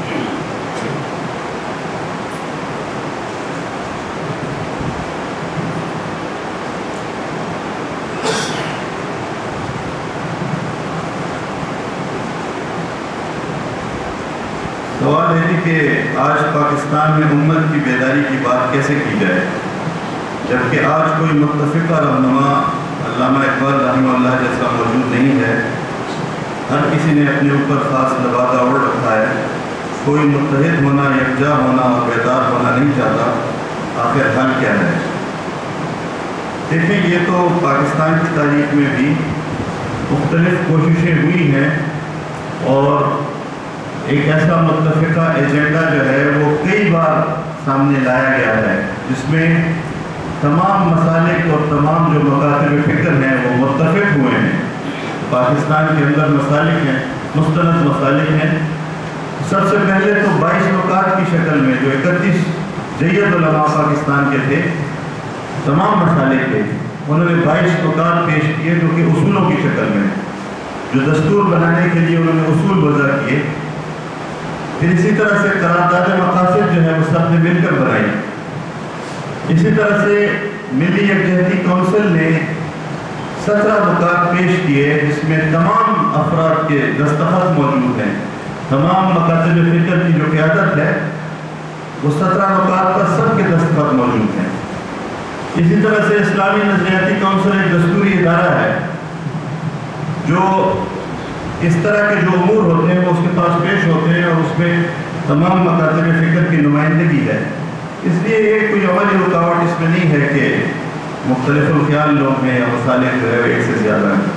سوال ہے کہ آج پاکستان میں امت کی بیداری کی بات کیسے کی جائے، جبکہ آج کوئی متفقہ رہنما علامہ اقبال رحمہ اللہ جیسا موجود نہیں ہے۔ ہر کسی نے اپنے اوپر خاص لبادہ اوڑھ رکھا ہے، کوئی متحد ہونا، یکجا ہونا اور بیدار ہونا نہیں چاہتا۔ آخر حل کیا ہے؟ دیکھیں، یہ تو پاکستان کی تاریخ میں بھی مختلف کوششیں ہوئی ہیں، اور ایک ایسا متفقہ ایجنڈا جو ہے وہ کئی بار سامنے لایا گیا ہے جس میں تمام مسالک اور تمام جو مکاتب فکر ہیں وہ متفق ہوئے ہیں. پاکستان کے اندر مسالک ہیں، مستند مسالک ہیں. سب سے پہلے تو بائیس نکات کی شکل میں جو اکتیس جید علماء پاکستان کے تھے، تمام مسالک تھے، انہوں نے بائیس نکات پیش کیے جو کہ اصولوں کی شکل میں، جو دستور بنانے کے لیے انہوں نے اصول وضع کیے. پھر اسی طرح سے قرارداد مقاصد جو ہے وہ سب نے مل کر بنائی. اسی طرح سے ملی یکجہتی کونسل نے سترہ نکات پیش کیے جس میں تمام افراد کے دستخط موجود ہیں. تمام مکاتب فکر کی جو قیادت ہے وہ سترہ نکات پر سب کے دستخط موجود ہیں. اسی طرح سے اسلامی نظریاتی کونسل ایک دستوری ادارہ ہے جو اس طرح کے جو امور ہوتے ہیں وہ اس کے پاس پیش ہوتے ہیں اور اس میں تمام مکاتب فکر کی نمائندگی ہے. اس لیے یہ کوئی عملی رکاوٹ اس میں نہیں ہے کہ مختلف الخیال لوگ ہیں یا مصالح جو ہے ایک سے زیادہ ہیں.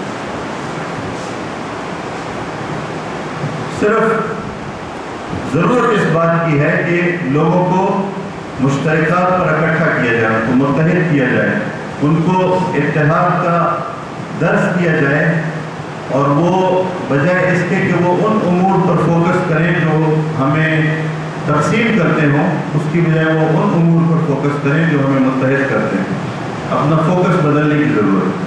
صرف ضرورت اس بات کی ہے کہ لوگوں کو مشترکات پر اکٹھا کیا جائے، ان کو متحد کیا جائے، ان کو اتحاد کا درس کیا جائے، اور وہ بجائے اس کے کہ وہ ان امور پر فوکس کریں جو ہمیں تقسیم کرتے ہوں، اس کی بجائے وہ ان امور پر فوکس کریں جو ہمیں متحد کرتے ہیں. اپنا فوکس بدلنے کی ضرورت ہے.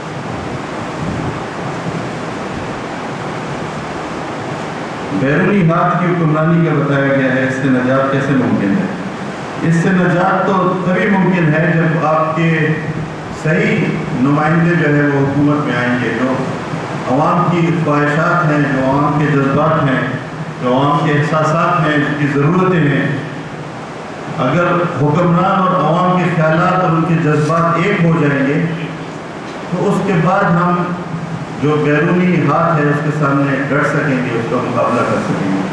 بیرونی ہاتھ کی حکمرانی کا بتایا گیا ہے، اس سے نجات کیسے ممکن ہے؟ اس سے نجات تو تبھی ممکن ہے جب آپ کے صحیح نمائندے جو ہے وہ حکومت میں آئیں گے، جو عوام کی خواہشات ہیں، جو عوام کے جذبات ہیں، جو عوام کے احساسات ہیں، جن کی ضرورتیں ہیں. اگر حکمران اور عوام کے خیالات اور ان کے جذبات ایک ہو جائیں گے تو اس کے بعد ہم جو بیرونی ہاتھ ہے اس کے سامنے ڈٹ سکیں گے، اس کا مقابلہ کر سکیں گے.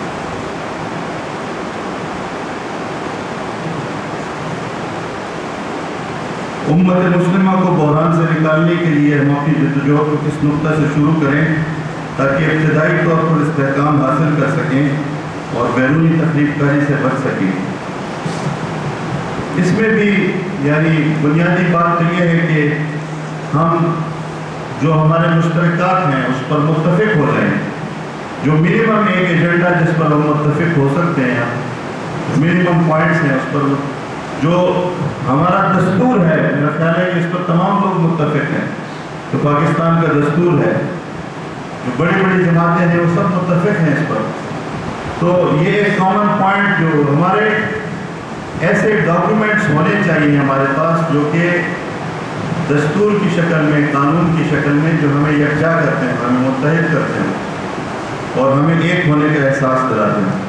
امت مسلمہ کو بحران سے نکالنے کے لیے ہم اپنی جدوجہد کو کس نقطہ سے شروع کریں تاکہ ابتدائی طور پر استحکام حاصل کر سکیں اور بیرونی تخریب کاری سے بچ سکیں. اس میں بھی یعنی بنیادی بات تو یہ ہے کہ ہم جو ہمارے مشترکات ہیں اس پر متفق ہو جائیں. جو منیمم ایک ایجنڈا جس پر ہم متفق ہو سکتے ہیں، منیمم پوائنٹس ہیں اس پر، جو ہمارا دستور ہے، میرا خیال ہے کہ اس پر تمام لوگ متفق ہیں. تو پاکستان کا دستور ہے، جو بڑی بڑی جماعتیں ہیں وہ سب متفق ہیں اس پر. تو یہ ایک کامن پوائنٹ جو ہمارے ایسے ڈاکیومنٹس ہونے چاہیے ہمارے پاس جو کہ دستور کی شکل میں، قانون کی شکل میں، جو ہمیں یکجا کرتے ہیں، ہمیں متحد کرتے ہیں اور ہمیں ایک ہونے کا احساس دلاتے ہیں.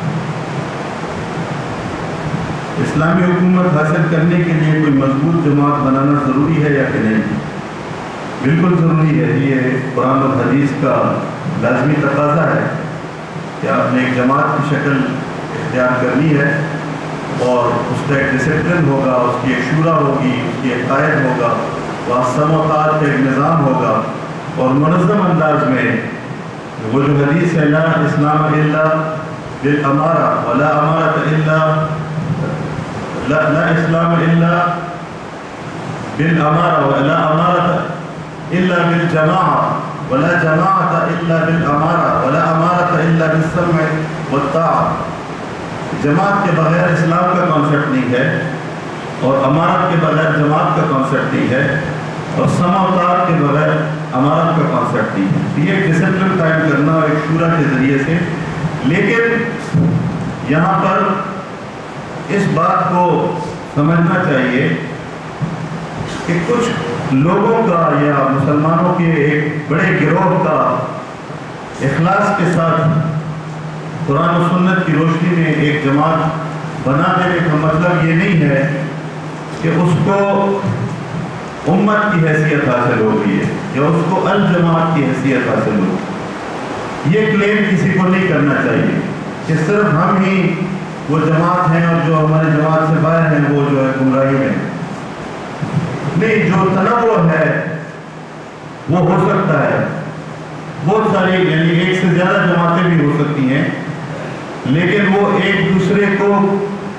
اسلامی حکومت حاصل کرنے کے لیے کوئی مضبوط جماعت بنانا ضروری ہے یا کہ نہیں؟ بالکل ضروری ہے. یہ قرآن و حدیث کا لازمی تقاضا ہے کہ آپ نے ایک جماعت کی شکل اختیار کرنی ہے اور اس کا ایک ڈسپلن ہوگا، اس کی ایک شورا ہوگی، اس کی ایک قائد ہوگا، واسطہ موقعات کا ایک نظام ہوگا اور منظم انداز میں وہ جو حدیث ہے لا اسلام الا بالامارہ ولا امارۃ الا لا لا اسلام الا بالامارہ ولا امارۃ الا بالجماعہ ولا جماعۃ الا بالامارہ ولا امارۃ الا بالسمع والطاعہ. جماعت کے بغیر اسلام کا کانسیپٹ نہیں ہے اور امارت کے بغیر جماعت کا کانسیپٹ نہیں ہے اور سمع و طاعت کے بغیر امارت کا کانسیپٹ نہیں ہے. یہ ایک ڈسپلن قائم کرنا اور ایک شورا کے ذریعے سے. لیکن یہاں پر اس بات کو سمجھنا چاہیے کہ کچھ لوگوں کا یا مسلمانوں کے ایک بڑے گروہ کا اخلاص کے ساتھ قرآن و سنت کی روشنی میں ایک جماعت بنا دینے کا مطلب یہ نہیں ہے کہ اس کو امت کی حیثیت حاصل ہوگی ہے یا اس کو الجماعت کی حیثیت حاصل ہوگی. یہ کلیم کسی کو نہیں کرنا چاہیے کہ صرف ہم ہی وہ جماعت ہیں اور جو ہمارے جماعت سے باہر ہیں وہ جو ہے گمراہی میں. نہیں، جو تنوع ہے وہ ہو سکتا ہے. بہت ساری یعنی ایک سے زیادہ جماعتیں بھی ہو سکتی ہیں، لیکن وہ ایک دوسرے کو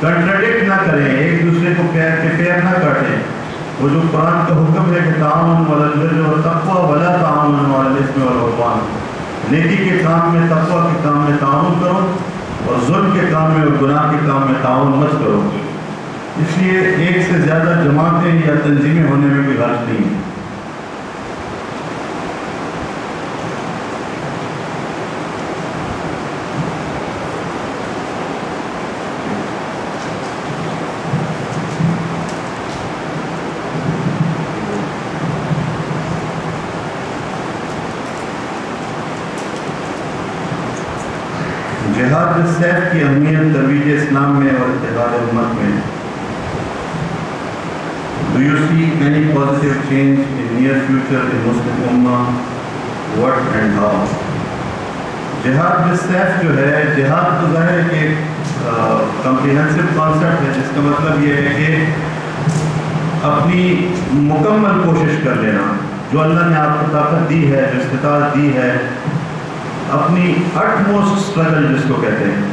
کنٹراڈکٹ نہ کریں، ایک دوسرے کو پیر کے پیر نہ کاٹیں. وہ جو قرآن کا حکم ہے کہ تعاون علی البر والتقوی ولا تعاون علی الاثم والعدوان، نیکی کے کام میں، تقوی کے کام میں تعاون کرو اور ظلم کے کام میں اور گناہ کے کام میں تعاون مت کرو. اس لیے ایک سے زیادہ جماعتیں یا تنظیمیں ہونے میں کوئی حرج نہیں ہے. جہاد بالسیف کی اہمیت ترویج اسلام میں اور اتحاد امت میں. Do you see any positive change in near future in Muslim Ummah? What and how? جہاد بالسیف جو ہے، جہاد تو ظاہر ہے کہ کمپریہنسو کانسیپٹ ہے، جس کا مطلب یہ ہے کہ اپنی مکمل کوشش کر لینا. جو اللہ نے آپ کو طاقت دی ہے، جو استطاعت دی ہے، اپنی اٹ موسٹ اسٹرگل جس کو کہتے ہیں،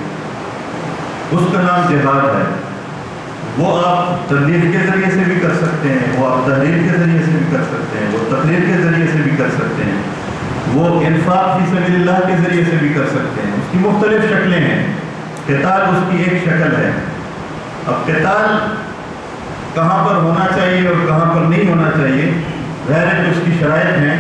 اس کا نام جہاد ہے. وہ آپ تبلیغ کے ذریعے سے بھی کر سکتے ہیں، وہ آپ تحریر کے ذریعے سے بھی کر سکتے ہیں، وہ تقریر کے ذریعے سے بھی کر سکتے ہیں، وہ انفاق فی سبیل اللہ کے ذریعے سے بھی کر سکتے ہیں. اس کی مختلف شکلیں ہیں. قتال اس کی ایک شکل ہے. اب قتال کہاں پر ہونا چاہیے اور کہاں پر نہیں ہونا چاہیے، ظاہر ہے کہ اس کی شرائط ہیں،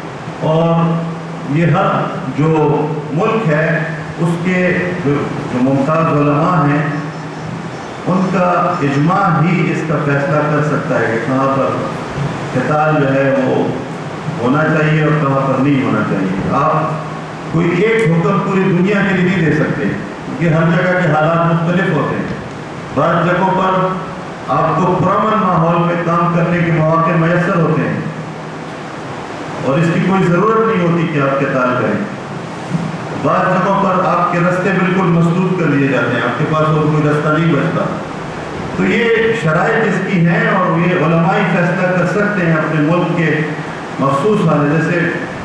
اور یہ ہر جو ملک ہے اس کے جو جو ممتاز علماء ہیں ان کا اجماع ہی اس کا فیصلہ کر سکتا ہے کہ کہاں پر قتال جو ہے وہ ہونا چاہیے اور کہاں پر نہیں ہونا چاہیے. آپ کوئی ایک حکم پوری دنیا کے لیے نہیں دے سکتے کیونکہ ہر جگہ کے حالات مختلف ہوتے ہیں. بعض جگہوں پر آپ کو پرامن ماحول میں کام کرنے کے مواقع میسر ہوتے ہیں اور اس کی کوئی ضرورت نہیں ہوتی کہ آپ قتال کریں. بعض جگہوں پر آپ کے رستے بالکل مسدود کر لیے جاتے ہیں، آپ کے پاس اور کوئی رستہ نہیں بچتا. تو یہ شرائط اس کی ہیں اور یہ علمائی فیصلہ کر سکتے ہیں اپنے ملک کے مخصوص حال، جیسے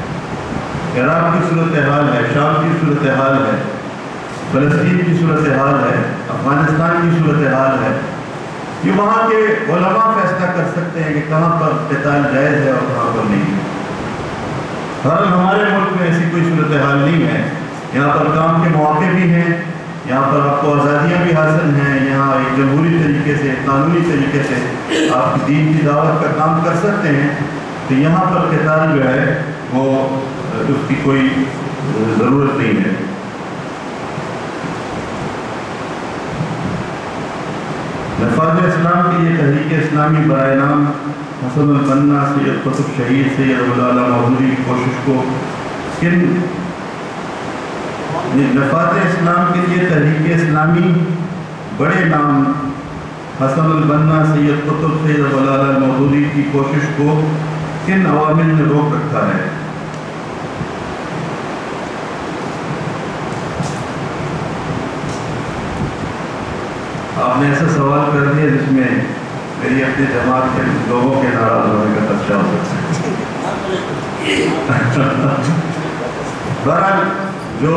عراق کی صورتحال ہے، شام کی صورتحال ہے، فلسطین کی صورتحال ہے، افغانستان کی صورتحال ہے. یہ وہاں کے علماء فیصلہ کر سکتے ہیں کہ کہاں پر قتال جائز ہے اور کہاں پر نہیں. بہرحال ہمارے ملک میں ایسی کوئی صورتحال نہیں ہے. یہاں پر کام کے مواقع بھی ہیں، یہاں پر آپ کو آزادیاں بھی حاصل ہیں، یہاں ایک جمہوری طریقے سے، قانونی طریقے سے آپ دین کی دعوت کا کام کر سکتے ہیں. تو یہاں پر قتال جو ہے وہ اس کی کوئی ضرورت نہیں ہے. نفاذ اسلام کی یہ تحریک اسلامی برائے نام حسن البنا سید قطب شہید سید ابوالعلا مودودی کی کوشش کو کن نفاذ اسلام کے لیے تحریک اسلامی بڑے نام حسن البنا سید قطب سید ابوالعلا مودودی کی کوشش کو کن عوامل نے روک رکھا ہے؟ آپ نے ایسا سوال کر دیا جس میں میری اپنی جماعت کے لوگوں کے ناراض ہونے کا خدشہ ہو سکتا ہے. بہرحال جو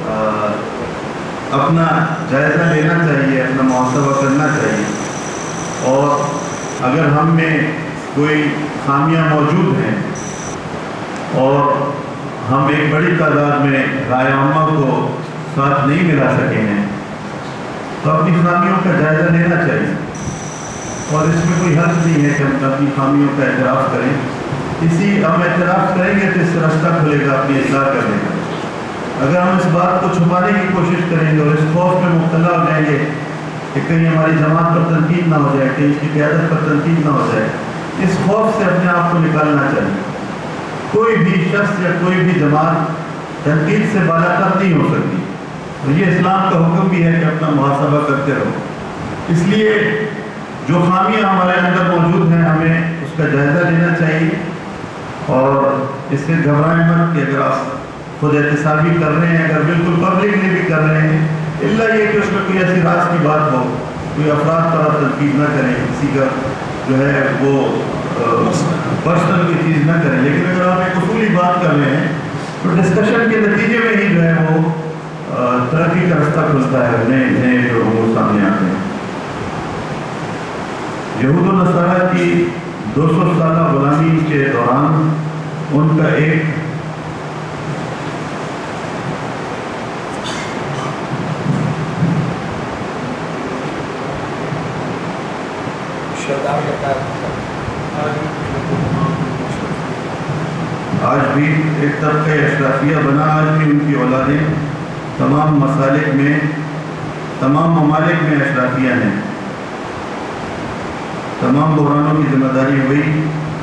اپنا جائزہ لینا چاہیے، اپنا محاسبہ کرنا چاہیے، اور اگر ہم میں کوئی خامیاں موجود ہیں اور ہم ایک بڑی تعداد میں رائے عامہ کو ساتھ نہیں ملا سکے ہیں تو اپنی خامیوں کا جائزہ لینا چاہیے. اور اس میں کوئی حرج نہیں ہے کہ ہم اپنی خامیوں کا اعتراف کریں. اسی ہم اعتراف کریں گے تو اس سے راستہ کھلے گا اپنی اصلاح کرنے کا. اگر ہم اس بات کو چھپانے کی کوشش کریں گے اور اس خوف میں مبتلا ہو جائیں گے کہ کہیں ہماری جماعت پر تنقید نہ ہو جائے، کہیں اس کی قیادت پر تنقید نہ ہو جائے، اس خوف سے اپنے آپ کو نکالنا چاہیے. کوئی بھی شخص یا کوئی بھی جماعت تنقید سے بالاتر نہیں ہو سکتی. اور یہ اسلام کا حکم بھی ہے کہ اپنا محاسبہ کرتے رہو. اس لیے جو خامیاں ہمارے اندر موجود ہیں ہمیں اس کا جائزہ لینا چاہیے اور اس سے گھبرائیں مت کہ اگر آپ خود احتسابی کر رہے ہیں، اگر بالکل پبلکلی بھی کر رہے ہیں، اللہ یہ کہ اس میں کوئی ایسی راز کی بات ہو، کوئی افراد پر آپ تنقید نہ کریں، کسی کا جو ہے وہ پرسنل کی چیز نہ کریں. لیکن اگر آپ ایک اصولی بات کر رہے ہیں تو ڈسکشن کے نتیجے میں ہی جو ہے وہ ترقی کا راستہ کھلتا ہے، نئے نئے جو امور سامنے آتے ہیں. یہود و نصارہ کی دو سو سالہ غلامی کے دوران ان کا ایک آج بھی ایک طبقہ اشرافیہ بنا، آج بھی ان کی اولادیں تمام مسالک میں، تمام ممالک میں اشرافیہ ہیں. تمام بحرانوں کی ذمہ داری وہی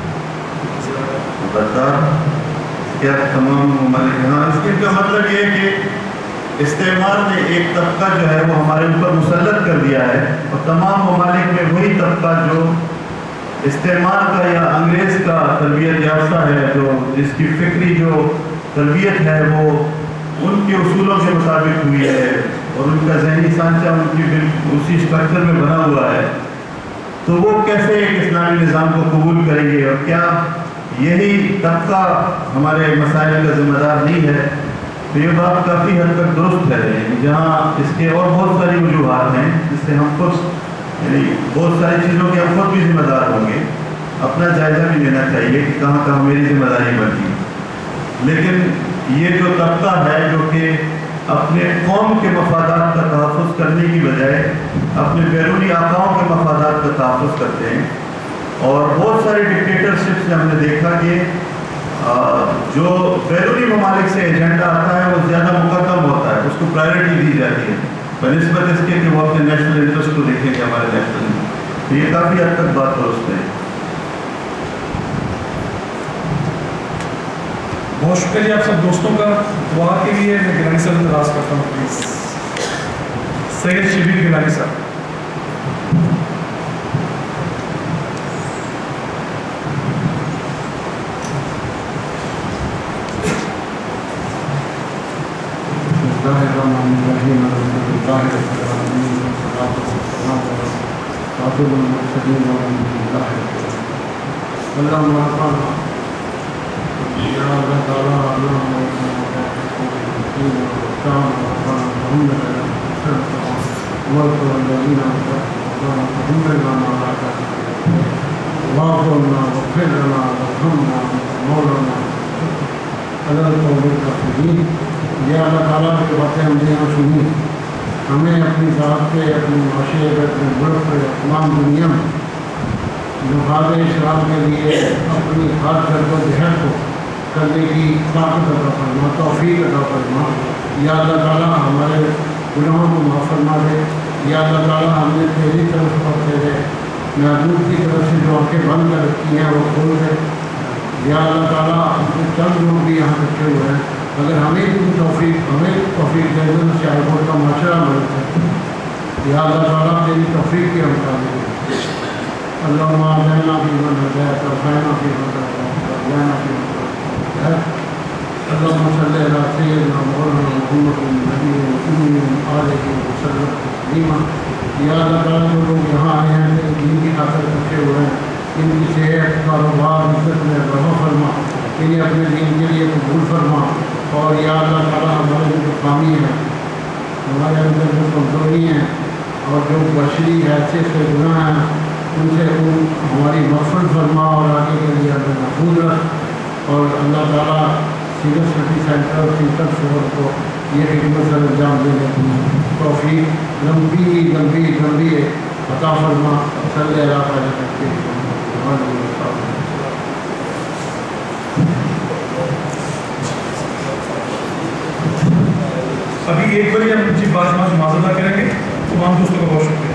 غدار کیا تمام ممالک. ہاں، اس کا مطلب یہ ہے کہ استعمار نے ایک طبقہ جو ہے وہ ہمارے اوپر مسلط کر دیا ہے، اور تمام ممالک میں وہی طبقہ جو استعمار کا یا انگریز کا تربیت یافتہ ہے، جو جس کی فکری جو تربیت ہے وہ ان کے اصولوں کے مطابق ہوئی ہے اور ان کا ذہنی سانچہ ان کی اسی اسٹرکچر میں بنا ہوا ہے، تو وہ کیسے ایک اسلامی نظام کو قبول کریں گے؟ اور کیا یہی طبقہ ہمارے مسائل کا ذمہ دار نہیں ہے؟ تو یہ بات کافی حد تک درست ہے، جہاں اس کے اور بہت ساری وجوہات ہیں جس سے ہم خود یعنی بہت ساری چیزوں کے ہم خود بھی ذمہ دار ہوں گے. اپنا جائزہ بھی لینا چاہیے کہ کہاں کہاں میری ذمہ داری بنتی. لیکن یہ جو طبقہ ہے جو کہ اپنے قوم کے مفادات کا تحفظ کرنے کی بجائے اپنے بیرونی آقاؤں کے مفادات کا تحفظ کرتے ہیں، اور بہت ساری ڈکٹیٹرشپ سے ہم نے دیکھا کہ جو بیرونی ممالک سے ایجنڈا آتا ہے وہ زیادہ مقدم ہوتا ہے، اس کو پرائیورٹی دی جاتی ہے بنسبت اس کے کہ وہ اپنے نیشنل انٹرسٹ کو دیکھیں گے ہمارے نیشنل. تو یہ کافی حد تک بات درست ہے. بہت شکریہ آپ سب دوستوں کا. دعا کے لیے میں گیلانی صاحب سے دراز کرتا ہوں پلیز. سید شبیر گیلانی صاحب. یا اللہ تعالیٰ کی باتیں ہم نے یہاں سنی، ہمیں اپنی ذات پہ، اپنے معاشرے پہ، اپنے ملک پہ، تمام دنیا میں جہاد اسلام کے لیے اپنی ہر جد و جہد کو کرنے کی طاقت عطا فرما، توفیق عطا فرما. یا اللہ تعالیٰ ہمارے گناہوں کو معاف فرما دے. یا اللہ تعالیٰ ہم نے تیری طرف پر تیرے محبوب کی طرف سے جو آنکھیں بند کر رکھی ہیں وہ کھول دے. یا اللہ تعالیٰ ہم کو چند لوگ بھی یہاں رکھے ہوئے ہیں، اگر ہمیں بھی توفیق ہمیں توفیق دے دیں تو سیالکوٹ کا معاشرہ مدد ہے. یا اللہ تعالیٰ تیری توفیق کے مطابق اللہم آمنا فی من ہدیت وعافنا فی من عافیت وارزقنا فی من عافیت. اللہم صلی علی سیدنا مولانا محمد النبی الامی آلہ وسلم تسلیما. یا اللہ تعالیٰ جو لوگ یہاں آئے ہیں دین کی خاطر رکھے ہوئے ہیں، ان کی صحت، کاروبار، عزت میں رفع فرما، انہیں اپنے دین کے لیے قبول فرما. اور یا اللہ تعالیٰ ہمارے جو خامی ہیں، ہمارے اندر جو کمزوری ہیں اور جو بشری حیثیت سے گناہ ہیں، ان سے ان ہماری مغفرت فرما اور آگے کے لیے ہمیں محفوظ رکھ. اور اللہ تعالیٰ سیرت سٹی سینٹر اور سینٹر فور کو یہ خدمت سر انجام دینے کی توفیق لمبی لمبی لمبی عطا فرما. صلی اللہ علیہ وسلم. ابھی ایک بار ہم جی بات معذرت کریں گے. تمام دوستوں کا بہت شکریہ.